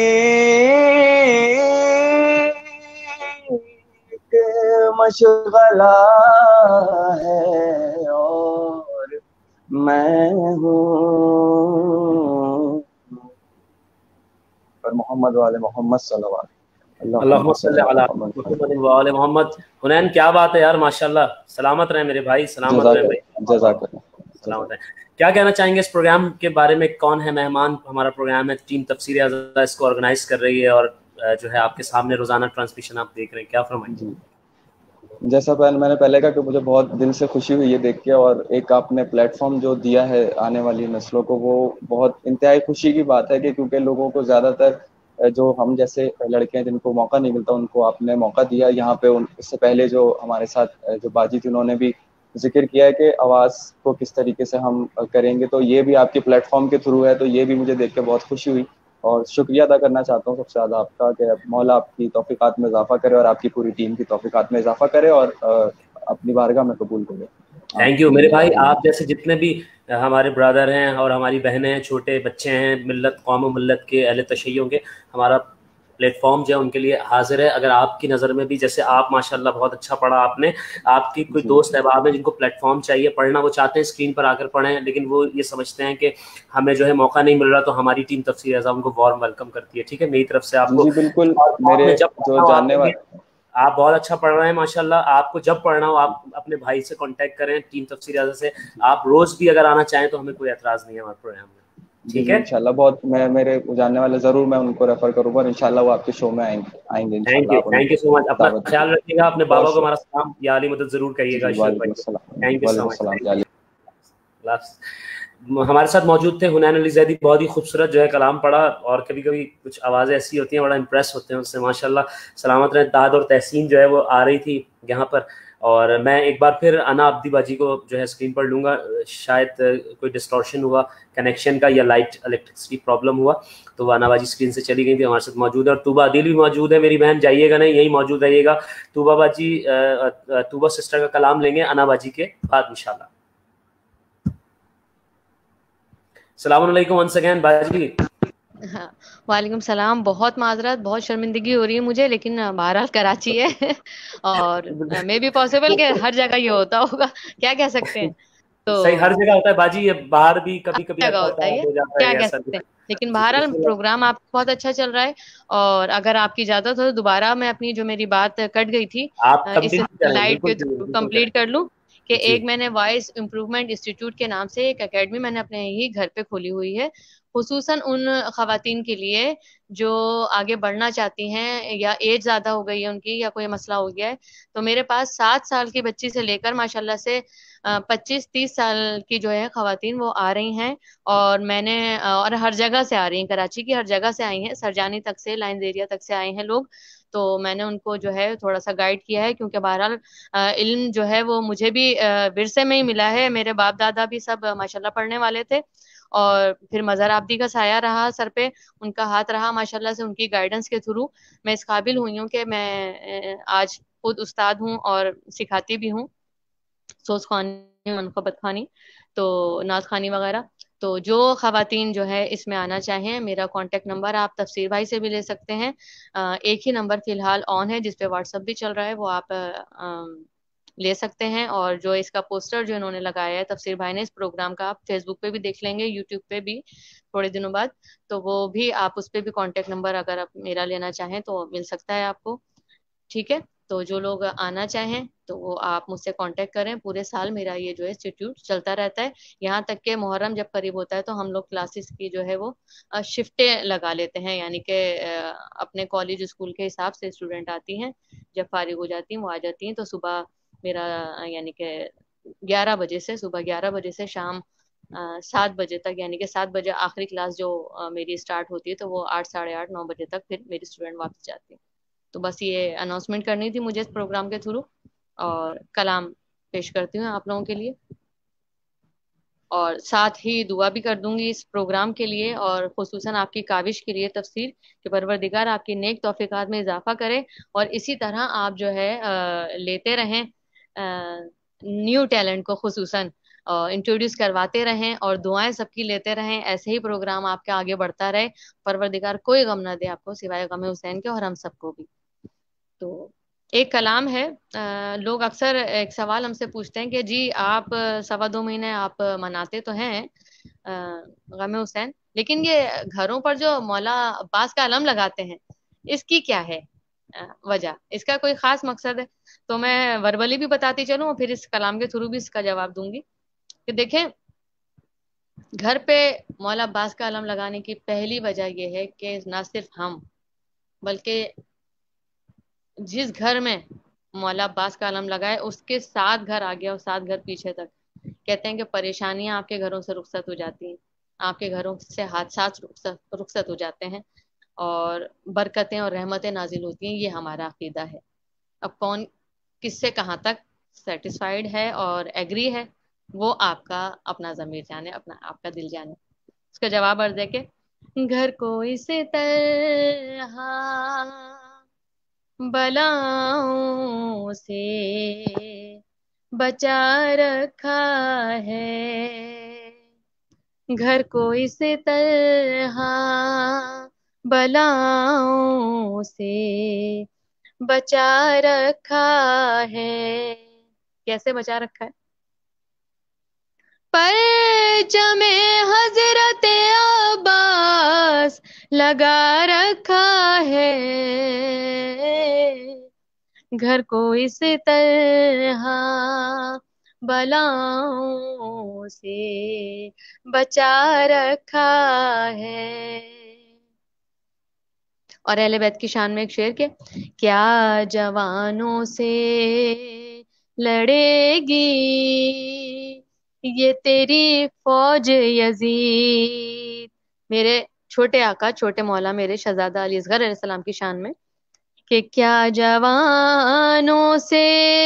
کہ مشغلہ ہے اور میں ہوں، پر محمد والے محمد صلی اللہ علیہ وسلم، اللہم صلی علی محمد و آل محمد۔ حنین کیا بات ہے یار، ماشاءاللہ، سلامت رہے میرے بھائی، سلامت رہے بھائی، جزاک اللہ، سلامت رہے۔ کیا کہنا چاہیں گے اس پروگرام کے بارے میں؟ کون ہے مہمان؟ ہمارا پروگرام ہے، ٹیم تفسیر ازادہ اس کو آرگنائز کر رہی ہے اور جو ہے آپ کے سامنے روزانہ ٹرانسمیشن آپ دیکھ رہے ہیں، کیا فرمائیں گے؟ جیسا میں نے پہلے کہا کہ مجھے بہت دل سے خوشی ہوئی ہے دیکھ کے، اور ایک آپ نے پلیٹ فارم جو دیا ہے آنے والی نسلوں کو، وہ بہت انتہائی خوشی کی بات ہے کہ کیونکہ لوگوں کو زیادہ تر جو ہم جیسے لڑکے ہیں جن کو موقع نہیں ملتا، ان کو آپ نے موقع دیا یہاں پہ۔ اس سے پہلے جو ہمارے ساتھ جو باجی تھی انہوں نے بھی ذکر کیا ہے کہ آواز کو کس طریقے سے ہم کریں گے، تو یہ بھی آپ کے پلیٹ فارم کے تھرو ہے، تو یہ بھی مجھے دیکھ کے بہت خوشی ہوئی، اور شکریہ ادا کرنا چاہتا ہوں سب سے زیادہ آپ کا کہ مولا آپ کی توفیقات میں اضافہ کرے اور آپ کی پوری ٹیم کی توفیقات میں اضافہ کرے اور اپنی بارگاہ میں قبول کرے۔ تھینک یو میرے بھائی، آپ جیسے جتنے بھی ہمارے برادر ہیں اور ہماری بہنیں ہیں، چھوٹے بچے ہیں، ملت قوم و ملت کے اہل تشیعوں کے، ہمارا پلیٹ فارم جو ہے ان کے لیے حاضر ہے۔ اگر آپ کی نظر میں بھی جیسے آپ ماشاءاللہ بہت اچھا پڑھا آپ نے، آپ کی کوئی دوست احباب ہیں جن کو پلیٹ فارم چاہیے پڑھنا، وہ چاہتے ہیں اسکرین پر آ کر پڑھیں، لیکن وہ یہ سمجھتے ہیں کہ ہمیں جو ہے موقع نہیں مل رہا، تو ہماری ٹیم تفسیر ازادہ ان کو وارم ویلکم کرتی ہے۔ ٹھیک ہے، میری طرف سے آپ کو جی بالکل، میرے جو جاننے والے آپ بہت اچھا پڑھ رہے ہیں ماشاءاللہ. آپ کو جب پڑھنا ہو آپ اپنے بھائی سے کانٹیکٹ کریں, ٹیم تفسیر اعظم سے. آپ روز بھی اگر آنا چاہیں تو ہمیں کوئی اعتراض نہیں ہے ہمارے پروگرام میں. ٹھیک ہے انشاءاللہ. بہت میں میرے جاننے والے ضرور میں ان کو ریفر کروں گا اور انشاءاللہ وہ آپ کے شو میں آئیں گے آئیں گے تھینک انشاءاللہ. یو آپ تھینک یو سو مچ. اپنا دعوت خیال رکھیے گا, اپنے بابا کو ہمارا سلام یا علی مدد ضرور کہیے گا اشرف وعلیکم بھائی. السلام. تھینک یو سو وعلیکم مچ. السلام. ہمارے ساتھ موجود تھے حنین علی زیدی, بہت ہی خوبصورت جو ہے کلام پڑھا, اور کبھی کبھی کچھ آوازیں ایسی ہوتی ہیں بڑا امپریس ہوتے ہیں اس سے ماشاءاللہ. سلامت رہے. داد اور تحسین جو ہے وہ آ رہی تھی یہاں پر, اور میں ایک بار پھر انا عبدی باجی کو جو ہے اسکرین پر لوں گا. شاید کوئی ڈسٹورشن ہوا کنیکشن کا یا لائٹ الیکٹرسٹی پرابلم ہوا تو وہ انا باجی اسکرین سے چلی گئی تھی. ہمارے ساتھ موجود ہے, اور طوبہ عدیل بھی موجود ہے. میری بہن جائیے گا نہیں, یہی موجود رہیے گا. طوبہ باجی طوبہ سسٹر کا کلام لیں گے انا باجی کے بعد انشاءاللہ. السلام علیکم ونس اگین باجی. وعلیکم السلام. بہت معذرت, بہت شرمندگی ہو رہی ہے مجھے, لیکن بہرحال کراچی ہے اور میں بھی پاسبل کہ ہر جگہ یہ ہوتا ہوگا, کیا کہہ سکتے ہیں. تو صحیح ہر جگہ ہوتا ہے باجی, یہ باہر بھی کبھی کبھی جگہ ایسا ہوتا ہے, یہ ہو جاتا کیا ہے کہہ ایسا. سکتے ہیں. لیکن بہرحال پروگرام آپ کا بہت اچھا چل رہا ہے, اور اگر آپ کی اجازت ہو تو دوبارہ میں اپنی جو میری بات کٹ گئی تھی آپ اس کمپلیٹ کریں, لائٹ بالکل کے تھرو بالکل کمپلیٹ کر لوں کہ جی. ایک میں نے وائس امپروومنٹ انسٹیٹیوٹ کے نام سے ایک اکیڈمی میں نے اپنے ہی گھر پہ کھولی ہوئی ہے, خصوصاً ان خواتین کے لیے جو آگے بڑھنا چاہتی ہیں یا ایج زیادہ ہو گئی ہے ان کی یا کوئی مسئلہ ہو گیا ہے. تو میرے پاس سات سال کی بچی سے لے کر ماشاءاللہ سے پچیس تیس سال کی جو ہے خواتین وہ آ رہی ہیں, اور میں نے اور ہر جگہ سے آ رہی ہیں, کراچی کی ہر جگہ سے آئی ہیں, سرجانی تک سے لائنز ایریا تک سے آئے ہیں لوگ. تو میں نے ان کو جو ہے تھوڑا سا گائیڈ کیا ہے, کیونکہ بہرحال علم جو ہے وہ مجھے بھی ورثے میں ہی ملا ہے. میرے باپ دادا بھی سب ماشاءاللہ پڑھنے والے تھے, اور پھر مظہر عابدی کا سایہ رہا سر پہ, ان کا ہاتھ رہا ماشاءاللہ سے. ان کی گائیڈنس کے تھرو میں اس قابل ہوئی ہوں کہ میں آج خود استاد ہوں اور سکھاتی بھی ہوں, سوز خوانی, منقبت خوانی, تو نعت خوانی وغیرہ. تو جو خواتین جو ہے اس میں آنا چاہیں, میرا کانٹیکٹ نمبر آپ تفسیر بھائی سے بھی لے سکتے ہیں. ایک ہی نمبر فی الحال آن ہے جس پہ واٹس ایپ بھی چل رہا ہے, وہ آپ لے سکتے ہیں. اور جو اس کا پوسٹر جو انہوں نے لگایا ہے تفسیر بھائی نے اس پروگرام کا, آپ فیس بک پہ بھی دیکھ لیں گے, یوٹیوب پہ بھی تھوڑے دنوں بعد, تو وہ بھی آپ اس پہ بھی کانٹیکٹ نمبر اگر آپ میرا لینا چاہیں تو مل سکتا ہے آپ کو. ٹھیک ہے, تو جو لوگ آنا چاہیں تو وہ آپ مجھ سے کانٹیکٹ کریں. پورے سال میرا یہ جو ہے انسٹیٹیوٹ چلتا رہتا ہے, یہاں تک کہ محرم جب قریب ہوتا ہے تو ہم لوگ کلاسز کی جو ہے وہ شفٹیں لگا لیتے ہیں, یعنی کہ اپنے کالج اسکول کے حساب سے اسٹوڈینٹ آتی ہیں, جب فارغ ہو جاتی ہیں وہ آ جاتی ہیں. تو صبح میرا یعنی کہ گیارہ بجے سے صبح گیارہ بجے سے شام سات بجے تک, یعنی کہ سات بجے آخری کلاس جو میری اسٹارٹ ہوتی ہے, تو وہ آٹھ ساڑھے آٹھ نو بجے تک پھر میری اسٹوڈینٹ واپس جاتی ہیں. تو بس یہ اناؤنسمنٹ کرنی تھی مجھے اس پروگرام کے تھرو, اور کلام پیش کرتی ہوں آپ لوگوں کے لیے, اور ساتھ ہی دعا بھی کر دوں گی اس پروگرام کے لیے, اور خصوصاً آپ کی کاوش کے لیے تفسیر کہ پروردگار آپ کی نیک توفیقات میں اضافہ کرے, اور اسی طرح آپ جو ہے لیتے رہیں نیو ٹیلنٹ کو, خصوصاً انٹروڈیوس کرواتے رہیں, اور دعائیں سب کی لیتے رہیں. ایسے ہی پروگرام آپ کے آگے بڑھتا رہے, پروردگار کوئی غم نہ دے آپ کو سوائے غم حسین کے, اور ہم سب کو بھی. تو ایک کلام ہے, لوگ اکثر ایک سوال ہم سے پوچھتے ہیں کہ جی آپ سوا دو مہینے آپ مناتے تو ہیں غم حسین, لیکن یہ گھروں پر جو مولا عباس کا علم لگاتے ہیں اس کی کیا ہے وجہ, اس کا کوئی خاص مقصد ہے؟ تو میں وربلی بھی بتاتی چلوں اور پھر اس کلام کے تھرو بھی اس کا جواب دوں گی کہ دیکھیں, گھر پہ مولا عباس کا علم لگانے کی پہلی وجہ یہ ہے کہ نہ صرف ہم بلکہ جس گھر میں مولا عباس کا علم لگائے اس کے سات گھر آگے اور سات گھر پیچھے تک کہتے ہیں کہ پریشانیاں آپ کے گھروں سے رخصت ہو جاتی ہیں, آپ کے گھروں سے حادثات رخصت ہو جاتے ہیں, اور برکتیں اور رحمتیں نازل ہوتی ہیں. یہ ہمارا عقیدہ ہے. اب کون کس سے کہاں تک سیٹسفائیڈ ہے اور ایگری ہے وہ آپ کا اپنا ضمیر جانے, اپنا آپ کا دل جانے. اس کا جواب عرض ہے کہ گھر کو اس طرح بلاؤں سے بچا رکھا ہے, گھر کو اس طرح بلاؤں سے بچا رکھا ہے. کیسے بچا رکھا ہے؟ پرچم حضرت عباس لگا رکھا ہے, گھر کو اس طرح بلاؤں سے بچا رکھا ہے. اور اہل بیت کی شان میں ایک شعر کے کیا جوانوں سے لڑے گی یہ تیری فوج یزید. میرے چھوٹے آقا چھوٹے مولا میرے شہزادہ علی اصغر علیہ السلام کی شان میں کہ کیا جوانوں سے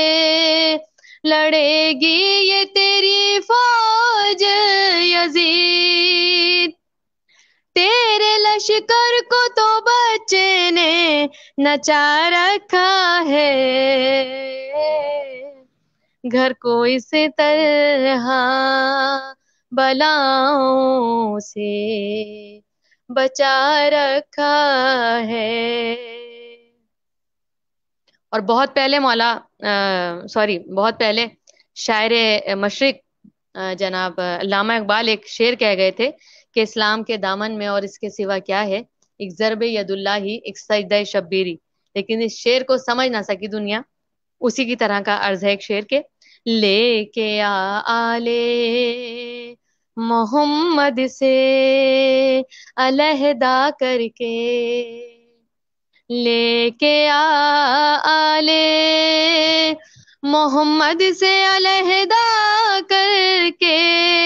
لڑے گی یہ تیری فوج یزید. تیرے لشکر کو تو بچے نے نچا رکھا ہے. گھر کو اس طرح بلاؤں سے بچا رکھا ہے. اور بہت پہلے مولا سوری بہت پہلے شاعر مشرق جناب علامہ اقبال ایک شعر کہہ گئے تھے کہ اسلام کے دامن میں اور اس کے سوا کیا ہے ایک ضرب ید اللہ ہی ایک سجدہ شبیری. لیکن اس شعر کو سمجھ نہ سکی دنیا. اسی کی طرح کا عرض ہے ایک شعر کے لے کے آ آلے محمد سے علیحدہ کر کے لے کے آ آلے محمد سے علیحدہ کر کے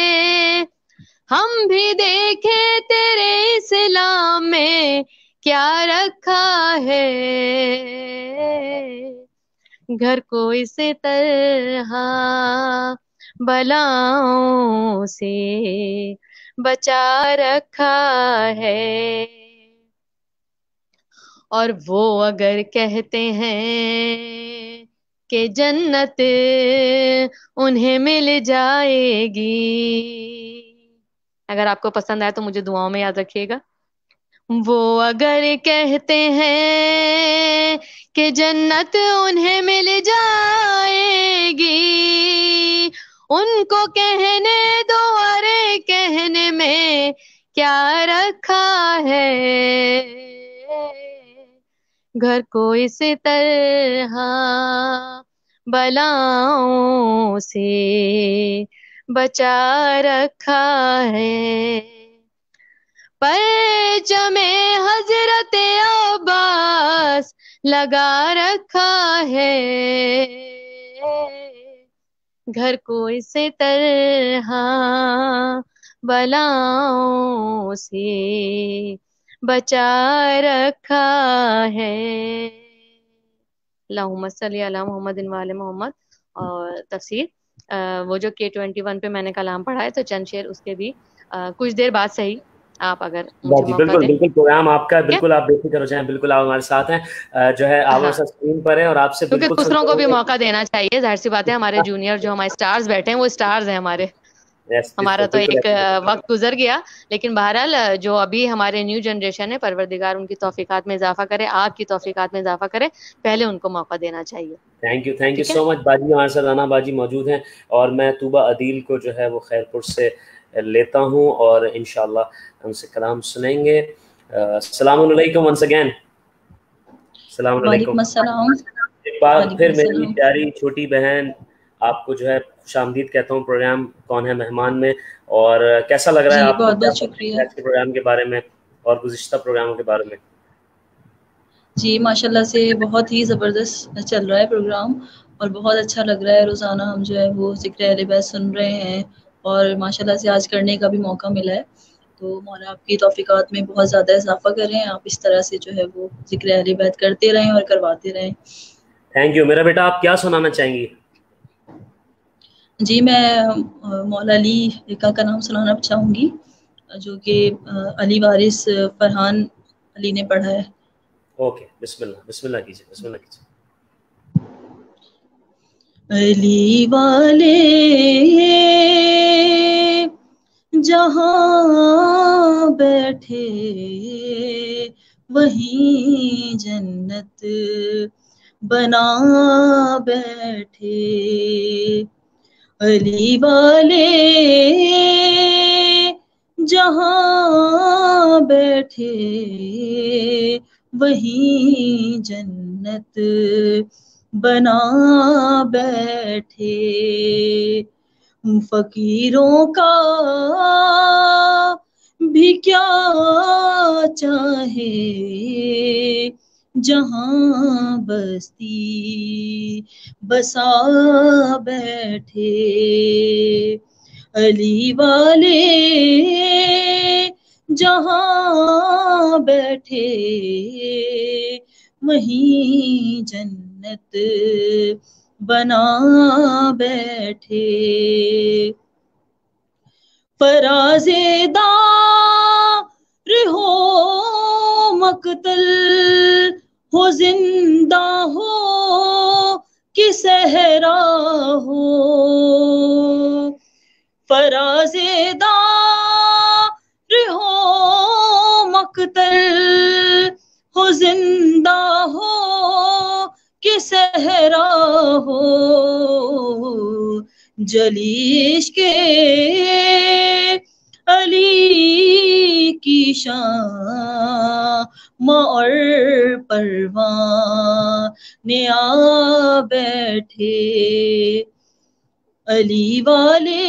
ہم بھی دیکھے تیرے اسلام میں کیا رکھا ہے. گھر کو اس طرح بلاؤں سے بچا رکھا ہے. اور وہ اگر کہتے ہیں کہ جنت انہیں مل جائے گی. اگر آپ کو پسند آئے تو مجھے دعاؤں میں یاد رکھیے گا. وہ اگر کہتے ہیں کہ جنت انہیں مل جائے گی ان کو کہنے دو ارے کہنے میں کیا رکھا ہے. گھر کو اس طرح بلاؤں سے بچا رکھا ہے. پرچم حضرت عباس لگا رکھا ہے. گھر کو اس طرح بلاؤں سے بچا رکھا ہے. اللہم صلی علی محمد وعلی محمد. اور تفسیر وہ جو کے ٹوینٹی ون پہ میں نے کلام پڑھا ہے تو چند شعر اس کے بھی کچھ دیر بعد صحیح آپ اگر مجھے جی موقع بالکل دیں. بالکل پروگرام آپ کا بالکل آپ بے فکر ہو جائیں. بالکل آپ ہمارے ساتھ ہیں جو ہے آپ ہمارے اسکرین پر ہیں اور آپ سے کیونکہ بالکل دوسروں کو بھی موقع دینا چاہیے. ظاہر سی بات ہے ہمارے جونیئر جو ہمارے سٹارز بیٹھے ہیں وہ سٹارز ہیں ہمارے. ہمارا تو ایک وقت گزر گیا لیکن بہرحال جو ابھی ہمارے نیو جنریشن ہے پروردگار ان کی توفیقات میں اضافہ کرے آپ کی توفیقات میں اضافہ کرے. پہلے ان کو موقع دینا چاہیے. Thank you thank you so much. باجی ہمارے ساتھ رانا باجی موجود ہیں اور میں طوبہ عدیل کو جو ہے وہ خیرپور سے لیتا ہوں اور انشاءاللہ ہم سے کلام سنیں گے. السلام علیکم ونس اگین. السلام علیکم. ایک بار پھر میری پیاری چھوٹی بہن آپ کو جو ہے خوش آمدید کہتا ہوں پروگرام کون ہے مہمان میں. اور کیسا لگ رہا ہے آپ کو بہت بہت شکریہ کے پروگرام کے بارے میں اور گزشتہ پروگراموں کے بارے میں؟ جی ماشاءاللہ سے بہت ہی زبردست چل رہا ہے پروگرام اور بہت اچھا لگ رہا ہے. روزانہ ہم جو ہے وہ ذکر اہل بیت سن رہے ہیں اور ماشاءاللہ سے آج کرنے کا بھی موقع ملا ہے. تو مولا آپ کی توفیقات میں بہت زیادہ اضافہ کریں. آپ اس طرح سے جو ہے وہ ذکر اہل بیت کرتے رہیں اور کرواتے رہیں. Thank you. میرا بیٹا آپ کیا سنانا چاہیں گی؟ جی میں مولا علی کا کلام سنانا چاہوں گی جو کہ علی وارث فرحان علی نے پڑھا ہے. اوکے بسم اللہ بسم اللہ کیجیے بسم اللہ کیجیے. علی والے جہاں بیٹھے وہیں جنت بنا بیٹھے. علی والے جہاں بیٹھے وہیں جنت بنا بیٹھے، فقیروں کا بھی کیا چاہے جہاں بستی بسا بیٹھے، علی والے جہاں بیٹھے وہیں جنت بنا بیٹھے، فراز دار ہو مقتل ہو زندہ ہو کہ صحرا ہو، فراز دار ہو مقتل ہو زندہ ہو کہ صحرا ہو، جلیش کے علی کی شان اور پروان آ بیٹھے، علی والے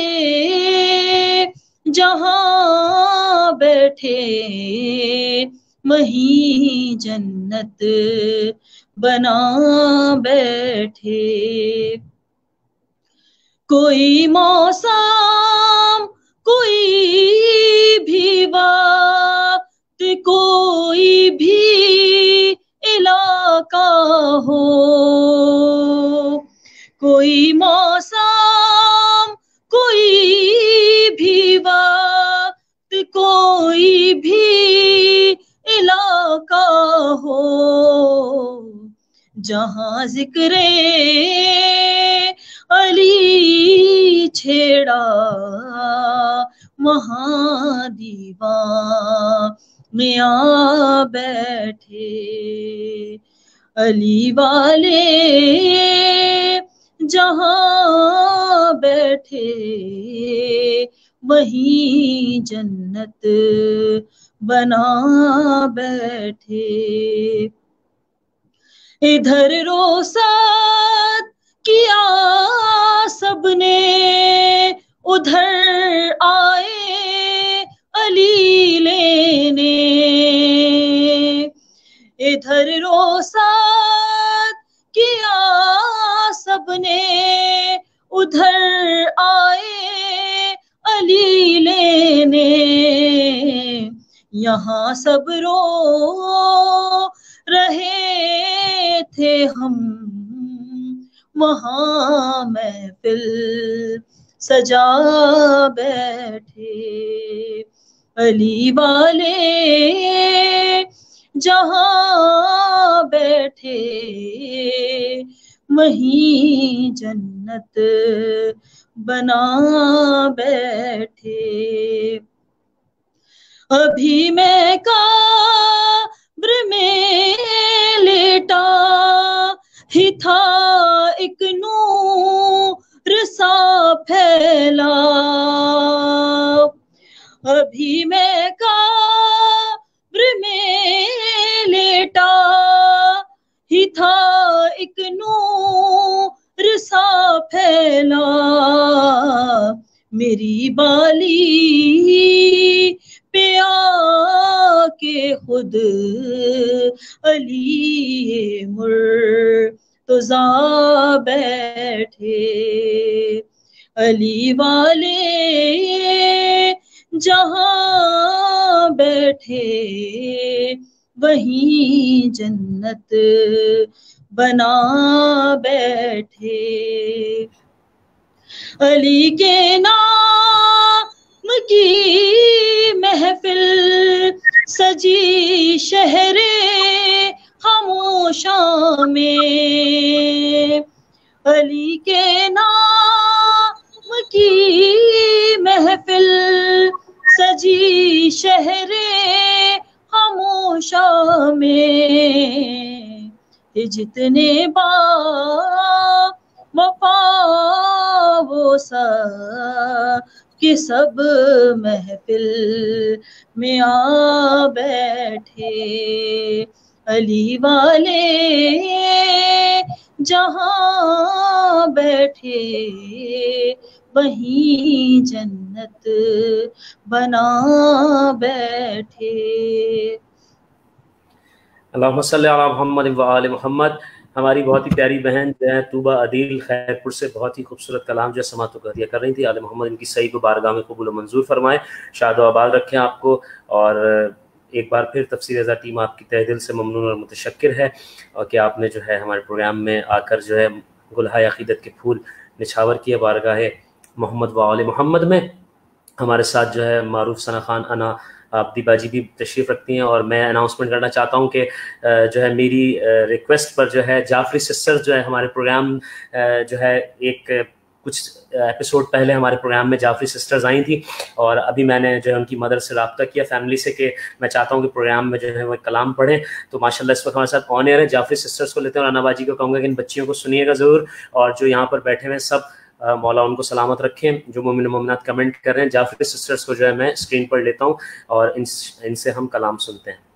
جہاں بیٹھے وہیں جنت بنا بیٹھے، کوئی موسم کوئی بھی وقت کوئی بھی علاقہ ہو، کوئی موسم کوئی بھی وقت کوئی بھی علاقہ ہو، جہاں ذکر علی چھیڑا وہاں دیوان میں آ بیٹھے، علی والے جہاں بیٹھے وہیں جنت بنا بیٹھے، ادھر روسد کیا سب نے ادھر آئے علی لینے، ادھر روسد کیا سب نے ادھر آئے علی لینے، یہاں سب رو رہے تھے ہم وہاں محفل سجا بیٹھے، علی والے جہاں بیٹھے وہیں جنت بنا بیٹھے، ابھی میں قبر میں لیٹا ہی تھا ایک نور سا پھیلا، ابھی میں قبر میں لیٹا ہی تھا ایک نور سا پھیلا، میری بالی پہ آ کے خود علی مرتضیٰ بیٹھے، علی والے جہاں بیٹھے وہیں جنت بنا بیٹھے، علی کے نام کی محفل سجی شہر خاموشاں میں، علی کے نام کی محفل سجی شہر خاموشاں میں، جتنے با وفا وہ سب کہ سب محفل میں آ بیٹھے، علی والے जहाँ बैठे वहीं जन्नत बना बैठे। अल्लाहुम्मा सल्ली अला मुहम्मद व आले मुहम्मद। हमारी बहुत ही प्यारी बहन जो है तूबा अदील खैरपुर से बहुत ही खूबसूरत कलाम जो है समात को हदिया कर रही थी। आले मोहम्मद इनकी सही को बारगाह में कबूल मंजूर फरमाए, शाद आबाद रखें आपको। और एक बार फिर तफसीर रज़ा टीम आपकी तहे दिल से ममनून और मुतशक्किर है और कि आपने जो है हमारे प्रोग्राम में आकर जो है गुलहाए अक़ीदत के फूल निछावर किए बारगाह मोहम्मद व आले मोहम्मद में। हमारे साथ जो है मारूफ सना खान अना आप दीबाजी भी तशरीफ़ रखती हैं। और मैं अनाउंसमेंट करना चाहता हूं कि जो है मेरी रिक्वेस्ट पर जो है जाफरी सिस्टर्स जो है हमारे प्रोग्राम जो है एक कुछ एपिसोड पहले हमारे प्रोग्राम में जाफरी सिस्टर्स आई थी और अभी मैंने जो है उनकी मदर से रब्ता किया फैमिली से कि मैं चाहता हूं कि प्रोग्राम में जो है वो कलाम पढ़ें। तो माशाल्लाह इस वक्त हमारे साथ ऑन एयर है। जाफरी सिस्टर्स को लेते हैं और अनाबाजी को कहूँगा कि इन बच्चियों को सुनिएगा ज़रूर। और जो यहाँ पर बैठे हुए सब आ, मौला उनको सलामत रखें। जो मोमिन मोमिनात कमेंट कर रहे हैं जाफरी सिस्टर्स को जो है मैं स्क्रीन पर लेता हूँ और इन इनसे हम कलाम सुनते हैं।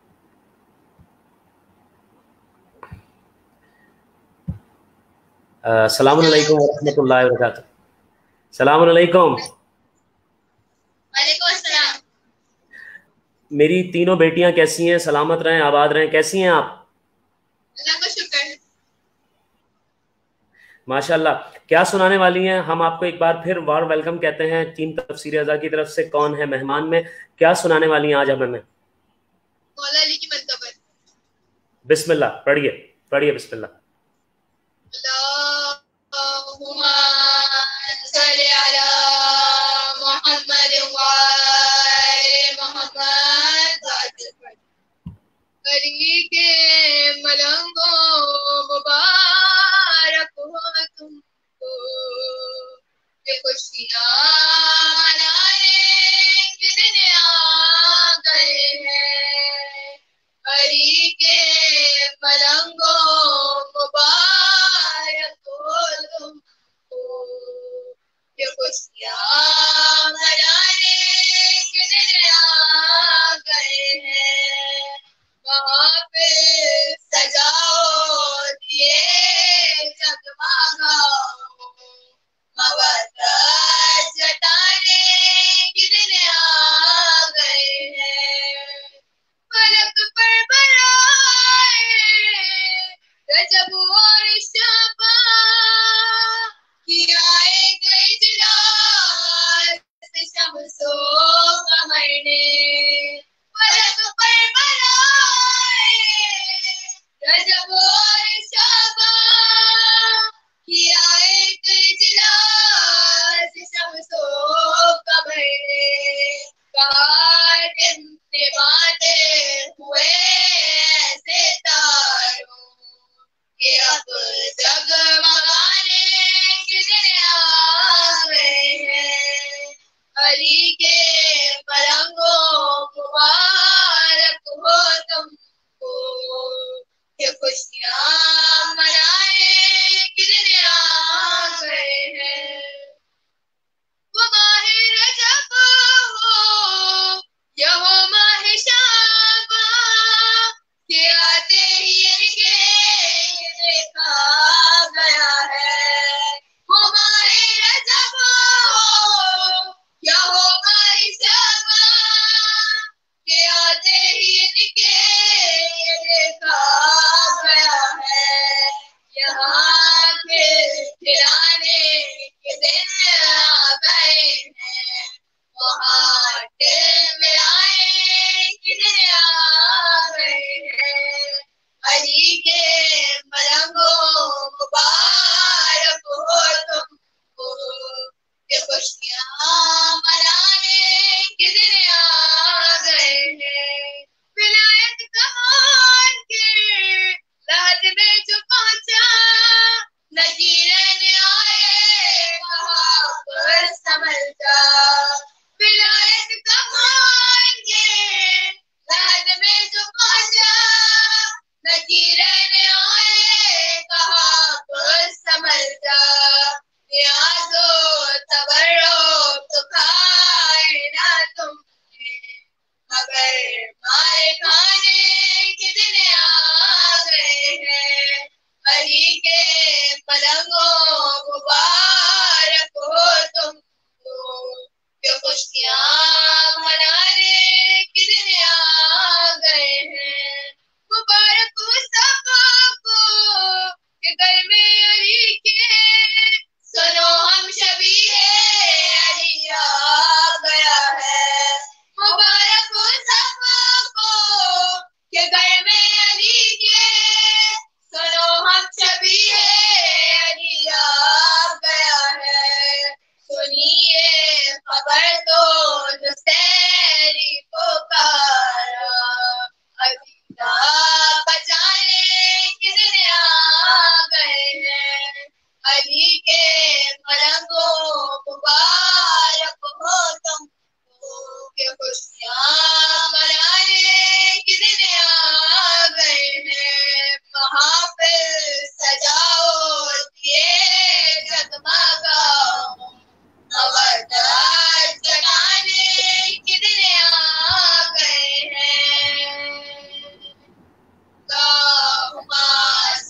अस्सलामु अलैकुम व रहमतुल्लाहि व बरकातुहू। सलाम अलैकुम। वालेकुम अस्सलाम। मेरी तीनों बेटियां कैसी हैं? सलामत रहें, आबाद रहें। कैसी हैं आप? अल्लाह का शुक्र है। माशाल्लाह। क्या सुनाने वाली हैं? हम आपको एक बार फिर वार वेलकम कहते हैं टीम तफसीर रज़ा की तरफ से। कौन है मेहमान में? क्या सुनाने वाली हैं आज हमें? मौला अली की मनक़बत। बिस्मिल्लाह पढ़िए पढ़िए बिस्मिल्लाह। अल्लाहुम्मा सल्ली अला मुहम्मद व आले मुहम्मद। अली के मलंगों मुबारक हो तुमको, ये खुशियाँ मनाने के दिन आ गए हैं। अली के मलंगों मुबारक हो तुमको, ये खुशियाँ मनाने के दिन आ गए हैं। वहाँ पे सजाओ दिए जगमगाओ, मवद्दत जताने के दिन आ गए हैं। फलक पर बराए रजब और शाबान की आएगा इजलाल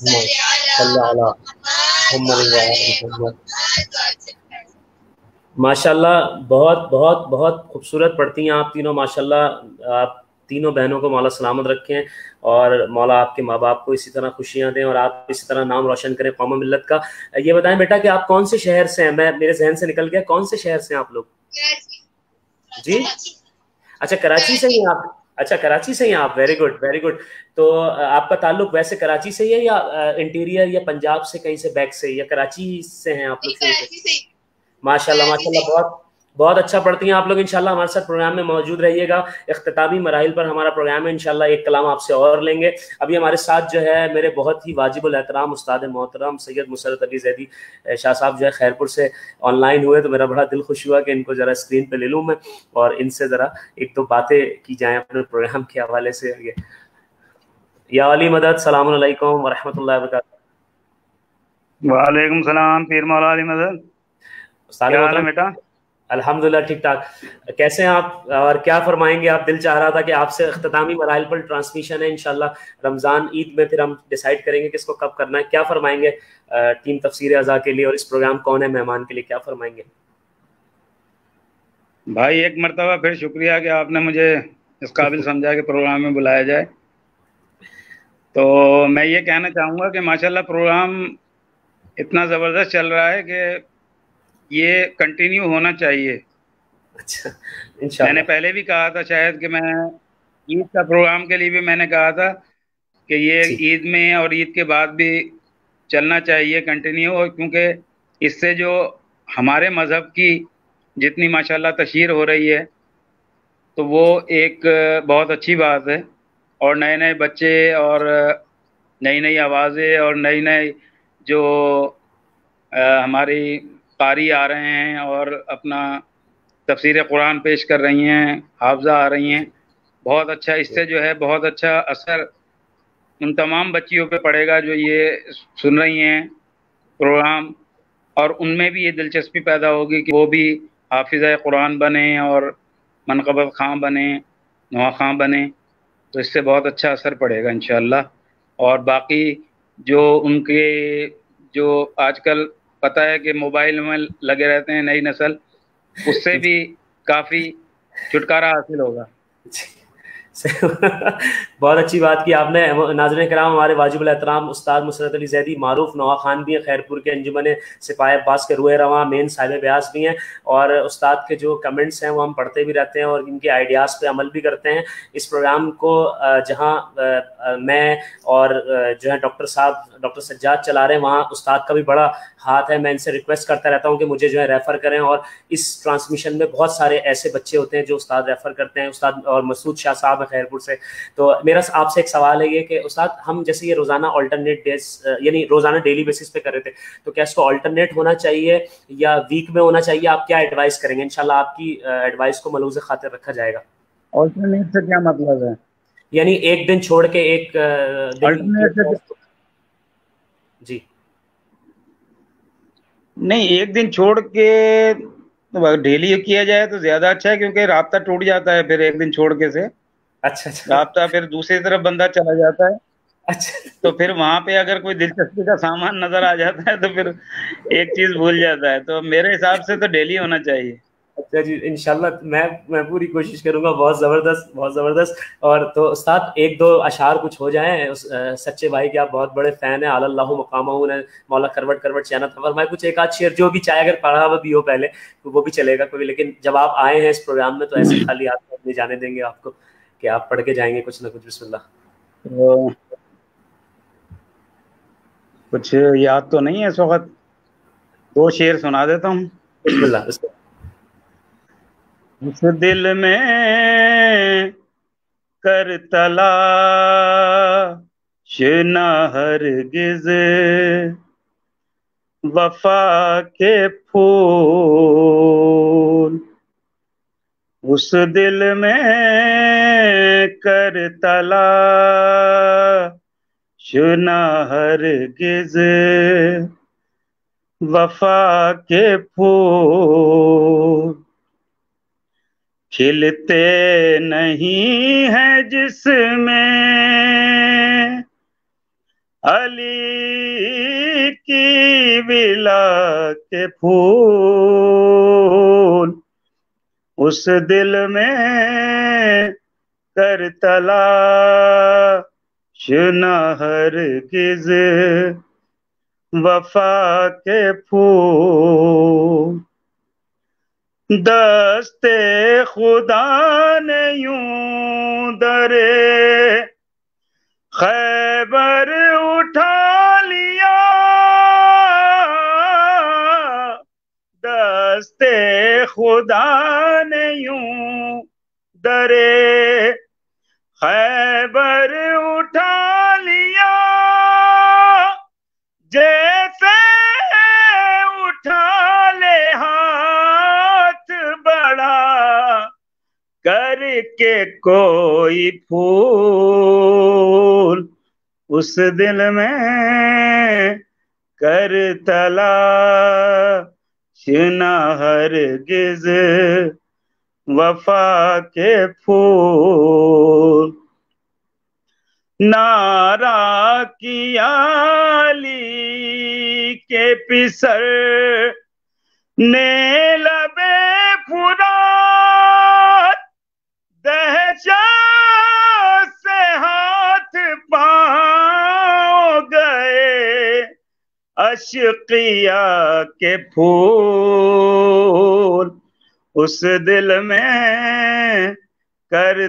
ماشاءاللہ بہت بہت بہت خوبصورت پڑھتی ہیں آپ تینوں ماشاءاللہ. آپ تینوں بہنوں کو مولا سلامت رکھیں اور مولا آپ کے ماں باپ کو اسی طرح خوشیاں دیں اور آپ اسی طرح نام روشن کریں قوم و ملت کا. یہ بتائیں بیٹا کہ آپ کون سے شہر سے ہیں؟ میں میرے ذہن سے نکل گیا کون سے شہر سے ہیں آپ لوگ؟ جی اچھا کراچی سے ہی ہیں آپ. اچھا کراچی سے ہی ہیں آپ. Very good very good. تو آپ کا تعلق ویسے کراچی سے ہی ہے یا انٹیریئر یا پنجاب سے کہیں سے بیک سے یا کراچی سے ہیں آپ لوگ؟ ماشاءاللہ ماشاءاللہ بہت بہت اچھا پڑھتی ہیں آپ لوگ. انشاءاللہ ہمارے ساتھ پروگرام میں موجود رہیے گا. اختتامی مراحل پر ہمارا پروگرام ہے انشاءاللہ. ایک کلام آپ سے اور لیں گے. ابھی ہمارے ساتھ جو ہے میرے بہت ہی واجب الاحترام استاد محترم سید مسرت علی زیدی شاہ صاحب جو ہے خیرپور سے آن لائن ہوئے, تو میرا بڑا دل خوش ہوا کہ ان کو ذرا اسکرین پہ لے لوں میں اور ان سے ذرا ایک دو باتیں کی جائیں اپنے پروگرام کے حوالے سے. یا علی مدد, السلام علیکم ورحمۃ اللہ وبرکاتہ. وعلیکم السلام پیر مولا علی مدد. کیا حال ہے بیٹا؟ الحمدللہ ٹھیک ٹھاک. کیسے ہیں آپ اور کیا فرمائیں گے آپ؟ دل چاہ رہا تھا کہ آپ سے اختتامی مراحل پر ٹرانسمیشن ہے انشاءاللہ رمضان عید میں, پھر ہم ڈیسائیڈ کریں گے کس کو کب کرنا ہے. کیا فرمائیں گے ٹیم تفسیر ازا کے لیے اور اس پروگرام کون ہے مہمان کے لیے کیا فرمائیں گے؟ بھائی ایک مرتبہ پھر شکریہ کہ آپ نے مجھے اس قابل سمجھا کہ پروگرام میں بلایا جائے. تو میں یہ کہنا چاہوں گا کہ ماشاءاللہ پروگرام اتنا زبردست چل رہا ہے کہ یہ کنٹینیو ہونا چاہیے. اچھا میں نے پہلے بھی کہا تھا شاید کہ میں عید کا پروگرام کے لیے بھی میں نے کہا تھا کہ یہ عید میں اور عید کے بعد بھی چلنا چاہیے کنٹینیو, کیونکہ اس سے جو ہمارے مذہب کی جتنی ماشاءاللہ تشہیر ہو رہی ہے تو وہ ایک بہت اچھی بات ہے. اور نئے نئے بچے اور نئی نئی آوازیں اور نئی نئی جو ہماری قاری آ رہے ہیں اور اپنا تفسیر قرآن پیش کر رہی ہیں, حافظہ آ رہی ہیں, بہت اچھا. اس سے جو ہے بہت اچھا اثر ان تمام بچیوں پہ پڑے گا جو یہ سن رہی ہیں پروگرام, اور ان میں بھی یہ دلچسپی پیدا ہوگی کہ وہ بھی حافظہ قرآن بنیں اور منقبت خاں بنیں, نوا خاں بنیں. تو اس سے بہت اچھا اثر پڑے گا انشاءاللہ. اور باقی جو ان کے جو آج کل پتہ ہے کہ موبائل میں لگے رہتے ہیں نئی نسل, اس سے بھی کافی چھٹکارا حاصل ہوگا. بہت اچھی بات کی آپ نے. ناظرین کرام ہمارے واجب الاحترام استاد مسرت علی زیدی معروف نوا خان بھی ہیں, خیرپور کے انجمن سپاہی عباس کے روئے رواں مین صاحب بیاس بھی ہیں, اور استاد کے جو کمنٹس ہیں وہ ہم پڑھتے بھی رہتے ہیں اور ان کے آئیڈیاز پہ عمل بھی کرتے ہیں. اس پروگرام کو جہاں میں اور جو ہے ڈاکٹر صاحب ڈاکٹر سجاد چلا رہے ہیں وہاں استاد کا بھی بڑا ہاتھ ہے. میں ان سے ریکویسٹ کرتا رہتا ہوں کہ مجھے جو ہے ریفر کریں, اور اس ٹرانسمیشن میں بہت سارے ایسے بچے ہوتے ہیں جو استاد ریفر کرتے ہیں. استاد اور مسعود شاہ صاحب خیرپور سے. تو میرا آپ سے ایک سوال ہے یہ کہ استاد ہم جیسے یہ روزانہ آلٹرنیٹ ڈیز یعنی روزانہ ڈیلی بیسس پہ کر رہے تھے, تو کیا اس کو آلٹرنیٹ ہونا چاہیے یا ویک میں ہونا چاہیے؟ آپ کیا ایڈوائز کریں گے؟ انشاءاللہ آپ کی ایڈوائز کو ملحوظ خاطر رکھا جائے گا. آلٹرنیٹ سے کیا مطلب ہے؟ یعنی ایک دن چھوڑ کے ایک دن. جی نہیں, ایک دن چھوڑ کے ڈیلی کیا جائے تو زیادہ اچھا ہے, کیونکہ رابطہ ٹوٹ جاتا ہے پھر ایک دن چھوڑ کے سے. اچھا اچھا رابطہ پھر دوسری طرف بندہ چلا جاتا ہے. اچھا تو پھر وہاں پہ اگر کوئی دلچسپی کا سامان نظر آ جاتا ہے تو پھر ایک چیز بھول جاتا ہے. تو میرے حساب سے تو ڈیلی ہونا چاہیے. اچھا جی انشاءاللہ میں میں پوری کوشش کروں گا. بہت زبردست بہت زبردست. اور تو استاد ایک دو اشعار کچھ ہو جائیں. سچے بھائی کے آپ بہت بڑے فین ہیں, اعلی اللہ مقامہ نے مولا کروٹ کروٹ چینل فرمائے کچھ ایک آدھ شعر جو بھی چاہے, اگر پڑھا ہوا بھی ہو پہلے تو وہ بھی چلے گا کوئی. لیکن جب آپ آئے ہیں اس پروگرام میں تو ایسے خالی آپ نہیں جانے دیں گے آپ کو کہ آپ پڑھ کے جائیں گے کچھ نہ کچھ. بسم اللہ. کچھ یاد تو نہیں ہے اس وقت, دو شعر سنا دیتا ہوں. بسم اللہ. اس دل میں کر تلاش نہ ہرگز وفا کے پھول, اس دل میں کر تلاش نہ ہرگز وفا کے پھول, کھلتے نہیں ہیں جس میں علی کی ولا کے پھول اس دل میں کر تلاش نہ ہرگز وفا کے پھول. دست خدا نے یوں درے خیبر اٹھا لیا, دست خدا نے یوں درے خیبر اٹھا لیا, جیسے اٹھا لے ہاتھ بڑا کر کے کوئی پھول اس دل میں کر تلاش نہ ہرگز وفا کے پھول. نعرہ کیا علی کے پسر نے لبے فرات, دہشت سے ہاتھ پاؤں گئے اشقیا کے پھول اس دل میں کر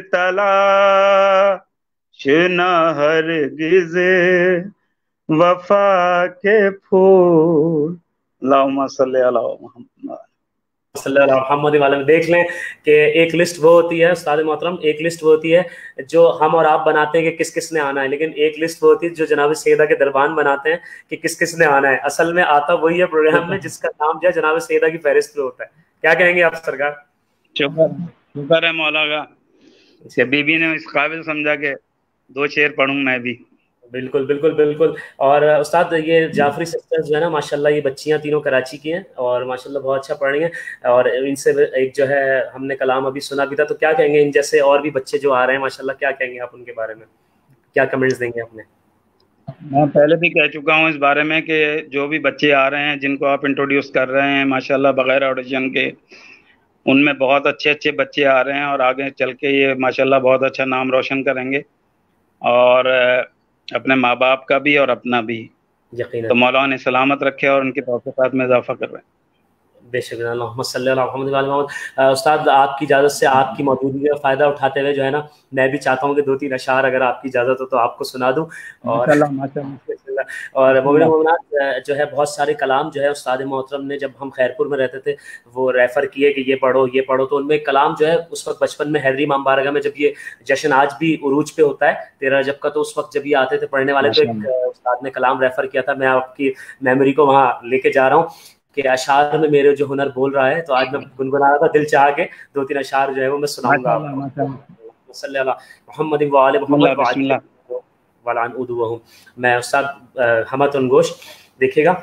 تلاش نہ ہرگز وفا کے پھول. اللہم صلی علی محمد صلی اللہ محمد والے میں. دیکھ لیں کہ ایک لسٹ وہ ہوتی ہے استاد محترم, ایک لسٹ وہ ہوتی ہے جو ہم اور آپ بناتے ہیں کہ کس کس نے آنا ہے, لیکن ایک لسٹ وہ ہوتی ہے جو جناب سیدہ کے دربان بناتے ہیں کہ کس کس نے آنا ہے. اصل میں آتا وہی ہے پروگرام میں جس کا نام جو ہے جناب سیدہ کی فہرست پہ ہوتا ہے. کیا کہیں گے آپ سرکار؟ شکر شکر ہے مولا کا کہ بی بی نے اس قابل سمجھا کہ دو شعر پڑھوں میں بھی. بالکل بالکل بالکل. اور استاد یہ جعفری سسٹرز جو ہے نا ماشاءاللہ یہ بچیاں تینوں کراچی کی ہیں اور ماشاءاللہ بہت اچھا پڑھ رہی ہیں, اور ان سے ایک جو ہے ہم نے کلام ابھی سنا بھی تھا, تو کیا کہیں گے ان جیسے اور بھی بچے جو آ رہے ہیں ماشاءاللہ, کیا کہیں گے آپ ان کے بارے میں, کیا کمنٹس دیں گے آپ نے؟ میں پہلے بھی کہہ چکا ہوں اس بارے میں کہ جو بھی بچے آ رہے ہیں جن کو آپ انٹروڈیوس کر رہے ہیں ماشاءاللہ بغیر آڈیشن کے, ان میں بہت اچھے اچھے بچے آ رہے ہیں اور آگے چل کے یہ ماشاءاللہ بہت اچھا نام روشن کریں گے, اور اپنے ماں باپ کا بھی اور اپنا بھی. یقیناً تو مولا نے سلامت رکھے اور ان کی توفیقات میں اضافہ کر رہے ہیں. بے شک اللہم صلی اللہ محمد وعلی محمد. استاد آپ کی اجازت سے آپ کی موجودگی کا فائدہ اٹھاتے ہوئے جو ہے نا میں بھی چاہتا ہوں کہ دو تین اشعار اگر آپ کی اجازت ہو تو آپ کو سنا دوں. اور اور مومنہ مومنات جو ہے بہت سارے کلام جو ہے استاد محترم نے جب ہم خیرپور میں رہتے تھے وہ ریفر کیے کہ یہ پڑھو یہ پڑھو, تو ان میں کلام جو ہے اس وقت بچپن میں حیدری امام بارگاہ میں جب یہ جشن آج بھی عروج پہ ہوتا ہے تیرہ رجب کا, تو اس وقت جب یہ آتے تھے پڑھنے والے تو ایک استاد نے کلام ریفر کیا تھا, میں آپ کی میموری کو وہاں لے کے جا رہا ہوں کہ اشعار میں میرے جو ہنر بول رہا ہے, تو آج میں گنگنا رہا تھا دل چاہ کے دو تین اشعار جو ہے وہ میں سناؤں گا آپ کو. صلی اللہ محمد وعلی محمد وعلان ادوہم. میں استاد حمد انگوش دیکھیے گا.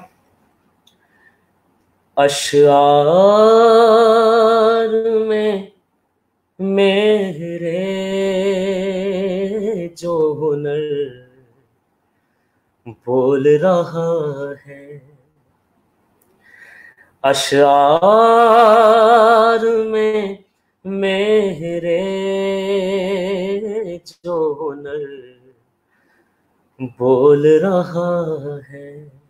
اشعار میں میرے جو ہنر بول رہا ہے, اشعار میں میرے جو ہنر بول رہا ہے,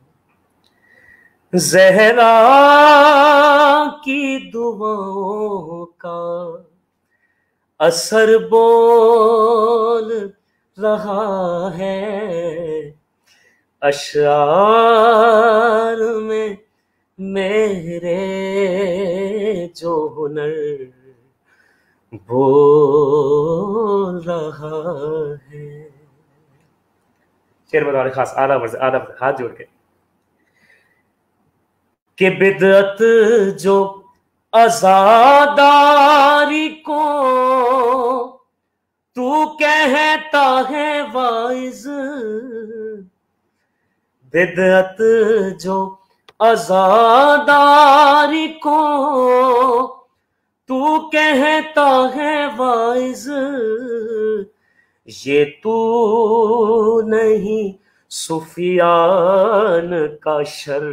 زہرا کی دعاؤں کا اثر بول رہا ہے, اشعار میں میرے جو ہنر بول رہا ہے. شعر بطور خاص آدھا برس آدھا برس ہاتھ جوڑ کے کہ بدعت جو عزاداری کو تو کہتا ہے واعظ, بدعت جو عزاداری کو تو کہتا ہے واعظ, یہ تو نہیں سفیان کا شر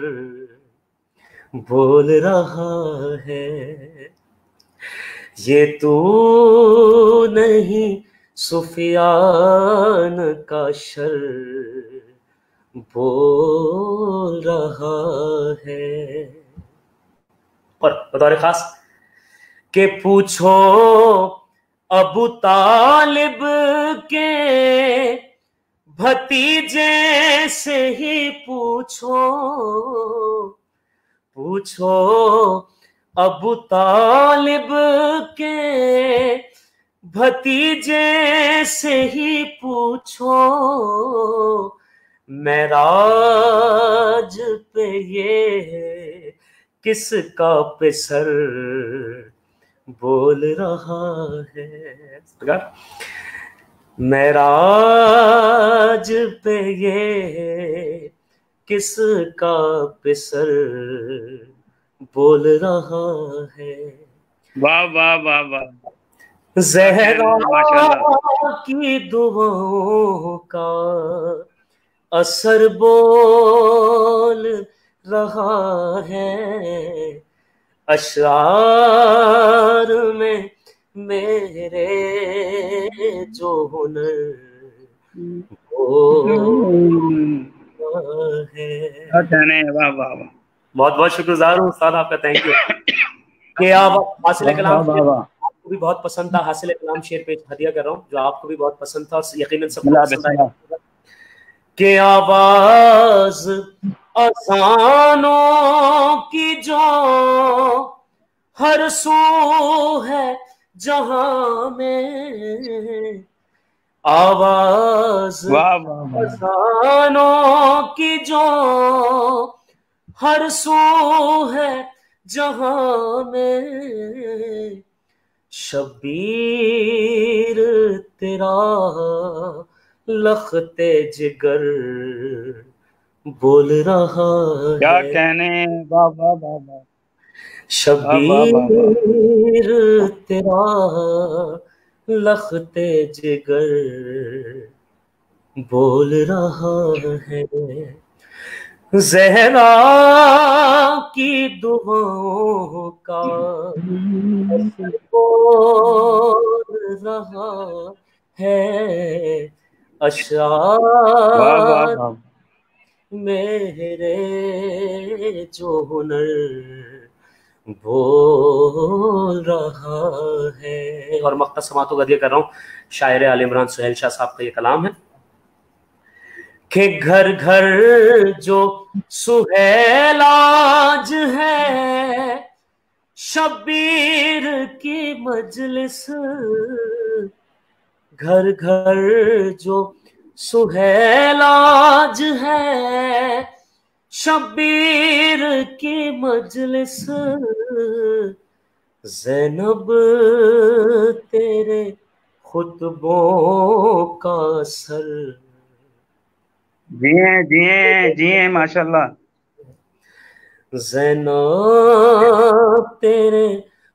بول رہا ہے، یہ تو نہیں سفیان کا شر بول رہا ہے۔ اور بطور خاص کہ پوچھو ابو طالب کے بھتیجے سے ہی پوچھو، پوچھو ابو طالب کے بھتیجے سے ہی پوچھو، معراج پہ یہ کس کا پسر بول رہا ہے، معراج پہ یہ کس کا پسر بول رہا ہے۔ واہ واہ واہ واہ، زہرا کی دعاؤں کا اثر بول رہا ہے، اشعار میں میرے جو ہنر وہ ہے۔ واہ واہ واہ، بہت بہت شکر گزار ہوں استاد آپ کا، تھینک یو۔ کہ آپ حاصل کلام آپ کو بھی بہت پسند تھا، حاصل کلام شعر پہ ہدیہ کر رہا ہوں جو آپ کو بھی بہت پسند تھا اور یقیناً سب کو پسند آیا کہ آواز اذانوں کی جو ہر سو ہے جہاں میں، آواز اذانوں کی جو ہر سو ہے جہاں میں، شبیر تیرا لخت جگر بول رہا ہے، کیا کہنے، واہ واہ واہ واہ، شبیر تیرا لخت جگر بول رہا ہے، زہرا کی دعاؤں کا اثر بول رہا ہے، اشعار میرے جو ہنر بول رہا ہے۔ اور مقطع سماعتوں کا دیا کر رہا ہوں، شاعر آل عمران سہیل شاہ صاحب کا یہ کلام ہے کہ گھر گھر جو سہیل آج ہے، شبیر کی مجلس، گھر گھر جو سہیل آج ہے، شبیر کی مجلس، زینب تیرے خطبوں کا سر، جی ہیں جی ہیں جی ہیں ماشاء اللہ، زینب تیرے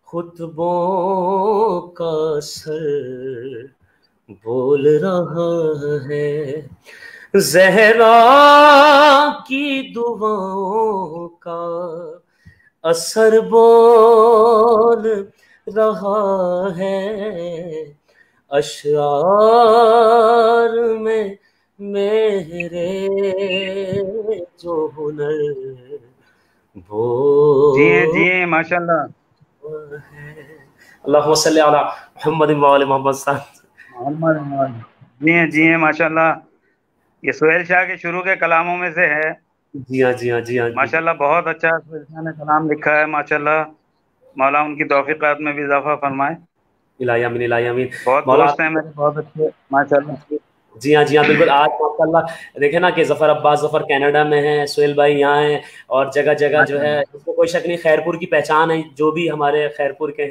خطبوں کا سر بول رہا ہے، زہرا کی دعاؤں کا اثر بول رہا ہے، اشعار میں میرے جو ہنر بول جی ہیں جی ہیں ماشاء اللہ، اللہم صلی علی محمد وآل محمد صاحب۔ جی ہیں جی ہیں ماشاء اللہ، یہ سہیل شاہ کے شروع کے کلاموں میں سے ہے۔ جی ہاں جی ہاں جی ہاں ماشاء اللہ بہت اچھا سہیل شاہ نے کلام لکھا ہے، ماشاء اللہ مولا ان کی توفیقات میں بھی اضافہ فرمائے۔ الہی آمین الہی آمین۔ بہت دوست ہیں میرے بہت اچھے ماشاء اللہ۔ جی ہاں جی ہاں بالکل، آج ماشاء اللہ دیکھیں نا کہ ظفر عباس ظفر کینیڈا میں ہیں، سہیل بھائی یہاں ہیں، اور جگہ جگہ جو ہے اس کو کوئی شک نہیں خیرپور کی پہچان ہے، جو بھی ہمارے خیرپور کے ہیں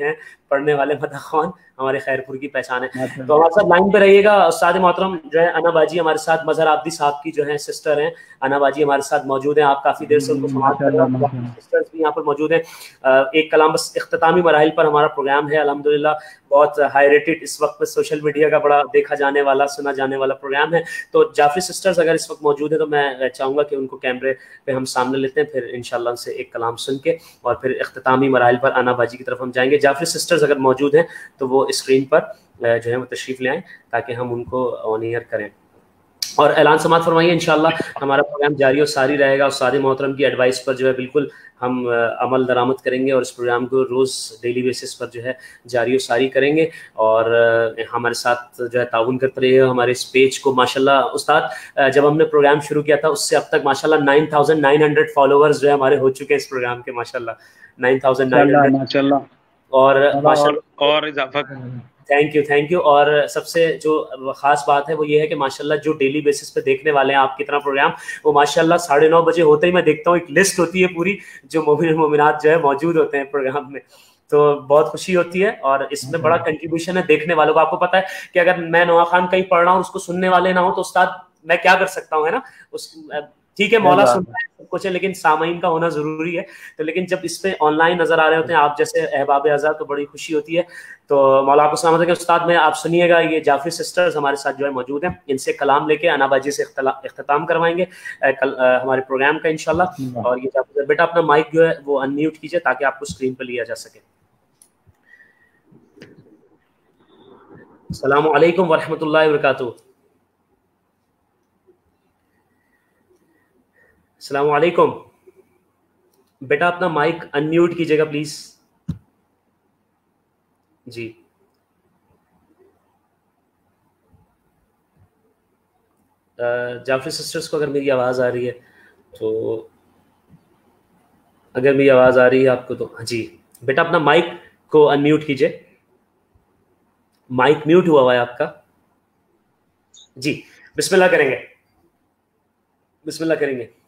پڑھنے والے مدح خوان ہمارے خیرپور کی پہچان ہے. تو ہمارے ساتھ لائن پہ رہیے گا. استاد محترم جو ہے انا باجی ہمارے ساتھ مظہر عابدی صاحب کی جو ہے سسٹر ہیں, انا باجی ہمارے ساتھ موجود ہیں. آپ کافی دیر سے ان کو سماعت کر رہے ہیں, سسٹرز بھی یہاں پر موجود ہیں. ایک کلام بس اختتامی مراحل پر ہمارا پروگرام ہے الحمدللہ, بہت ہائی ریٹڈ اس وقت سوشل میڈیا کا بڑا دیکھا جانے والا سنا جانے والا پروگرام ہے. تو جعفری سسٹرز اگر اس وقت موجود ہیں تو میں چاہوں گا کہ ان کو کیمرے پہ ہم سامنے لیتے ہیں, پھر انشاءاللہ ان سے ایک کلام سن کے اور پھر اختتامی مراحل پر انا باجی کی طرف ہم جائیں گے. جعفری سسٹرز اگر موجود ہیں تو وہ اسکرین پر جو ہے وہ تشریف لے آئیں تاکہ ہم ان کو آن ایئر کریں. اور اعلان سماعت فرمائیے. انشاءاللہ ہمارا پروگرام جاری و ساری رہے گا. استاد محترم کی ایڈوائس پر جو ہے بالکل ہم عمل درآمد کریں گے اور اس پروگرام کو روز ڈیلی بیسس پر جو ہے جاری و ساری کریں گے. اور ہمارے ساتھ جو ہے تعاون کرتے رہیے گا. ہمارے اس پیج کو ماشاءاللہ استاد جب ہم نے پروگرام شروع کیا تھا اس سے اب تک ماشاءاللہ nine thousand nine hundred followers جو ہے ہمارے ہو چکے ہیں اس پروگرام کے ماشاءاللہ نائن تھاؤزینڈ نائن ہنڈریڈ ماشاءاللہ. اور ماشاءاللہ اور اضافہ تھینک یو تھینک یو. اور سب سے جو خاص بات ہے وہ یہ ہے کہ ماشاءاللہ جو ڈیلی بیسس پہ دیکھنے والے ہیں آپ کی طرح پروگرام, وہ ماشاءاللہ ساڑھے نو بجے ہوتے ہی میں دیکھتا ہوں ایک لسٹ ہوتی ہے پوری جو مومن مومنات جو ہے موجود ہوتے ہیں پروگرام میں. تو بہت خوشی ہوتی ہے اور اس میں بڑا کنٹریبیوشن ہے دیکھنے والوں کو. آپ کو پتا ہے کہ اگر میں نواں خان کہیں پڑھ رہا ہوں اس کو سننے والے نہ ہوں تو استاد میں کیا کر سکتا ہوں, ہے نا. اس ٹھیک ہے مولا سنتا ہے سب کچھ ہے لیکن سامعین کا ہونا ضروری ہے. تو لیکن جب اس پہ آن لائن نظر آ رہے ہوتے ہیں آپ جیسے احباب اعزاز تو بڑی خوشی ہوتی ہے. تو مولا آپ کو سلامت ہے کہ استاد میں آپ سنیے گا, یہ جعفری سسٹرز ہمارے ساتھ جو ہے موجود ہیں, ان سے کلام لے کے انا باجی سے اختتام کروائیں گے ہمارے پروگرام کا انشاءاللہ. اور یہ جعفری بیٹا اپنا مائک جو ہے وہ ان میوٹ کیجیے تاکہ آپ کو اسکرین پہ لیا جا سکے. السلام علیکم ورحمۃ اللہ وبرکاتہ. السلام علیکم بیٹا اپنا مائک ان میوٹ کیجیے گا پلیز. جی جعفری سسٹرز کو اگر میری آواز آ رہی ہے تو, اگر میری آواز آ رہی ہے آپ کو تو جی بیٹا اپنا مائک کو ان میوٹ کیجیے. مائک میوٹ ہوا ہوا ہے آپ کا. جی بسم اللہ کریں گے, بسم اللہ کریں گے.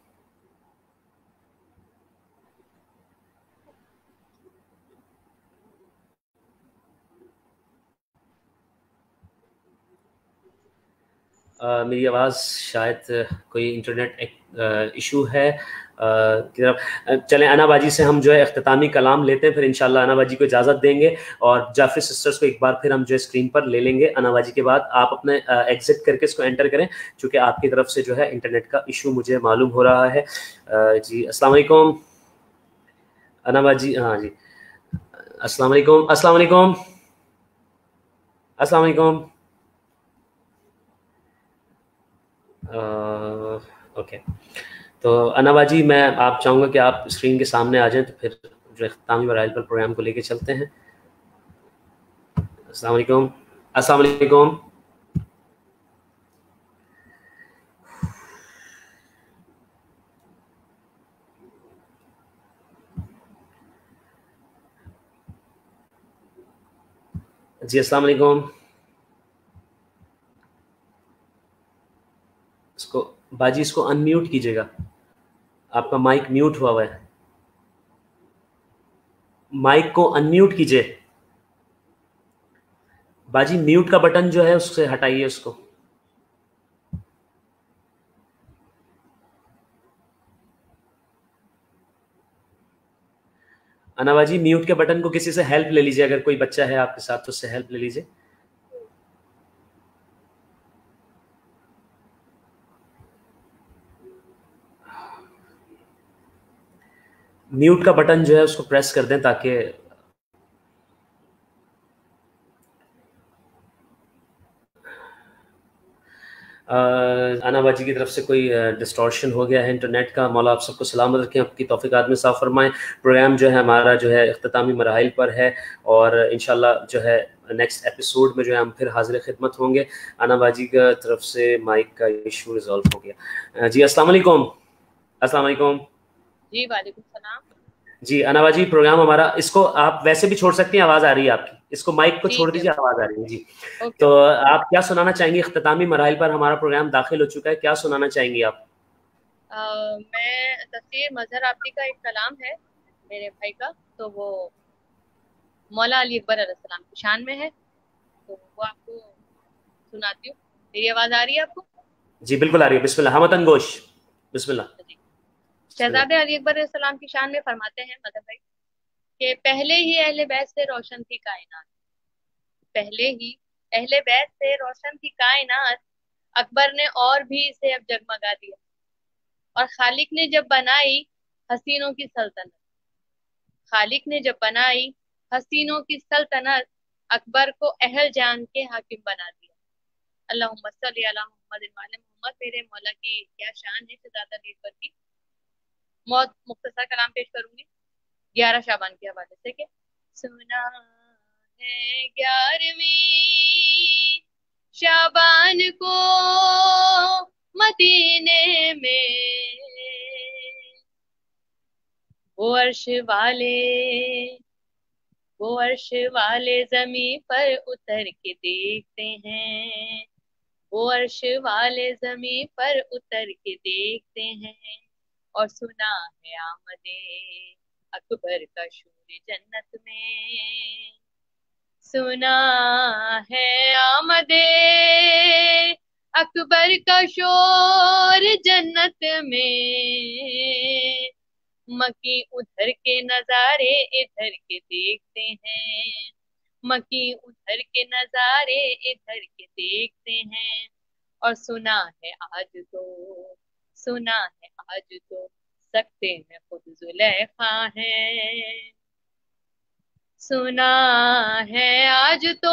Uh, میری آواز شاید کوئی انٹرنیٹ ایشو ہے. چلیں انا باجی سے ہم جو ہے اختتامی کلام لیتے ہیں, پھر انشاءاللہ انا باجی کو اجازت دیں گے اور جعفری سسٹرز کو ایک بار پھر ہم جو ہے اسکرین پر لے لیں گے. انا باجی کے بعد آپ اپنے ایگزٹ کر کے اس کو انٹر کریں چونکہ آپ کی طرف سے جو ہے انٹرنیٹ کا ایشو مجھے معلوم ہو رہا ہے. جی السلام علیکم انا باجی. ہاں جی السلام علیکم. السلام علیکم. السلام علیکم. اوکے uh, تو انا باجی میں آپ چاہوں گا کہ آپ اسکرین کے سامنے آ جائیں تو پھر جو اختتامی مراحل پر پروگرام کو لے کے چلتے ہیں. السلام علیکم. السلام علیکم. جی السلام علیکم. اس کو باجی اس کو ان میوٹ کیجیے گا, آپ کا مائک میوٹ ہوا ہوا ہے. مائک کو ان میوٹ کیجیے باجی. میوٹ کا بٹن جو ہے اس سے ہٹائیے اس کو. انا باجی میوٹ کے بٹن کو کسی سے ہیلپ لے لیجیے, اگر کوئی بچہ ہے آپ کے ساتھ تو اس سے ہیلپ لے لیجیے. میوٹ کا بٹن جو ہے اس کو پریس کر دیں تاکہ انا باجی کی طرف سے کوئی ڈسٹورشن ہو گیا ہے انٹرنیٹ کا. مولا آپ سب کو سلامت رکھیں, آپ کی توفیقات میں صاف فرمائیں. پروگرام جو ہے ہمارا جو ہے اختتامی مراحل پر ہے اور انشاءاللہ جو ہے نیکسٹ ایپیسوڈ میں جو ہے ہم پھر حاضر خدمت ہوں گے. انا باجی کی طرف سے مائک کا ایشو ریزالو ہو گیا. جی السلام علیکم. السلام علیکم. جی وعلیکم السلام. جی انا باجی پروگرام ہمارا, اس کو آپ ویسے بھی چھوڑ سکتی ہیں, آواز آ رہی ہے آپ کی, اس کو مائک کو چھوڑ دیجیے, آواز آ رہی ہے. جی تو آپ کیا سنانا چاہیں گی؟ اختتامی مراحل پر ہمارا پروگرام داخل ہو چکا ہے, کیا سنانا چاہیں گی آپ؟ میں تفسیر مظہر عابدی کا ایک کلام ہے میرے بھائی کا, تو وہ मौला अली अकबर अलैहिस्सलाम की शान में है, तो वो आपको सुनाती हूँ। मेरी आवाज आ रही है आपको? जी बिल्कुल आ रही है। बिस्मिल्लाह। हमतन गोश, बिस्मिल्लाह। शहजादे अली अकबर अलैहिस्सलाम की शान में फरमाते हैं मदर भाई कि पहले ही अहले बैत से रोशन थी कायनात, पहले ही अहले बैत से रोशन थी कायनात, अकबर ने और भी इसे अब जगमगा दिया। और खालिक ने जब बनाई हसीनों की सल्तनत, खालिक ने जब बनाई हसीनों की सल्तनत, अकबर को अहल जान के हाकिम बना दिया। अल्लाहुम्मा सल्ली अला मुहम्मद व आले मुहम्मद। मेरे मौला की क्या शान है शहजादा अली अकबर की। मौत मुख्तसर कलाम पेश करूंगी ग्यारह शाबान के हवाले से के सुना है ग्यारहवीं शाबान को मदीने में वो अर्श वाले वो अर्श वाले जमी पर उतर के देखते हैं, वो अर्श वाले जमी पर उतर के देखते हैं। और सुना है आमदे अकबर का शूर जन्नत में, सुना है आमदे अकबर का शोर जन्नत में। मकी उधर के नजारे इधर के देखते हैं, मकी उधर के नजारे इधर के देखते हैं। और सुना है आज तो सुना है आज तो सकते हैं खुद जुलेखा है, सुना है आज तो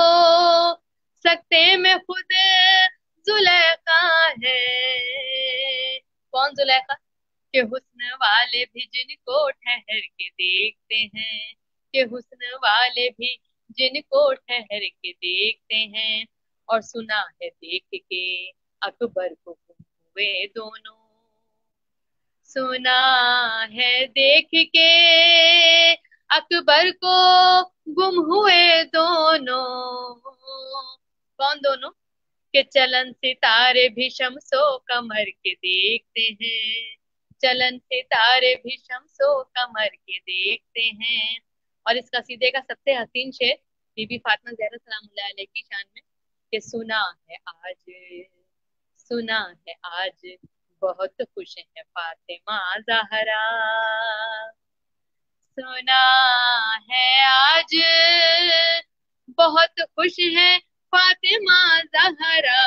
सकते में खुद जुलेखा है। कौन जुलेखा? के हुस्न वाले भी जिनको ठहर के देखते हैं, के हुस्न वाले भी जिनको ठहर के देखते हैं। और सुना है देख के अकबर को गुम हुए दोनों, सुना है देख के अकबर को गुम हुए दोनों। कौन दोनों? के चलन सितारे भी शम्सो कमर के देखते हैं, चलन सितारे भी शम्सो कमर के देखते हैं। और इस कसीदे का सबसे हसीन शेर बीबी फातिमा ज़हरा सलामुल्लाह अलैहा की शान में कि सुना है आज सुना है आज बहुत खुश है फातिमा ज़हरा, सुना है आज बहुत खुश है फातिमा ज़हरा।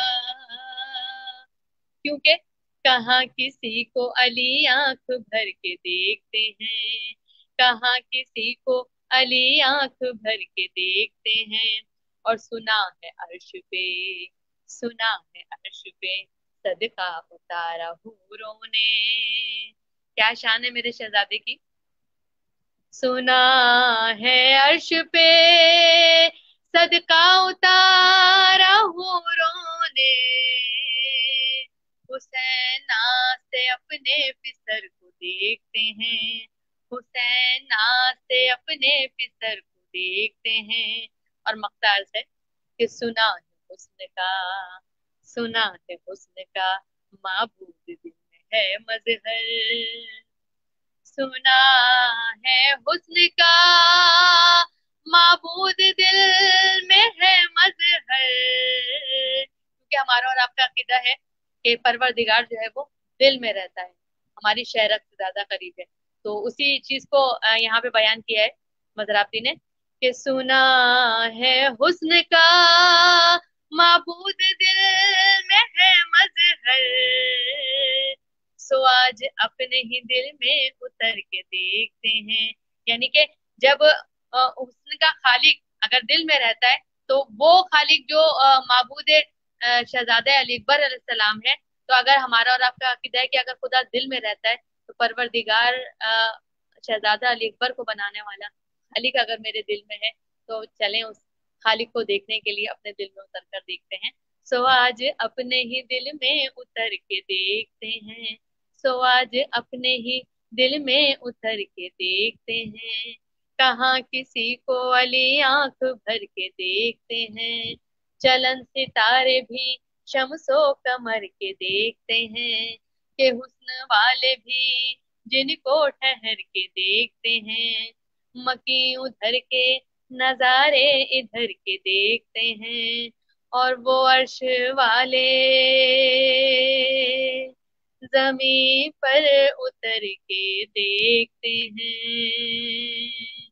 क्योंकि कहाँ किसी को अली आंख भर के देखते हैं, कहाँ किसी को अली आंख भर के देखते हैं। और सुना है अर्श पे सुना है अर्श पे सदका उतारा हूरों ने। क्या शान है मेरे शहजादे की। सुना है अर्श पे सदका उतारा हूरों ने, हुसैना से अपने फिसर को देखते हैं, हुसैना से अपने फिसर को देखते हैं। और मख्तार से कि सुना है हुस्न का सुना है हुस्न का माबूद दिल में है मजहर, सुना है हुस्न का माबूद दिल में है मजहर। क्योंकि हमारा और आपका अकीदा है कि परवरदिगार जो है वो दिल में रहता है, हमारी शहरत से ज्यादा करीब है। तो उसी चीज को यहाँ पे बयान किया है मजराबती ने कि सुना है हुस्न का माबूद दिल में है मजहर, सो आज अपने ही दिल में उतर के देखते हैं। यानी कि जब हुस्न का खालिक अगर दिल में रहता है तो वो खालिक जो माबूद शहजादा अली अकबर अलैहिस्सलाम है, तो अगर हमारा और आपका अकीदा है कि अगर खुदा दिल में रहता है तो परवरदिगार शहजादा अली अकबर को बनाने वाला खालिक अगर मेरे दिल में है तो चलें उस खालिक को देखने के लिए अपने दिल में उतर कर देखते हैं। सो आज अपने ही दिल में उतर के देखते हैं, सो आज अपने ही दिल में उतर के देखते हैं। कहाँ किसी को अली आंख भर के देखते हैं, चलन सितारे भी शम्सो कमर के देखते हैं। के हुस्न वाले भी जिनको ठहर के देखते हैं, मकी उधर के नजारे इधर के देखते हैं, और वो अर्श वाले जमीन पर उतर के देखते हैं।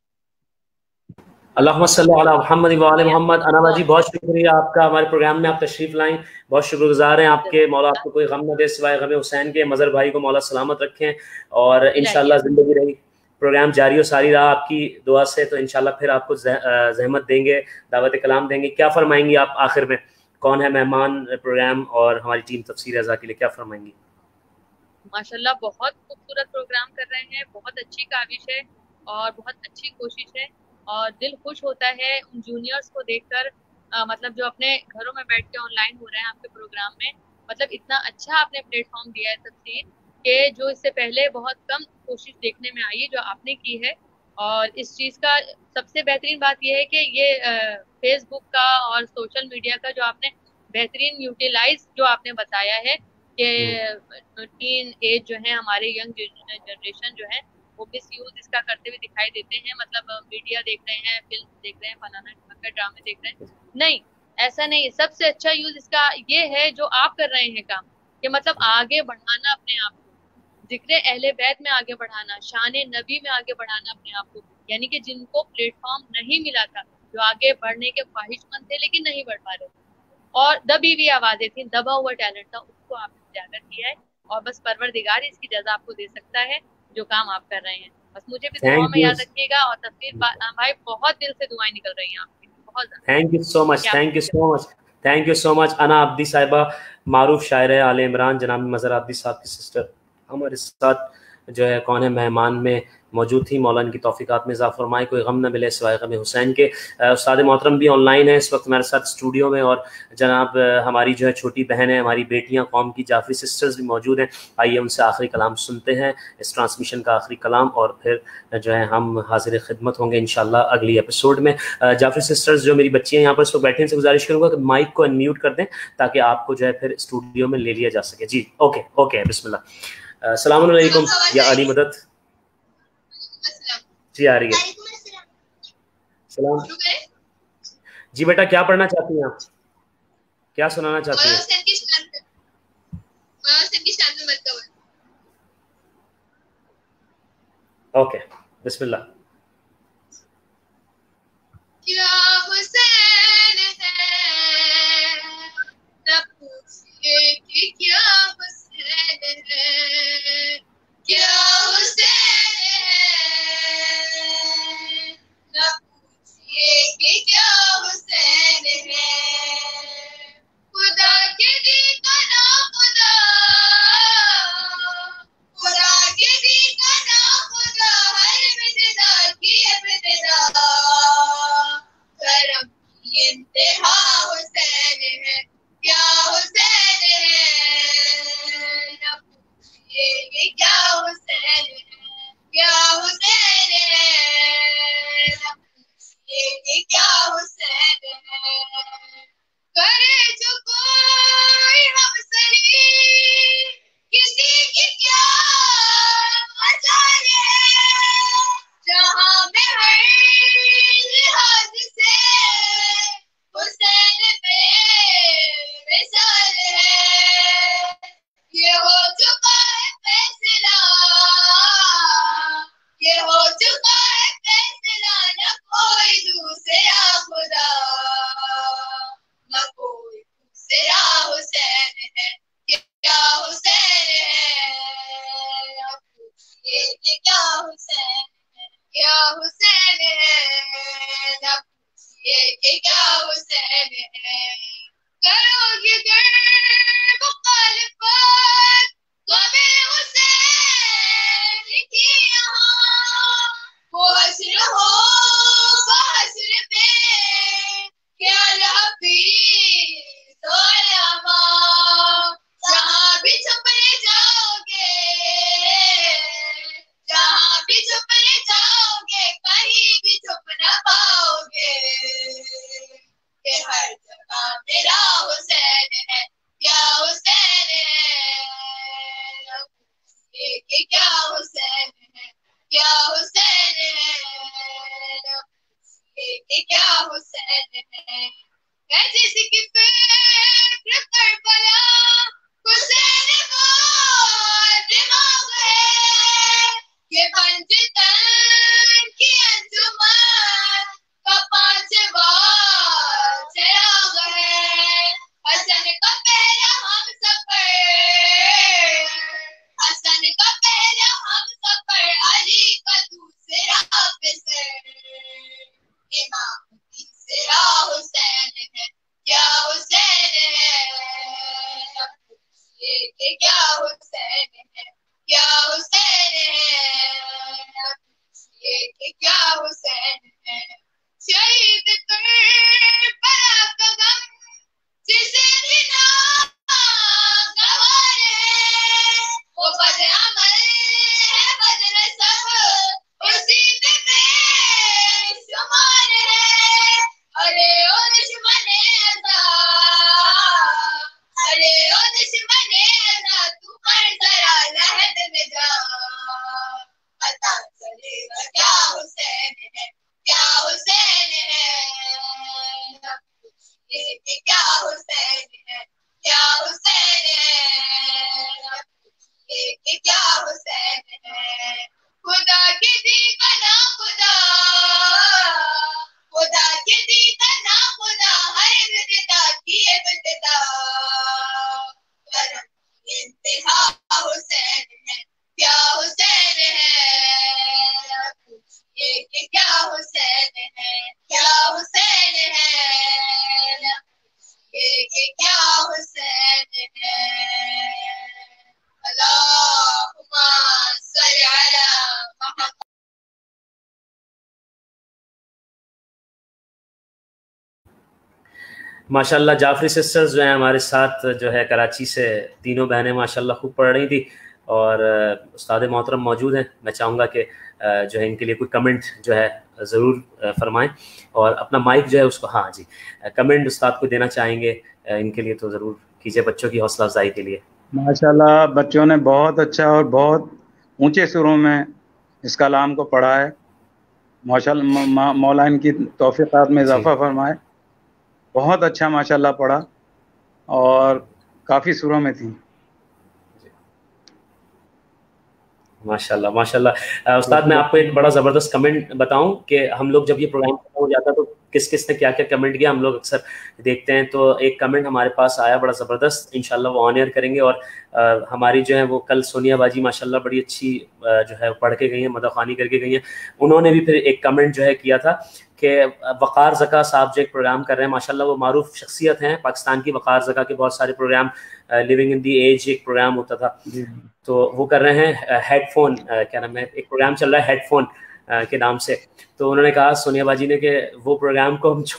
अल्लाहुम्मा सल्ली अला मुहम्मद व आले मोहम्मद। अनामा जी बहुत शुक्रिया आपका, हमारे प्रोग्राम में आप तशरीफ लाएं, बहुत शुक्रगुजार हैं आपके। मौला आपको कोई गम न दे सिवाय गम हुसैन के। मज़हर भाई को मौला सलामत रखें और इंशाल्लाह ज़िंदगी रही प्रोग्राम जारी और सारी रहा आपकी दुआ से, तो इंशाल्लाह फिर आपको ज़हमत देंगे, दावत कलाम देंगे। क्या फरमाएंगी आप आखिर में? कौन है मेहमान प्रोग्राम और हमारी टीम तफसीर रज़ा के लिए क्या फरमाएंगी? माशाल्लाह बहुत खूबसूरत प्रोग्राम कर रहे हैं, बहुत अच्छी काविश है और बहुत अच्छी कोशिश है, और दिल खुश होता है उन जूनियर्स को देखकर, आ, मतलब जो अपने घरों में बैठ के ऑनलाइन हो रहे हैं आपके प्रोग्राम में। मतलब इतना अच्छा आपने प्लेटफॉर्म दिया है तफसीर के, जो इससे पहले बहुत कम कोशिश देखने में आई है जो आपने की है। और इस चीज़ का सबसे बेहतरीन बात यह है कि ये फेसबुक का और सोशल मीडिया का जो आपने बेहतरीन यूटिलाइज जो आपने बताया है कि टीन एज जो है हमारे यंग जनरेशन जो है वो मिस यूज इसका करते हुए दिखाई देते हैं। मतलब मीडिया देख रहे हैं, फिल्म देख रहे हैं, फलाना ढिमका ड्रामे देख रहे हैं। नहीं, ऐसा नहीं। सबसे अच्छा यूज इसका ये है जो आप कर रहे हैं काम, कि मतलब आगे बढ़ाना अपने आप को, जिक्र अहले बैत में आगे बढ़ाना, शान नबी में आगे बढ़ाना अपने आप को। यानी कि जिनको प्लेटफॉर्म नहीं मिला था, जो आगे बढ़ने के ख्वाहिशमंद थे लेकिन नहीं बढ़ पा रहे थे, और दबी हुई आवाजें थी, दबा हुआ टैलेंट था, उसको आपने उजागर किया है। और बस परवरदिगार इसकी जज़ा आपको दे सकता है जो काम आप कर रहे हैं। बस मुझे भी दुआ में याद रखिएगा। और तफसीर भाई बहुत दिल से दुआएं निकल रही हैं आपकी, बहुत ज़्यादा। Thank you so much, thank you so much, thank you so much. Ana Abdi साहिबा, मारूफ शायर आले इमरान, जनाब मज़हर अब्दी साहब की सिस्टर, हमारे साथ जो है कौन है मेहमान में मौजूद थी। मौला इनकी तौफीकात में इज़ाफ़ा फरमाए, कोई गम न मिले सिवाय गम हुसैन के। उस्ताद मोहतरम भी ऑनलाइन है इस वक्त हमारे साथ स्टूडियो में, और जनाब हमारी जो है छोटी बहन है, हमारी बेटियां कौम की जाफरी सिस्टर्स भी मौजूद हैं। आइए उनसे आखिरी कलाम सुनते हैं, इस ट्रांसमिशन का आखिरी कलाम, और फिर जो है हम हाजिर खिदमत होंगे इंशाल्लाह अगली एपिसोड में। जाफरी सिस्टर्स जो मेरी बच्चियाँ यहाँ पर इसको बैठने से गुजारिश करूँगा कि माइक को अनम्यूट कर दें ताकि आपको जो है फिर स्टूडियो में ले लिया जा सके। जी ओके ओके, बिस्मिल्लाह। अस्सलाम वालेकुम या अली मदद। जी आ रही है। सलाम जी बेटा, क्या पढ़ना चाहती हैं आप, क्या सुनाना चाहती हैं? ओके बिस्मिल्लाह। क्या हुसैन है न पूछिए कि क्या हुसैन है, क्या हुसैन है न पूछिए कि क्या हुसैन है। खुदा के दी का ना खुदा, खुदा के दी का ना खुदा, हर बिददा की इब्तिदा, करम की इंतहा हुसैन है, क्या हुसैन है न पूछिए कि क्या हुसैन है, क्या हुसैन है न पूछिए कि क्या हुसैन है। करे जो कोई हम सरी किसी की क्या मजाल है, जहां में हर लिहाज से हुसैन पे मिसाल है। ये हो चुका है फैसला, ये हो चुका है फैसला, न कोई दूसरा खुदा, न कोई दूसरा हुसैन है, क्या हुसैन है न पूछिए कि क्या हुसैन है, क्या हुसैन है न पूछिए कि क्या हुसैन है। करोगे गर मुखालिफत गमे हुसैन की यहाँ, वो हश्र हो वो हश्र पे क्या लहफीज़ उलमा, जहाँ भी छुपने जाओगे, जहाँ भी छुपने जाओगे, कहीं भी छुप न पाओगे, कि हर जगह मेरा हुसैन है, क्या हुसैन है न पूछिए कि क्या हुसैन है, क्या हुसैन है حسین ہے ہے جس کی فکر کربلا حسین وہ دماغ ہے یہ پنجتن کی انجمن کا پانچواں چراغ ہے حسن کا پہلا ہم سفر حسن کا پہلا ہم سفر علی کا دوسرا افسر امام تیسرا حسین ہے کیا حسین ہے یہ کہ کیا حسین ہے کیا حسین ہے یہ کہ کیا حسین ہے شہید کربلا کا غم جسے بھی ناگوار ہے وہ بد عمل ہے بد نسب اسی پہ بے شمار ہے ارے او دشمن ازا ارے او دشمن ازا تو مر ذرا لحد میں جا پتا چلے گا کیا حسین ہے کیا حسین ہے یہ کہ کیا حسین ہے کیا حسین ہے یہ کہ کیا حسین ہے خدا کے دی بنا خدا خدا کے دی بنا خدا ہر ابتدا کی ابتدا کرم کی انتہا حسین ہے کیا حسین ہے یہ کہ کیا حسین ہے کیا حسین ہے یہ کہ کیا حسین ہے اللہم صلی علی محمد ماشاءاللہ جعفری سسٹرز جو ہیں ہمارے ساتھ جو ہے کراچی سے تینوں بہنیں ماشاءاللہ خوب پڑھ رہی تھی اور استاد محترم موجود ہیں. میں چاہوں گا کہ جو ہے ان کے لیے کوئی کمنٹ جو ہے ضرور فرمائیں اور اپنا مائک جو ہے اس کو ہاں جی کمنٹ استاد کو دینا چاہیں گے ان کے لیے تو ضرور کیجیے بچوں کی حوصلہ افزائی کے لیے. ماشاءاللہ بچوں نے بہت اچھا اور بہت اونچے سروں میں اس کلام کو پڑھا ہے. ماشاءاللہ مولا ان کی توفیقات میں اضافہ فرمائے. بہت اچھا ماشاءاللہ پڑھا اور کافی سوروں میں تھی. ماشاءاللہ ماشاءاللہ استاد میں آپ کو ایک بڑا زبردست کمنٹ بتاؤں کہ ہم لوگ جب یہ پروگرام ہو جاتا تو کس کس نے کیا کیا کمنٹ کیا ہم لوگ اکثر دیکھتے ہیں. تو ایک کمنٹ ہمارے پاس آیا بڑا زبردست, انشاءاللہ وہ آن ایئر کریں گے. اور ہماری جو ہے وہ کل سونیا باجی ماشاءاللہ بڑی اچھی جو ہے پڑھ کے گئی ہیں, مدح خوانی کر کے گئی ہیں. انہوں نے بھی پھر ایک کمنٹ جو ہے کیا تھا کہ وقار زکا صاحب جو ایک پروگرام کر رہے ہیں ماشاءاللہ وہ معروف شخصیت ہیں پاکستان کی. وقار زکا کے بہت سارے program, living in the edge ایک پروگرام ہوتا تھا تو وہ کر رہے ہیں ہیڈ فون, کیا نام ہے, ایک پروگرام چل رہا ہے ہیڈ فون کے نام سے. تو انہوں نے کہا سونیا باجی نے کہ وہ پروگرام کو ہم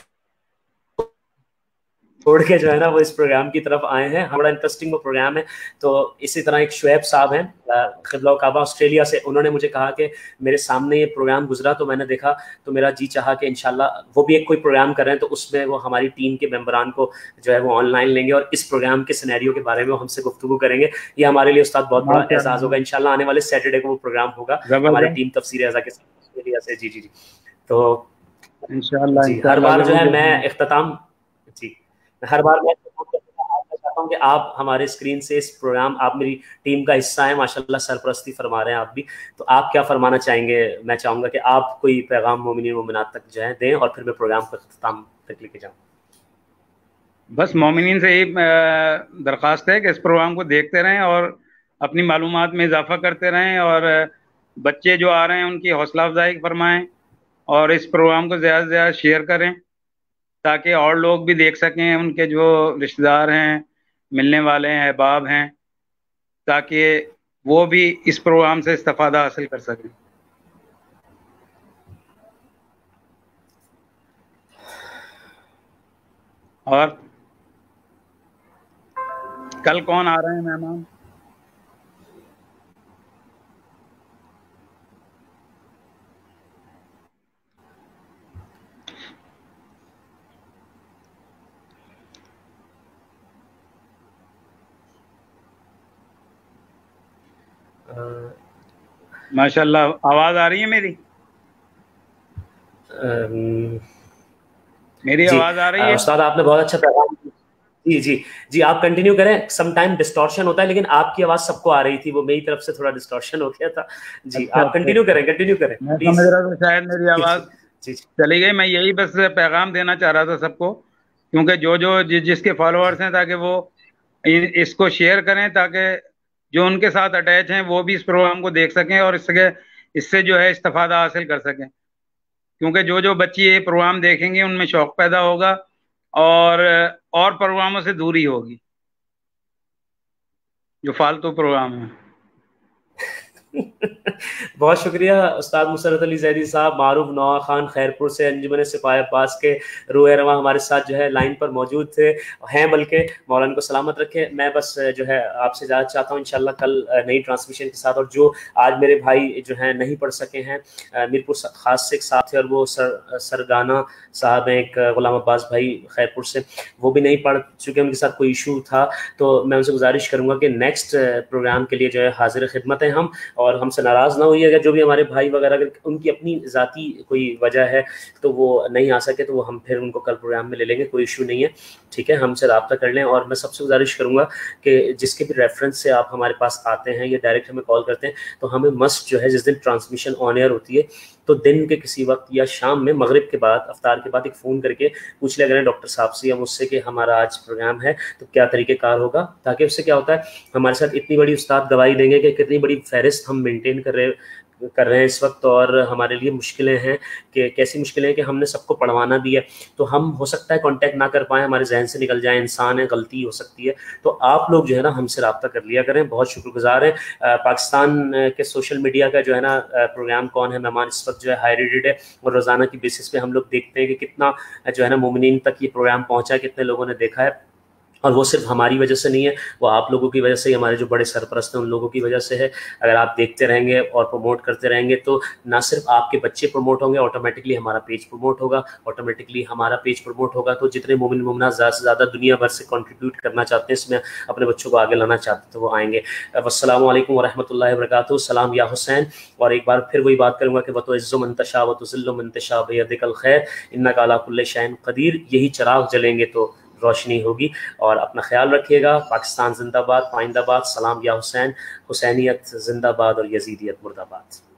چھوڑ کے جو ہے نا وہ اس پروگرام کی طرف آئے ہیں. بڑا انٹرسٹنگ وہ پروگرام ہے. تو اسی طرح ایک شعیب صاحب ہیں قبلہ و کعبہ آسٹریلیا سے, انہوں نے مجھے کہا کہ میرے سامنے یہ پروگرام گزرا تو میں نے دیکھا تو میرا جی چاہا کہ انشاءاللہ وہ بھی ایک کوئی پروگرام کر رہے ہیں تو اس میں وہ ہماری ٹیم کے ممبران کو جو ہے وہ آن لائن لیں گے اور اس پروگرام کے سینیریو کے بارے میں وہ ہم سے گفتگو کریں گے. یہ ہمارے لیے استاد بہت بڑا اعزاز ہوگا. انشاءاللہ آنے والے سیٹرڈے کو وہ پروگرام ہوگا ہماری ٹیم تفسیر ازا کے ساتھ آسٹریلیا سے. جی جی جی تو انشاءاللہ جی ہر بار جو ہے میں اختتام جی ہر بار میں چاہتا ہوں کہ آپ ہمارے اسکرین سے اس پروگرام, آپ میری ٹیم کا حصہ ہیں ماشاءاللہ, سرپرستی فرما رہے ہیں آپ بھی, تو آپ کیا فرمانا چاہیں گے؟ میں چاہوں گا کہ آپ کوئی پیغام مومنین مومنات تک جو ہے دیں اور پھر میں پروگرام کو اختتام تک لے کے جاؤں. بس مومنین سے یہ درخواست ہے کہ اس پروگرام کو دیکھتے رہیں اور اپنی معلومات میں اضافہ کرتے رہیں اور بچے جو آ رہے ہیں ان کی حوصلہ افزائی فرمائیں اور اس پروگرام کو زیادہ سے زیادہ شیئر کریں تاکہ اور لوگ بھی دیکھ سکیں, ان کے جو رشتہ دار ہیں, ملنے والے ہیں, احباب ہیں, تاکہ وہ بھی اس پروگرام سے استفادہ حاصل کر سکیں. اور کل کون آ رہے ہیں مہمان؟ ماشاءاللہ آواز آ رہی ہے میری؟ میری جی آواز آ رہی ہے؟ استاد آپ نے بہت اچھا پیغام. جی جی جی آپ کنٹینیو کریں. سم ٹائم ڈسٹورشن ہوتا ہے لیکن آپ کی آواز سب کو آ رہی تھی, وہ میری طرف سے تھوڑا ڈسٹورشن ہو گیا تھا. جی اچھا آپ کنٹینیو کریں کنٹینیو کریں میں پلیز. سمجھ رہا تھا شاید میری آواز جی چلی گئی. میں یہی بس پیغام دینا چاہ رہا تھا سب کو, کیونکہ جو جو جس کے فالوورس ہیں تاکہ وہ اس کو شیئر کریں, تاکہ جو ان کے ساتھ اٹیچ ہیں وہ بھی اس پروگرام کو دیکھ سکیں اور اس سے اس سے جو ہے استفادہ حاصل کر سکیں. کیونکہ جو جو بچی یہ پروگرام دیکھیں گے ان میں شوق پیدا ہوگا اور اور پروگراموں سے دوری ہوگی جو فالتو پروگرام ہیں. بہت شکریہ استاد مسرت علی زیدی صاحب, معروف نوا خان خیرپور سے, انجمن سپاہی عباس کے روح رواں ہمارے ساتھ جو ہے لائن پر موجود تھے ہیں, بلکہ مولانا کو سلامت رکھے. میں بس جو ہے آپ سے اجازت چاہتا ہوں انشاءاللہ کل نئی ٹرانسمیشن کے ساتھ. اور جو آج میرے بھائی جو ہیں نہیں پڑھ سکے ہیں, میرپور خاص سے ایک ساتھ تھے اور وہ سر سرگانا صاحب ہیں, ایک غلام عباس بھائی خیرپور سے, وہ بھی نہیں پڑھ چکے, ان کے ساتھ کوئی ایشو تھا. تو میں ان سے گزارش کروں گا کہ نیکسٹ پروگرام کے لیے جو ہے حاضر خدمت ہیں ہم, اور ہم سے ناراض نہ ہوئیے گا. جو بھی ہمارے بھائی وغیرہ اگر ان کی اپنی ذاتی کوئی وجہ ہے تو وہ نہیں آ سکے تو وہ ہم پھر ان کو کل پروگرام میں لے لیں گے, کوئی ایشو نہیں ہے. ٹھیک ہے, ہم سے رابطہ کر لیں. اور میں سب سے گزارش کروں گا کہ جس کے بھی ریفرنس سے آپ ہمارے پاس آتے ہیں یا ڈائریکٹ ہمیں کال کرتے ہیں تو ہمیں مسٹ جو ہے جس دن ٹرانسمیشن آن ایئر ہوتی ہے تو دن کے کسی وقت یا شام میں مغرب کے بعد افطار کے بعد ایک فون کر کے پوچھ لیا کریں ڈاکٹر صاحب سے یا مجھ سے کہ ہمارا آج پروگرام ہے تو کیا طریقہ کار ہوگا, تاکہ اس سے کیا ہوتا ہے ہمارے ساتھ اتنی بڑی استاد گواہی دیں گے کہ کتنی بڑی فہرست ہم مینٹین کر رہے کر رہے ہیں اس وقت, اور ہمارے لیے مشکلیں ہیں کہ کیسی مشکلیں ہیں کہ ہم نے سب کو پڑھوانا بھی ہے تو ہم ہو سکتا ہے کانٹیکٹ نہ کر پائیں, ہمارے ذہن سے نکل جائیں, انسان ہے, غلطی ہو سکتی ہے. تو آپ لوگ جو ہے نا ہم سے رابطہ کر لیا کریں, بہت شکر گزار ہیں. پاکستان کے سوشل میڈیا کا جو ہے نا پروگرام کون ہے مہمان اس وقت جو ہے ہائی ریٹڈ ہے, اور روزانہ کی بیسس پہ ہم لوگ دیکھتے ہیں کہ کتنا جو ہے نا مومنین تک یہ پروگرام پہنچا ہے, کتنے لوگوں نے دیکھا ہے. اور وہ صرف ہماری وجہ سے نہیں ہے, وہ آپ لوگوں کی وجہ سے ہی, ہمارے جو بڑے سرپرست ہیں ان لوگوں کی وجہ سے ہے. اگر آپ دیکھتے رہیں گے اور پروموٹ کرتے رہیں گے تو نہ صرف آپ کے بچے پروموٹ ہوں گے, آٹومیٹکلی ہمارا پیج پروموٹ ہوگا, آٹومیٹکلی ہمارا پیج پروموٹ ہوگا. تو جتنے مومن مومنات زیادہ سے زیادہ دنیا بھر سے کنٹریبیوٹ کرنا چاہتے ہیں اس میں, اپنے بچوں کو آگے لانا چاہتے ہیں تو وہ آئیں گے. السلام علیکم ورحمۃ اللہ وبرکاتہ. سلام یا حسین. اور ایک بار پھر وہی بات کروں گا کہ وتعز من تشاء وتذل من تشاء بیدک الخیر انک علی کل شیء قدیر. یہی چراغ جلیں گے تو روشنی ہوگی. اور اپنا خیال رکھیے گا. پاکستان زندہ باد, پائندہ باد. سلام یا حسین. حسینیت زندہ باد اور یزیدیت مردہ باد.